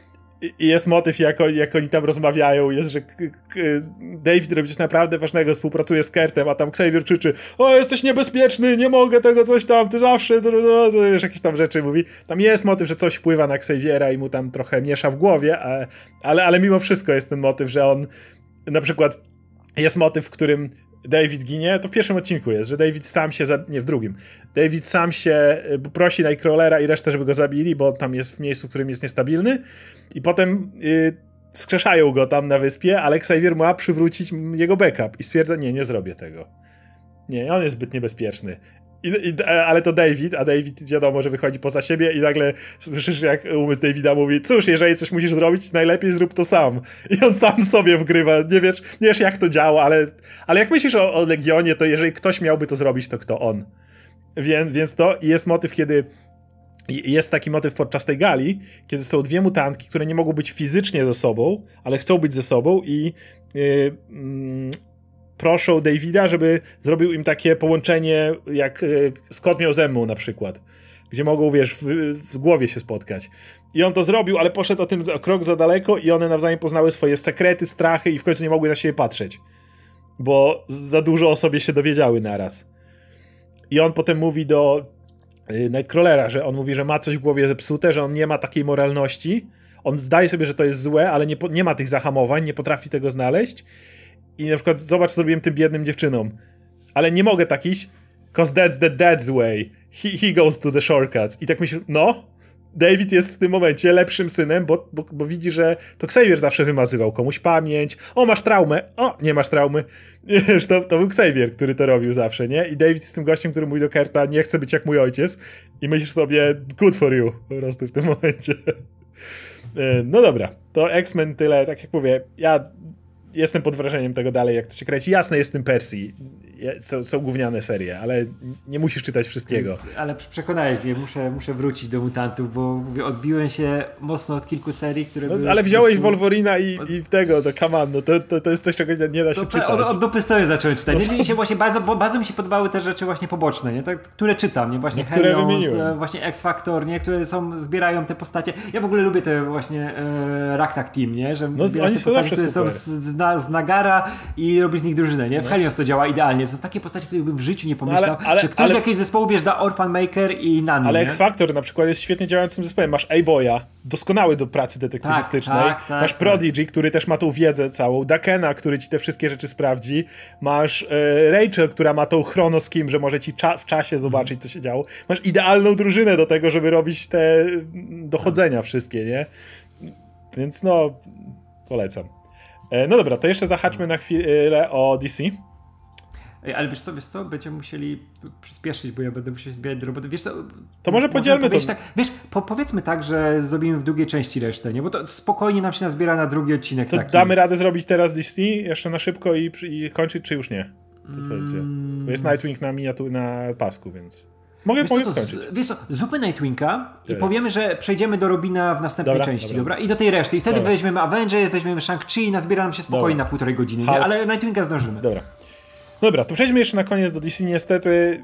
I jest motyw, jak, jak oni tam rozmawiają, jest, że k- k- David robi coś naprawdę ważnego, współpracuje z Kurtem, a tam Xavier krzyczy: o, jesteś niebezpieczny, nie mogę tego, coś tam, ty zawsze, to, to, to, wiesz, jakieś tam rzeczy mówi. Tam jest motyw, że coś wpływa na Xaviera i mu tam trochę miesza w głowie, a, ale, ale mimo wszystko jest ten motyw, że on, na przykład jest motyw, w którym David ginie, to w pierwszym odcinku jest, że David sam się, za... nie w drugim, David sam się prosi Nightcrawlera i resztę, żeby go zabili, bo tam jest w miejscu, w którym jest niestabilny i potem yy, wskrzeszają go tam na wyspie, ale Xavier ma przywrócić jego backup i stwierdza: nie, nie zrobię tego. Nie, on jest zbyt niebezpieczny. I, i, ale to David, a David wiadomo, że wychodzi poza siebie i nagle słyszysz, jak umysł Davida mówi: cóż, jeżeli coś musisz zrobić, najlepiej zrób to sam. I on sam sobie wgrywa. Nie wiesz, nie wiesz jak to działa, ale, ale jak myślisz o, o Legionie, to jeżeli ktoś miałby to zrobić, to kto on? Więc, więc to jest motyw, kiedy jest taki motyw podczas tej gali, kiedy są dwie mutantki, które nie mogą być fizycznie ze sobą, ale chcą być ze sobą i yy, yy, proszą Davida, żeby zrobił im takie połączenie, jak Scott miał ze mną na przykład, gdzie mogą, wiesz, w, w głowie się spotkać. I on to zrobił, ale poszedł o tym o krok za daleko i one nawzajem poznały swoje sekrety, strachy i w końcu nie mogły na siebie patrzeć, bo za dużo o sobie się dowiedziały naraz. I on potem mówi do Nightcrawlera, że on mówi, że ma coś w głowie zepsute, że on nie ma takiej moralności, on zdaje sobie, że to jest złe, ale nie, nie ma tych zahamowań, nie potrafi tego znaleźć. I na przykład, zobacz, co zrobiłem tym biednym dziewczynom. Ale nie mogę tak iść, cause that's the dad's way. He, he goes to the shortcuts. I tak myślę, no, David jest w tym momencie lepszym synem, bo, bo, bo widzi, że to Xavier zawsze wymazywał komuś pamięć. O, masz traumę. O, nie masz traumy. Wiesz, to, to był Xavier, który to robił zawsze, nie? I David jest tym gościem, który mówi do Kurta, nie chcę być jak mój ojciec. I myślisz sobie, good for you, po prostu w tym momencie. No dobra, to X-Men tyle, tak jak mówię, ja jestem pod wrażeniem tego dalej, jak to się kręci. Jasne, jest w tym Percy, są, są gówniane serie, ale nie musisz czytać wszystkiego. Ale przekonałeś mnie, muszę, muszę wrócić do Mutantów, bo mówię, odbiłem się mocno od kilku serii, które no, były... Ale wziąłeś prostu... Wolverina i, i tego, to come on, no to, to, to jest coś, czego nie, nie da się to, czytać. Od, od dupy stoję zacząłem czytać. No to... nie, nie, się właśnie bardzo, bo bardzo mi się podobały te rzeczy właśnie poboczne, nie? Tak, które czytam, nie? Właśnie no, które Hellions, właśnie X-Factor, nie? Które są, zbierają te postacie. Ja w ogóle lubię te właśnie e, Ragtag Team, nie? Że no, zbierasz oni te są postacie, które super. są z, z, na, z Nagara i robisz z nich drużynę, nie? W no. Hellions to działa idealnie. To są takie postacie, które bym w życiu nie pomyślał, no, ale, ale, że ktoś ale... do jakiegoś zespołu wiesz, da Orphan Maker i Nani. Ale X-Factor na przykład jest świetnie działającym zespołem. Masz A-Boya, doskonały do pracy detektywistycznej. Tak, tak, masz tak, Prodigy, tak. który też ma tą wiedzę całą. Dakena, który ci te wszystkie rzeczy sprawdzi. Masz e, Rachel, która ma tą chronoskim, że może ci cza w czasie zobaczyć, co się działo. Masz idealną drużynę do tego, żeby robić te dochodzenia wszystkie, nie? Więc no, polecam. E, no dobra, to jeszcze zahaczmy na chwilę o D C. Ej, ale wiesz co, wiesz co, będziemy musieli przyspieszyć, bo ja będę musiał zbierać do roboty. Wiesz co, to może podzielmy to. Tak, wiesz, po, powiedzmy tak, że zrobimy w drugiej części resztę, nie? Bo to spokojnie nam się nazbiera na drugi odcinek. To taki. Damy radę zrobić teraz D C jeszcze na szybko i, i kończyć, czy już nie? To co mm. Bo jest Nightwing na miniatur, na pasku, więc... Mogę, wiesz mogę co, skończyć. Z, wiesz co, zróbmy Nightwinga i Tyle. powiemy, że przejdziemy do Robina w następnej dobra, części, dobra. dobra? I do tej reszty. I wtedy dobra. weźmiemy Avengers, weźmiemy Shang-Chi i nazbiera nam się spokojnie dobra. na półtorej godziny, nie? Ale Nightwinga zdążymy. Dobra. Dobra, to przejdźmy jeszcze na koniec do D C. Niestety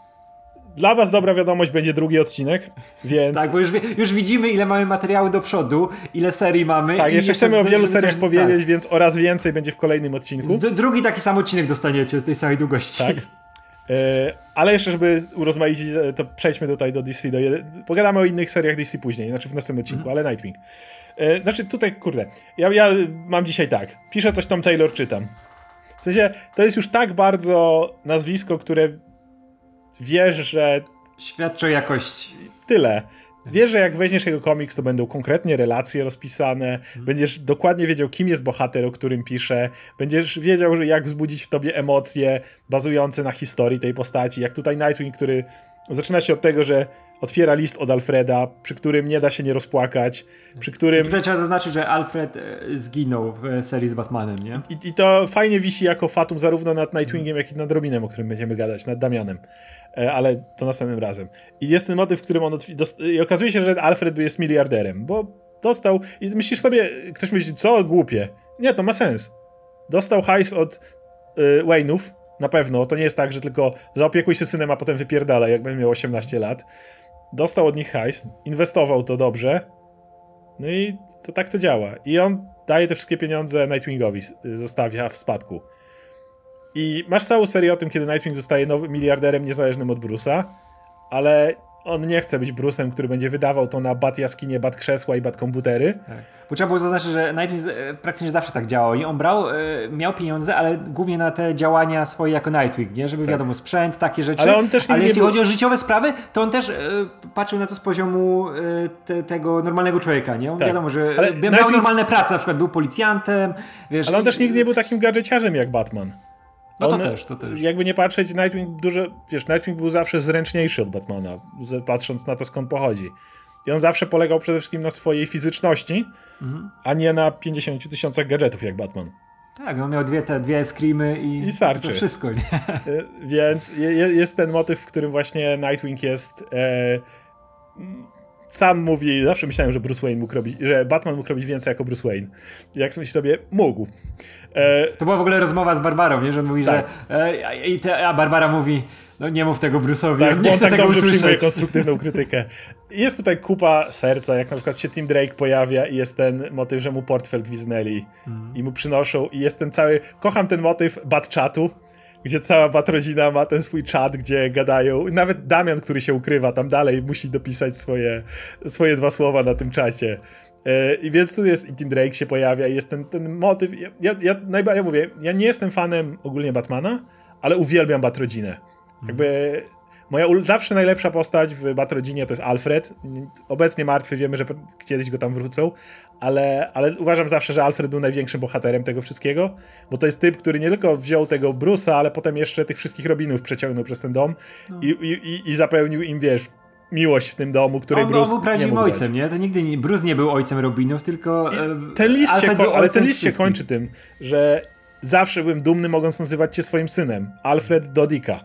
dla was dobra wiadomość, będzie drugi odcinek, więc... Tak, bo już, już widzimy, ile mamy materiału do przodu, ile serii mamy. Tak, i jeszcze chcemy o wielu seriach coś... powiedzieć, tak. więc oraz więcej będzie w kolejnym odcinku. D drugi taki sam odcinek dostaniecie z tej samej długości. Tak. Yy, ale jeszcze, żeby urozmaicić, to przejdźmy tutaj do D C. Do pogadamy o innych seriach D C później, znaczy w następnym odcinku, mm. ale Nightwing. Yy, znaczy tutaj, kurde, ja, ja mam dzisiaj tak, piszę coś Tom Taylor, czytam. W sensie, to jest już tak bardzo nazwisko, które wiesz, że... Świadczy o jakości. Tyle. Wiesz, że jak weźmiesz jego komiks, to będą konkretnie relacje rozpisane, hmm. będziesz dokładnie wiedział, kim jest bohater, o którym pisze, będziesz wiedział, że jak wzbudzić w tobie emocje bazujące na historii tej postaci, jak tutaj Nightwing, który zaczyna się od tego, że otwiera list od Alfreda, przy którym nie da się nie rozpłakać, przy którym... Tutaj trzeba zaznaczyć, że Alfred zginął w serii z Batmanem, nie? I, i to fajnie wisi jako fatum zarówno nad Nightwingiem, jak i nad Robinem, o którym będziemy gadać, nad Damianem. Ale to następnym razem. I jest ten motyw, w którym on... I okazuje się, że Alfred jest miliarderem, bo dostał... I myślisz sobie, ktoś myśli, co? Głupie. Nie, to ma sens. Dostał hajs od y, Wayne'ów, na pewno. To nie jest tak, że tylko zaopiekuj się synem, a potem wypierdala, jak będzie miał osiemnaście lat. Dostał od nich hajs, inwestował to dobrze, no i to tak to działa. I on daje te wszystkie pieniądze Nightwingowi, zostawia w spadku. I masz całą serię o tym, kiedy Nightwing zostaje nowym miliarderem niezależnym od Bruce'a, ale on nie chce być Bruce'em, który będzie wydawał to na bat jaskinie, bat krzesła i bat komputery. Tak. Bo trzeba było zaznaczyć, że Nightwing praktycznie zawsze tak działał. I on brał, miał pieniądze, ale głównie na te działania swoje jako Nightwing, nie? Żeby tak. wiadomo, sprzęt, takie rzeczy. Ale, on też ale jeśli był... chodzi o życiowe sprawy, to on też patrzył na to z poziomu te, tego normalnego człowieka, nie? On tak. wiadomo, że ale miał Nightwing... normalne prace, na przykład był policjantem, wiesz. Ale on i... też nigdy nie był takim gadżeciarzem jak Batman. No to on, też, to też. Jakby nie patrzeć, Nightwing dużo, wiesz, Nightwing był zawsze zręczniejszy od Batmana, patrząc na to, skąd pochodzi. I on zawsze polegał przede wszystkim na swojej fizyczności, mhm. a nie na pięćdziesięciu tysiącach gadżetów jak Batman. Tak, on miał dwie te dwie screamy i, I starczy. To wszystko, nie? Więc je, jest ten motyw, w którym właśnie Nightwing jest... E, sam mówi, zawsze myślałem, że Bruce Wayne mógł robić, że Batman mógł robić więcej jako Bruce Wayne. I jak myśli sobie, mógł. E, to była w ogóle rozmowa z Barbarą, nie? Że on mówi, tak. że e, i te, a Barbara mówi, no nie mów tego Bruce'owi, tak, nie chcę tak tego dobrze usłyszeć. Przyjmuje konstruktywną krytykę. Jest tutaj kupa serca, jak na przykład się Tim Drake pojawia i jest ten motyw, że mu portfel gwiznęli mm. i mu przynoszą i jest ten cały, kocham ten motyw Bat-chatu, gdzie cała Bat-rodzina ma ten swój czat, gdzie gadają. Nawet Damian, który się ukrywa tam dalej, musi dopisać swoje, swoje dwa słowa na tym czacie. I więc tu jest i Tim Drake się pojawia i jest ten, ten motyw. Ja, ja, ja, najba, ja mówię, ja nie jestem fanem ogólnie Batmana, ale uwielbiam Bat-rodzinę. Jakby Moja zawsze najlepsza postać w Batrodzinie to jest Alfred. Obecnie martwy, wiemy, że kiedyś go tam wrócą, ale, ale uważam zawsze, że Alfred był największym bohaterem tego wszystkiego, bo to jest typ, który nie tylko wziął tego Bruce'a, ale potem jeszcze tych wszystkich Robinów przeciągnął przez ten dom no. i, i, i zapełnił im, wiesz, miłość w tym domu, której on, Bruce on był prawdziwym nie ojcem, nie? To nigdy nie, Bruce nie był ojcem Robinów, tylko I ten list się ko- ale ten list się kończy tym, że zawsze byłem dumny, mogąc nazywać cię swoim synem. Alfred do Dicka.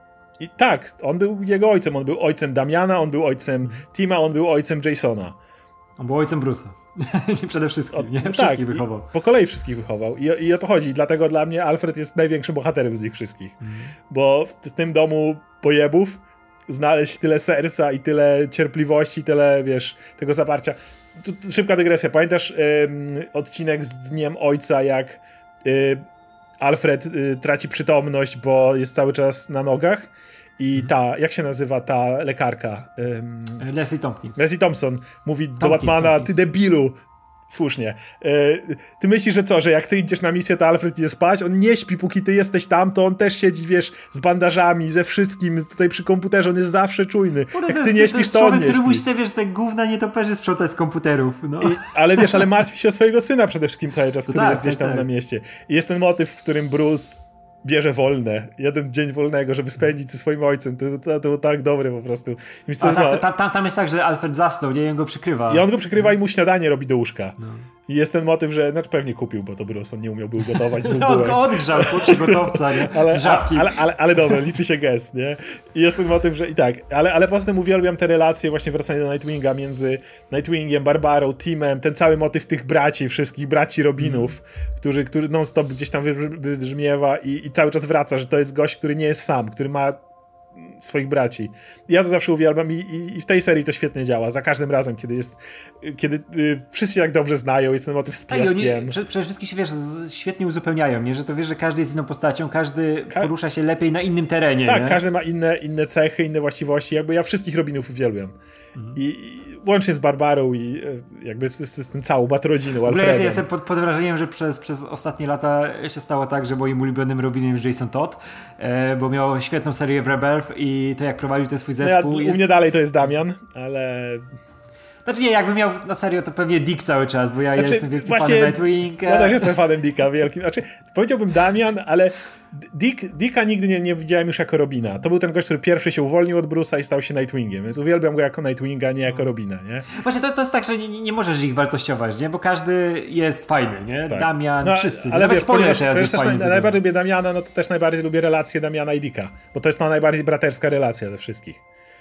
I tak, on był jego ojcem. On był ojcem Damiana, on był ojcem Tima, on był ojcem Jasona. On był ojcem Bruce'a. Przede wszystkim, nie? No wszystkich tak, wychował. Po kolei wszystkich wychował. I, I o to chodzi. Dlatego dla mnie Alfred jest największym bohaterem z nich wszystkich. Mm. Bo w, w tym domu pojebów znaleźć tyle serca i tyle cierpliwości, tyle, wiesz, tego zaparcia. Tu, tu szybka dygresja. Pamiętasz ym, odcinek z Dniem Ojca, jak y, Alfred y, traci przytomność, bo jest cały czas na nogach i ta, jak się nazywa ta lekarka? Ym, Leslie Tompkins. Leslie Thompson mówi Tompkins, do Batmana, Tompkins. Ty debilu. Słusznie. Yy, ty myślisz, że co, że jak ty idziesz na misję, to Alfred idzie spać? On nie śpi, póki ty jesteś tam, to on też siedzi, wiesz, z bandażami, ze wszystkim, tutaj przy komputerze, on jest zawsze czujny. Kurde, jak to ty jest, nie to śpisz, jest to on człowiek, nie który śpi. musi te, wiesz, te gówna nietoperzy sprzątać z komputerów. No. I, ale wiesz, ale martwi się o swojego syna przede wszystkim cały czas, To który tak, jest gdzieś tam tak, tak. na mieście. I jest ten motyw, w którym Bruce bierze wolne, jeden dzień wolnego, żeby spędzić ze swoim ojcem. To, to, to było tak dobre po prostu. I, myślę, A no, tak, tam, tam, tam jest tak, że Alfred zasnął, nie? I on go przykrywa. I on go przykrywa i mu śniadanie robi do łóżka. No. I jest ten motyw, że znaczy pewnie kupił, bo to Bruce, on nie umiał był gotować. No, on go odgrzał, kurczę, gotowca, nie? Ale, Z żabki. ale, ale, ale dobra, liczy się gest, nie? I jest ten motyw, że i tak, ale, ale poza tym uwielbiam te relacje, właśnie wracanie do Nightwinga między Nightwingiem, Barbarą, Timem, ten cały motyw tych braci, wszystkich braci Robinów, mm. którzy, który non-stop gdzieś tam wybrzmiewa i, i cały czas wraca, że to jest gość, który nie jest sam, który ma swoich braci. Ja to zawsze uwielbiam i, i, i w tej serii to świetnie działa. Za każdym razem, kiedy jest, kiedy y, wszyscy się tak dobrze znają, jest ten motyw z piaskiem. Prze, przede wszystkim się, wiesz, z, świetnie uzupełniają, nie? Że to wiesz, że każdy jest inną postacią, każdy Ka- porusza się lepiej na innym terenie. Tak, nie? każdy ma inne, inne cechy, inne właściwości. Jakby ja wszystkich Robinów uwielbiam. Mhm. I, I łącznie z Barbarą i jakby z, z, z tym całą Batrodziną, Alfredem. Ja jestem pod, pod wrażeniem, że przez, przez ostatnie lata się stało tak, że moim ulubionym Robinem jest Jason Todd, e, bo miał świetną serię w Rebirth i to jak prowadził ten swój zespół. No ja, jest... U mnie dalej to jest Damian, ale... Znaczy nie, jakby miał na serio to pewnie Dick cały czas, bo ja znaczy, jestem wielkim właśnie, fanem Nightwinga. Ja też jestem fanem Dicka wielkim. Znaczy, powiedziałbym Damian, ale Dick, Dicka nigdy nie, nie widziałem już jako Robina. To był ten gość, który pierwszy się uwolnił od Bruce'a i stał się Nightwingiem, więc uwielbiam go jako Nightwinga, nie jako Robina, nie? Właśnie to, to jest tak, że nie, nie możesz ich wartościować, nie? Bo każdy jest fajny, nie? Tak. Damian, no, wszyscy. Ale Nawet wiesz, spoiler teraz też jest też fajny. naj, najbardziej lubię Damiana, no to też najbardziej lubię relację Damiana i Dicka, bo to jest ta najbardziej braterska relacja ze wszystkich.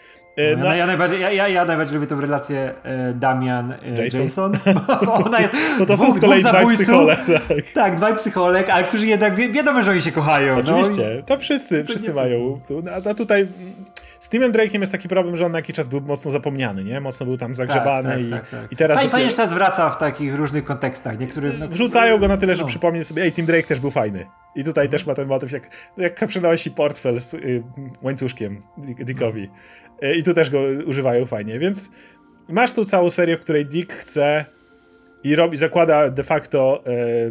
No, no, ja, najbardziej, ja, ja, ja najbardziej lubię tę relację e, Damian e, Jason, Jason, bo ona jest no to dwóch, są z kolei dwaj psychole. Tak. tak, dwaj psycholek, ale którzy jednak wi wiadomo, że oni się kochają. Oczywiście, no. to wszyscy, to wszyscy nie... mają. A tutaj z Timem Drake'iem jest taki problem, że on na jakiś czas był mocno zapomniany, nie? Mocno był tam zagrzebany tak, i, tak, tak, tak. i teraz... Fajnie, dopiero... że teraz wraca w takich różnych kontekstach. Niektóry, no, Wrzucają go na tyle, że no. przypomnie sobie, ej, Tim Drake też był fajny. I tutaj mhm. też ma ten motyw, jak, jak przynosi portfel z y, łańcuszkiem Dickowi. Y, I tu też go używają fajnie, więc masz tu całą serię, w której Dick chce i robi, zakłada de facto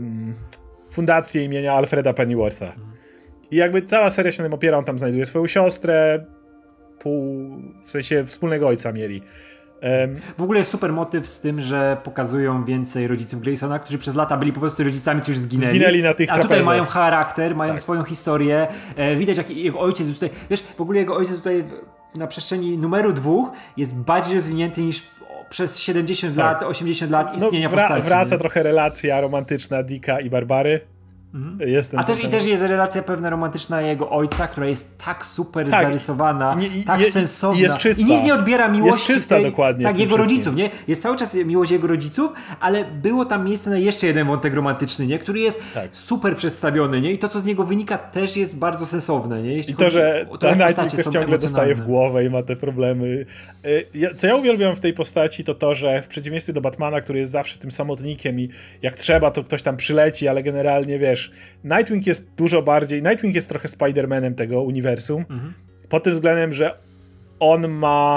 y, fundację imienia Alfreda Pennywortha. Mhm. I jakby cała seria się na tym opiera, on tam znajduje swoją siostrę, pół, w sensie wspólnego ojca mieli. Um, w ogóle jest super motyw z tym, że pokazują więcej rodziców Graysona, którzy przez lata byli po prostu rodzicami, którzy zginęli. Zginęli na tych A trapezach. tutaj mają charakter, mają tak. swoją historię. E, widać, jak jego ojciec jest tutaj, wiesz, w ogóle jego ojciec tutaj na przestrzeni numeru dwóch jest bardziej rozwinięty niż przez siedemdziesiąt tak. lat, osiemdziesiąt lat istnienia no, wra- postaci. Wraca nie? trochę relacja romantyczna Dicka i Barbary. Mhm. Jest A też, i też jest relacja pewna romantyczna jego ojca, która jest tak super tak. zarysowana, I, i, tak je, sensowna. I jest czysta. I nic nie odbiera miłości jest czysta tej, dokładnie. tak, jego wszystkim. rodziców, nie? Jest cały czas miłość jego rodziców, ale było tam miejsce na jeszcze jeden wątek romantyczny, nie? Który jest tak. super przedstawiony, nie? I to, co z niego wynika, też jest bardzo sensowne, nie? Jeśli I to, że o, ten Nightwing też ciągle dostaje w głowę i ma te problemy. Co ja uwielbiam w tej postaci, to to, że w przeciwieństwie do Batmana, który jest zawsze tym samotnikiem i jak trzeba, to ktoś tam przyleci, ale generalnie, wiesz, Nightwing jest dużo bardziej... Nightwing jest trochę Spider-Manem tego uniwersum. Mhm. Pod tym względem, że on ma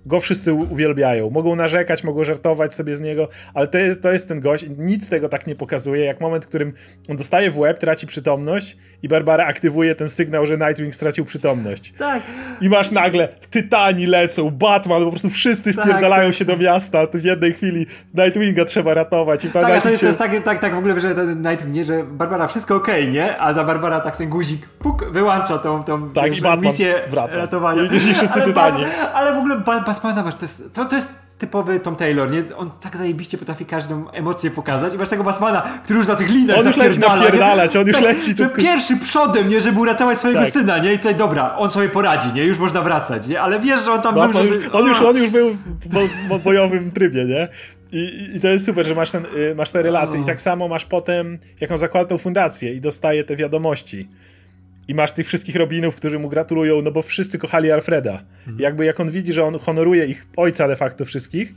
go wszyscy uwielbiają. Mogą narzekać, mogą żartować sobie z niego, ale to jest, to jest ten gość, nic tego tak nie pokazuje, jak moment, w którym on dostaje w łeb, traci przytomność i Barbara aktywuje ten sygnał, że Nightwing stracił przytomność. Tak. I masz nagle Tytani lecą, Batman, po prostu wszyscy wpierdalają tak, się do miasta, w jednej chwili Nightwinga trzeba ratować. I tak, a to jest, się... to jest tak, tak, tak w ogóle, że ten Nightwing, nie, że Barbara wszystko okej, okay, nie? A za Barbara tak ten guzik, puk, wyłącza tą, tą tak, wiesz, i Batman misję wraca. ratowania. I wszyscy ale, Tytani. ale w ogóle Batmana masz, to jest, to, to jest typowy Tom Taylor, nie? On tak zajebiście potrafi każdą emocję pokazać i masz tego Batmana, który już na tych linach on już leci napierdalać, on już tak, leci. To pierwszy przodem, nie? Żeby uratować swojego tak. syna, nie? I tutaj dobra, on sobie poradzi, nie? Już można wracać, nie? Ale wiesz, że on tam Batman, był, żeby... on, już, on już był w bojowym trybie, nie? I, I to jest super, że masz, ten, masz te relacje. I tak samo masz potem, jak on zakłada tą fundację i dostaje te wiadomości. I masz tych wszystkich Robinów, którzy mu gratulują, no bo wszyscy kochali Alfreda. Mhm. Jakby jak on widzi, że on honoruje ich ojca de facto wszystkich,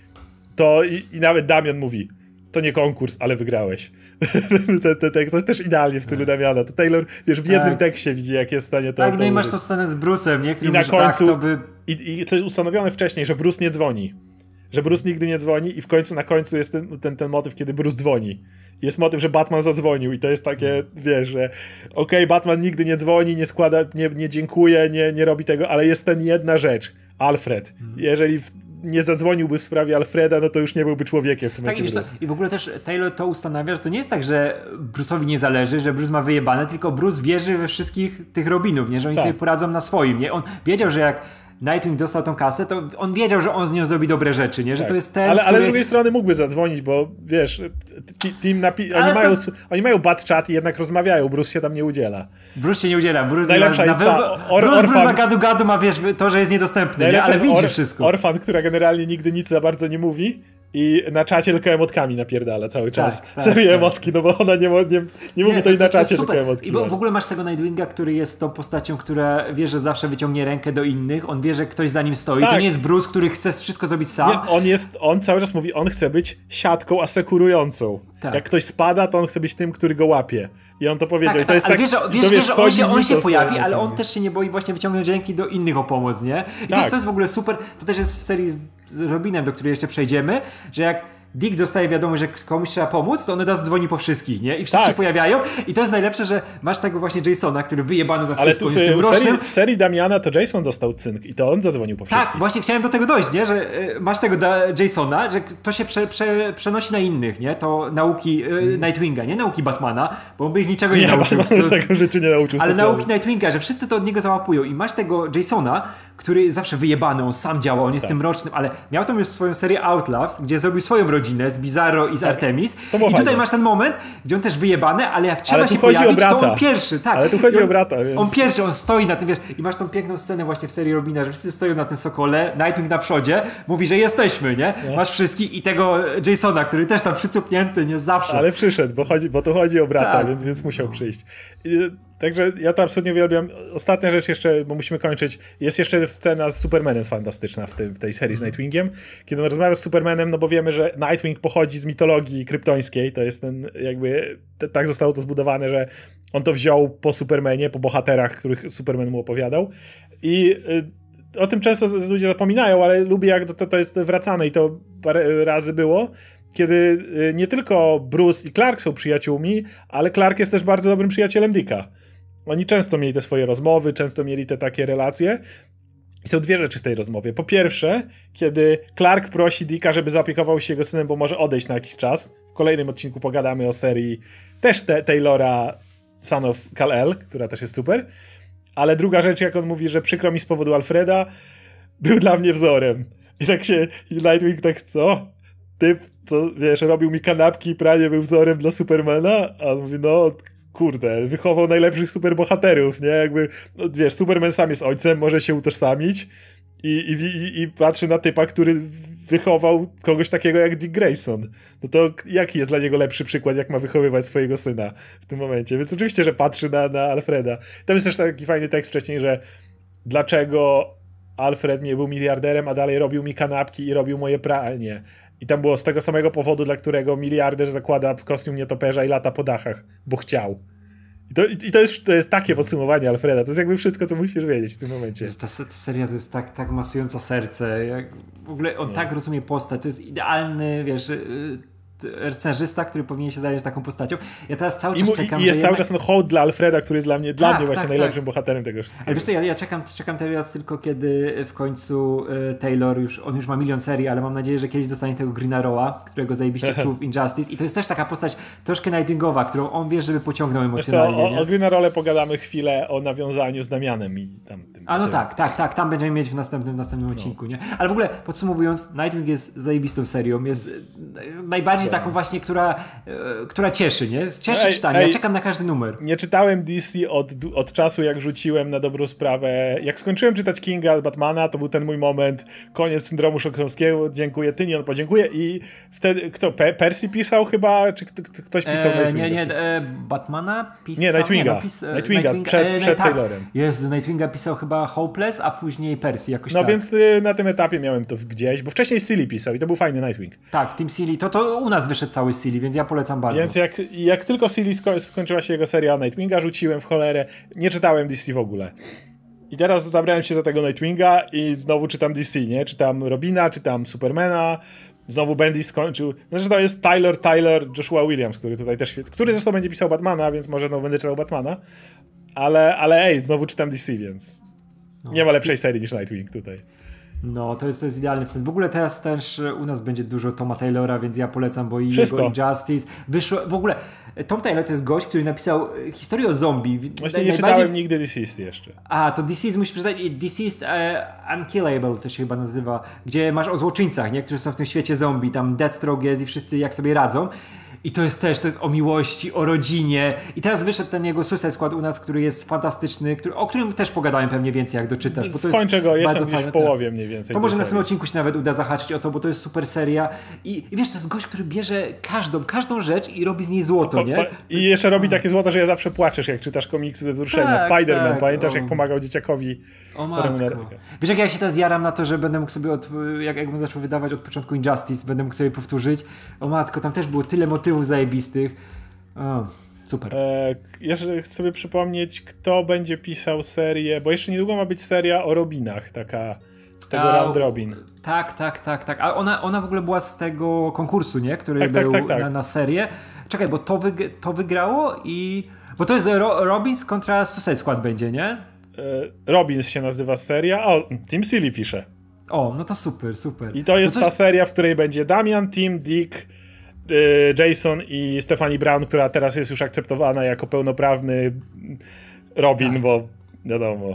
to i, i nawet Damian mówi, to nie konkurs, ale wygrałeś. te, te, te, to jest też idealnie w stylu Damiana. To Taylor, wiesz, w jednym tak. tekście widzi, jak jest w stanie to... Tak, no to i masz tą scenę z Bruce'em, nie? I na mówi, końcu... Tak, to by... I, I to jest ustanowione wcześniej, że Bruce nie dzwoni. Że Bruce nigdy nie dzwoni i w końcu na końcu jest ten, ten, ten motyw, kiedy Bruce dzwoni. Jest motyw, że Batman zadzwonił i to jest takie, wiesz, że okej, okay, Batman nigdy nie dzwoni, nie składa, nie, nie dziękuje, nie, nie robi tego, ale jest ten jedna rzecz. Alfred. Jeżeli w, nie zadzwoniłby w sprawie Alfreda, no to już nie byłby człowiekiem w tym momencie. Tak, i, i w ogóle też Taylor to ustanawia, że to nie jest tak, że Bruce'owi nie zależy, że Bruce ma wyjebane, tylko Bruce wierzy we wszystkich tych Robinów, nie? Że oni tak. sobie poradzą na swoim, nie? On wiedział, że jak Nightwing dostał tą kasę, to on wiedział, że on z nią zrobi dobre rzeczy, nie? Że tak. to jest ten, ale, który... ale z drugiej strony mógłby zadzwonić, bo wiesz, team napi- oni, to... mają, oni mają bad chat i jednak rozmawiają, Bruce się tam nie udziela. Bruce się nie udziela, Bruce Najlepsza ma, jest na ta wy... or, Bruce, orfan... Bruce ma gadu gadu, ma wiesz, to, że jest niedostępny, nie? Ale widzi or, wszystko. Orfan, która generalnie nigdy nic za bardzo nie mówi i na czacie tylko emotkami napierdala cały czas. Tak, tak, Serię tak. emotki, no bo ona nie, nie, nie mówi nie, to, to i na czacie tylko emotki. I w, w ogóle masz tego Nightwinga, który jest tą postacią, która wie, że zawsze wyciągnie rękę do innych, on wie, że ktoś za nim stoi. Tak. To nie jest Bruce, który chce wszystko zrobić sam. Nie, on jest, on cały czas mówi, on chce być siatką asekurującą. Tak. Jak ktoś spada, to on chce być tym, który go łapie. I on to powiedział. Tak, I to jest ale tak, wiesz, że, wiesz, to, wiesz, że on się, on się pojawi, sobie, ale tak. on też się nie boi właśnie wyciągnąć ręki do innych o pomoc, nie? I tak. to, jest, to jest w ogóle super. To też jest w serii z, z Robinem, do której jeszcze przejdziemy, że jak Dick dostaje wiadomość, że komuś trzeba pomóc, to on od razu dzwoni po wszystkich, nie? I wszyscy tak. się pojawiają. I to jest najlepsze, że masz tego właśnie Jasona, który wyjebany na wszystko. Ale tu w, w, serii, w serii Damiana to Jason dostał cynk i to on zadzwonił po wszystkich. Tak, właśnie chciałem do tego dojść, nie? Że y, masz tego da- Jasona, że to się prze, prze, przenosi na innych, nie? To nauki y, Nightwinga, nie nauki Batmana, bo on by ich niczego nie, nie nauczył. Batman tego w życiu nie nauczył. Ale socjalnie. nauki Nightwinga, że wszyscy to od niego załapują. I masz tego Jasona, który zawsze wyjebany, on sam działa, on jest tak. tym mrocznym, ale miał tam już swoją serię Outlaws, gdzie zrobił swoją rodzinę z Bizarro i z tak. Artemis. I tutaj fajne. Masz ten moment, gdzie on też wyjebany, ale jak trzeba ale się pojawić, to on pierwszy. Tak. Ale tu chodzi on, o brata. Więc... On pierwszy, on stoi na tym, wiesz, i masz tą piękną scenę właśnie w serii Robina, że wszyscy stoją na tym sokole, Nightwing na przodzie, mówi, że jesteśmy, nie? No. Masz wszystkich i tego Jasona, który też tam przycupnięty, nie zawsze. Ale przyszedł, bo, chodzi, bo tu chodzi o brata, tak. więc, więc musiał przyjść. I, także ja to absolutnie uwielbiam. Ostatnia rzecz jeszcze, bo musimy kończyć. Jest jeszcze scena z Supermanem fantastyczna w, tej, w tej serii z Nightwingiem. Kiedy on rozmawia z Supermanem, no bo wiemy, że Nightwing pochodzi z mitologii kryptońskiej. To jest ten jakby, te, tak zostało to zbudowane, że on to wziął po Supermanie, po bohaterach, których Superman mu opowiadał. I y, o tym często ludzie zapominają, ale lubię jak to, to jest wracane i to parę razy było. Kiedy y, nie tylko Bruce i Clark są przyjaciółmi, ale Clark jest też bardzo dobrym przyjacielem Dicka. Oni często mieli te swoje rozmowy, często mieli te takie relacje. I są dwie rzeczy w tej rozmowie. Po pierwsze, kiedy Clark prosi Dicka, żeby zaopiekował się jego synem, bo może odejść na jakiś czas. W kolejnym odcinku pogadamy o serii też te Taylora Son of Kal-El, która też jest super. Ale druga rzecz, jak on mówi, że przykro mi z powodu Alfreda, był dla mnie wzorem. I tak się i Nightwing tak, co? Typ, co, wiesz, robił mi kanapki i pranie, był wzorem dla Supermana? A on mówi, no... Kurde, wychował najlepszych superbohaterów, nie? Jakby, no, wiesz, Superman sam jest ojcem, może się utożsamić i, i, i patrzy na typa, który wychował kogoś takiego jak Dick Grayson. No to jaki jest dla niego lepszy przykład, jak ma wychowywać swojego syna w tym momencie? Więc oczywiście, że patrzy na, na Alfreda. Tam jest też taki fajny tekst wcześniej, że dlaczego Alfred nie był miliarderem, a dalej robił mi kanapki i robił moje pranie. I tam było z tego samego powodu, dla którego miliarder zakłada kostium nietoperza i lata po dachach, bo chciał. I to, i to, jest, to jest takie podsumowanie Alfreda, to jest jakby wszystko, co musisz wiedzieć w tym momencie. Ta, ta seria to jest tak, tak masująca serce, jak w ogóle on nie. tak rozumie postać, to jest idealny, wiesz, scenarzysta, który powinien się zająć taką postacią. Ja teraz cały czas I mu, czekam. I jest cały jednak... czas ten hołd dla Alfreda, który jest dla mnie, dla tak, mnie właśnie tak, najlepszym tak. bohaterem tego wszystkiego. Ale wiesz co, ja, ja czekam, czekam teraz tylko kiedy w końcu y, Taylor już, on już ma milion serii, ale mam nadzieję, że kiedyś dostanie tego Green Arrowa, którego zajebiście czuł w Injustice i to jest też taka postać troszkę Nightwingowa, którą on wie, żeby pociągnął emocjonalnie. To o, o Green Arrow'le pogadamy chwilę o nawiązaniu z Damianem i tam tym. A no tym. tak, tak, tak, tam będziemy mieć w następnym, następnym no. odcinku, nie? Ale w ogóle podsumowując, Nightwing jest zajebistą serią, jest najbardziej taką właśnie, która która cieszy, nie? Cieszy ej, czytanie. Ej, ja czekam na każdy numer. Nie czytałem D C od, od czasu, jak rzuciłem na dobrą sprawę. Jak skończyłem czytać Kinga, Batmana, to był ten mój moment. Koniec syndromu sztokholmskiego. Dziękuję, Tynion podziękuję. I wtedy, kto? Pe Percy pisał chyba? Czy kto, ktoś pisał e, Nie, nie, e, Batmana pisał... Nie, Nightwinga. Nie, no, pis, Nightwinga, Nightwinga przed, e, przed tak. Taylorem. Jezu, Nightwinga pisał chyba Hopeless, a później Percy, jakoś No tak. więc y, na tym etapie miałem to gdzieś, bo wcześniej Seeley pisał i to był fajny Nightwing. Tak, Tim Seeley, to, to u nas wyszedł cały Seeley, więc ja polecam bardzo. Więc jak, jak tylko Seeley sko skończyła się jego seria Nightwinga, rzuciłem w cholerę, nie czytałem D C w ogóle. I teraz zabrałem się za tego Nightwinga i znowu czytam D C, nie? Czytam Robina, czytam Supermana, znowu Bendis skończył. Znaczy to jest Tyler, Tyler, Joshua Williams, który tutaj też, który zresztą będzie pisał Batmana, więc może znowu będę czytał Batmana. Ale, ale ej, znowu czytam D C, więc no. Nie ma lepszej serii niż Nightwing tutaj. No, to jest, to jest idealny wstęp. W ogóle teraz też u nas będzie dużo Toma Taylora, więc ja polecam, bo i Wszystko. jego Injustice wyszło. W ogóle Tom Taylor to jest gość, który napisał historię o zombie. Właśnie nie najbardziej... czytałem nigdy Deceased jeszcze. A, to Deceased musisz przeczytać. Deceased uh, Unkillable to się chyba nazywa, gdzie masz o złoczyńcach, nie? Którzy są w tym świecie zombie. Tam Deathstroke jest i wszyscy jak sobie radzą. I to jest też, to jest o miłości, o rodzinie. I teraz wyszedł ten jego Suicide Squad u nas, który jest fantastyczny, który, o którym też pogadałem pewnie więcej, jak doczytasz. Bo to Skończę jest go, jestem gdzieś w połowie mniej więcej. To może na następnym odcinku się nawet uda zahaczyć o to, bo to jest super seria. I, i wiesz, to jest gość, który bierze każdą, każdą rzecz i robi z niej złoto, po, nie? Po, I jest... jeszcze robi takie złoto, że ja zawsze płaczesz, jak czytasz komiksy ze wzruszenia. Tak, Spider-Man, tak, pamiętasz, o... jak pomagał dzieciakowi? O matko. Wiesz, jak ja się teraz jaram na to, że będę mógł sobie, od, jak, jakbym zaczął wydawać od początku Injustice, będę mógł sobie powtórzyć. O matko, tam też było tyle motywów zajebistych. O, super. E, jeszcze chcę sobie przypomnieć, kto będzie pisał serię, bo jeszcze niedługo ma być seria o Robinach, taka z tego A, Round Robin. Tak, tak, tak, tak. A ona, ona w ogóle była z tego konkursu, nie? Który tak, był tak, tak, tak. Na, na serię. Czekaj, bo to, wyg to wygrało i... Bo to jest Ro Robins kontra Suicide Squad będzie, nie? Robins się nazywa seria. O, Tim Seeley pisze. O, no to super, super. I to jest no to... ta seria, w której będzie Damian, Tim, Dick, y, Jason i Stephanie Brown, która teraz jest już akceptowana jako pełnoprawny Robin, tak. Bo wiadomo.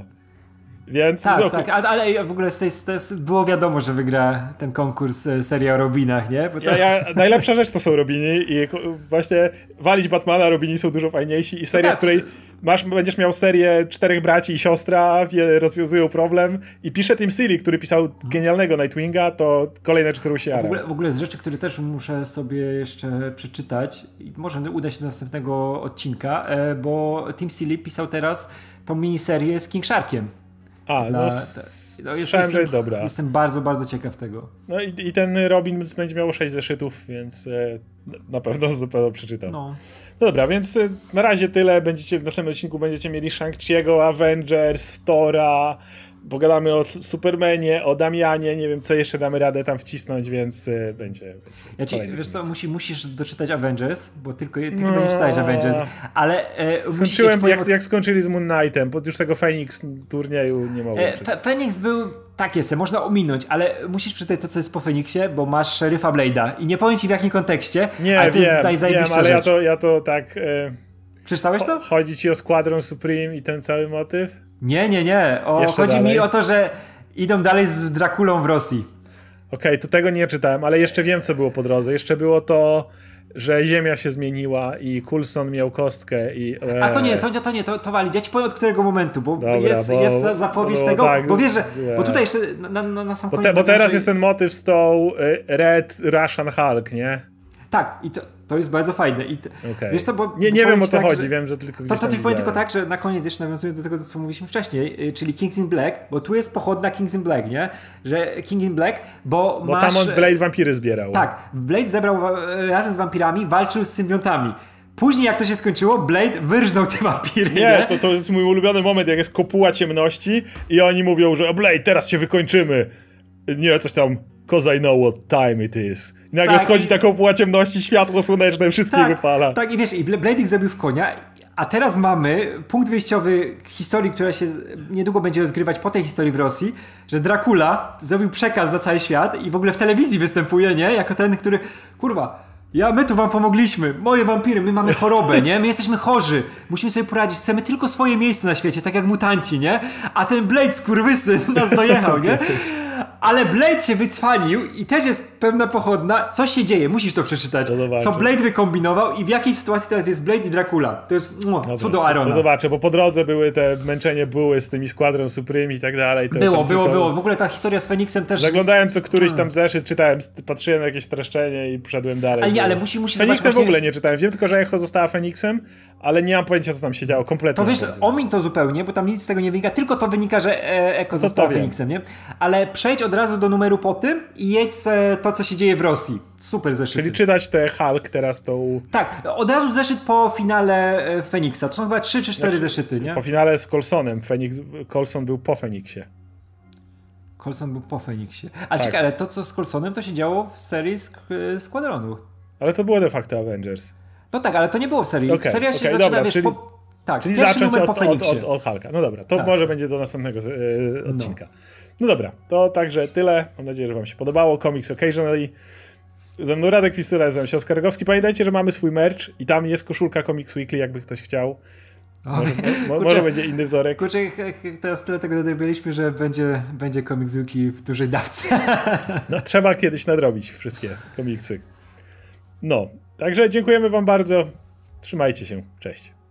Więc, tak, no, tak, ale w ogóle z tej, z tej, było wiadomo, że wygra ten konkurs seria o Robinach, nie? Bo to... ja, ja, najlepsza rzecz to są Robiny i właśnie walić Batmana, Robini są dużo fajniejsi i seria, no tak. w której masz, będziesz miał serię czterech braci i siostra, rozwiązują problem i pisze Tim Seeley, który pisał genialnego Nightwinga, to kolejne cztery się w ogóle, w ogóle z rzeczy, które też muszę sobie jeszcze przeczytać i może uda się do następnego odcinka, bo Tim Seeley pisał teraz tą miniserię z King Sharkiem. A, Dla, no, te, no jestem, że jest dobra. Jestem bardzo, bardzo ciekaw tego. No i, i ten Robin będzie miał sześć zeszytów, więc e, na pewno na pewno przeczytam. No. No dobra, więc e, na razie tyle. Będziecie w następnym odcinku będziecie mieli Shang-Chi'ego, Avengers, Thora, pogadamy o Supermanie, o Damianie, nie wiem co jeszcze damy radę tam wcisnąć, więc y, będzie, będzie ja ci, wiesz co, musi, musisz doczytać Avengers, bo tylko ty no. chyba nie czytałeś Avengers, ale e, skończyłem jak, od... jak skończyli z Moon Knightem, bo już tego Phoenix turnieju nie mogłem e, Phoenix był tak jest, można ominąć, ale musisz przeczytać to, co jest po Phoenixie, bo masz szeryfa Blade'a i nie powiem ci w jakim kontekście, nie, ale to wiem, jest najzajebistsza ale rzecz. ja to, ja to tak... E, Przeczytałeś to? Chodzi ci o Squadron Supreme i ten cały motyw? Nie, nie, nie. O, chodzi dalej. mi o to, że idą dalej z Drakulą w Rosji. Okej, okay, to tego nie czytałem, ale jeszcze wiem, co było po drodze. Jeszcze było to, że Ziemia się zmieniła i Coulson miał kostkę i... A to nie, to, to nie, to, to wali. Ja ci powiem od którego momentu, bo Dobra, jest, bo, jest zapowiedź bo, tego, tak, bo wiesz, że... Bo tutaj jeszcze na, na, na sam bo koniec... Te, bo teraz naszej... jest ten motyw z tą Red Russian Hulk, nie? Tak, i to, to jest bardzo fajne. I to, okay. Wiesz co, bo nie, nie wiem o co tak, chodzi, że, wiem, że tylko To, to ci powiem tylko tak, że na koniec jeszcze nawiązując do tego, co mówiliśmy wcześniej, czyli Kings in Black, bo tu jest pochodna Kings in Black, nie? Że King in Black, bo, bo masz... tam on Blade wampiry zbierał. Tak, Blade zebrał razem z wampirami, walczył z symbiontami. Później jak to się skończyło, Blade wyrżnął te wampiry. Nie, nie? To, to jest mój ulubiony moment, jak jest kopuła ciemności i oni mówią, że Blade, teraz się wykończymy. Nie, coś tam, cause I know what time it is. I nagle tak, schodzi i... ta kopuła ciemności, światło słoneczne, wszystkich tak, wypala. Tak, i wiesz, i Blade ich zrobił w konia. A teraz mamy punkt wyjściowy historii, która się niedługo będzie rozgrywać po tej historii w Rosji, że Dracula zrobił przekaz na cały świat i w ogóle w telewizji występuje, nie? Jako ten, który, kurwa, ja, my tu wam pomogliśmy, moje wampiry, my mamy chorobę, nie? My jesteśmy chorzy, musimy sobie poradzić, chcemy tylko swoje miejsce na świecie, tak jak mutanci, nie? A ten Blade, skurwysyn, nas dojechał, nie? Ale Blade się wycwalił i też jest pewna pochodna. Coś się dzieje, musisz to przeczytać. To co Blade wykombinował i w jakiej sytuacji teraz jest Blade i Dracula. To jest no, co do Arona. To zobaczę, bo po drodze były te męczenie były z tymi Squadron Supreme i tak dalej. To było, było, było. W ogóle ta historia z Feniksem też... Zaglądałem co któryś tam zeszyt, czytałem, patrzyłem na jakieś streszczenie i poszedłem dalej. Ale nie, ale musi, musi Feniksem właśnie... w ogóle nie czytałem. Wiem tylko, że Echo została Feniksem, ale nie mam pojęcia, co tam się działo. Kompletnie. To wiesz, omiń to zupełnie, bo tam nic z tego nie wynika, tylko to wynika, że Echo została Feniksem, nie? Ale przejdź od razu do numeru po tym i jedź to, co się dzieje w Rosji. Super zeszyt. Czyli czytać te Hulk teraz tą... Tak, od razu zeszyt po finale Feniksa. To są chyba trzy czy cztery znaczy, zeszyty, nie? Po finale z Coulsonem. Feniks, Coulson był po Feniksie. Coulson był po Feniksie. Ale tak. czekaj, ale to co z Coulsonem to się działo w serii Sk- Squadronu. Ale to było de facto Avengers. No tak, ale to nie było w serii. Okay, Seria się okay, zaczyna, dobra, wiesz, czyli, po... Tak, czyli pierwszy zacząć numer od, po Feniksie. Od, od, od Hulka. No dobra, to tak. może będzie do następnego yy, odcinka. No. no dobra, to także tyle. Mam nadzieję, że wam się podobało. Comics Occasionally. Ze mną Radek Pistula, nazywam się Oskar Rogowski. Pamiętajcie, że mamy swój merch i tam jest koszulka Comics Weekly, jakby ktoś chciał. Może, mo, może będzie inny wzorek. Kurczę, teraz tyle tego nadrobiliśmy, że będzie, będzie Comics Weekly w dużej dawce. No, trzeba kiedyś nadrobić wszystkie komiksy. No, także dziękujemy wam bardzo. Trzymajcie się. Cześć.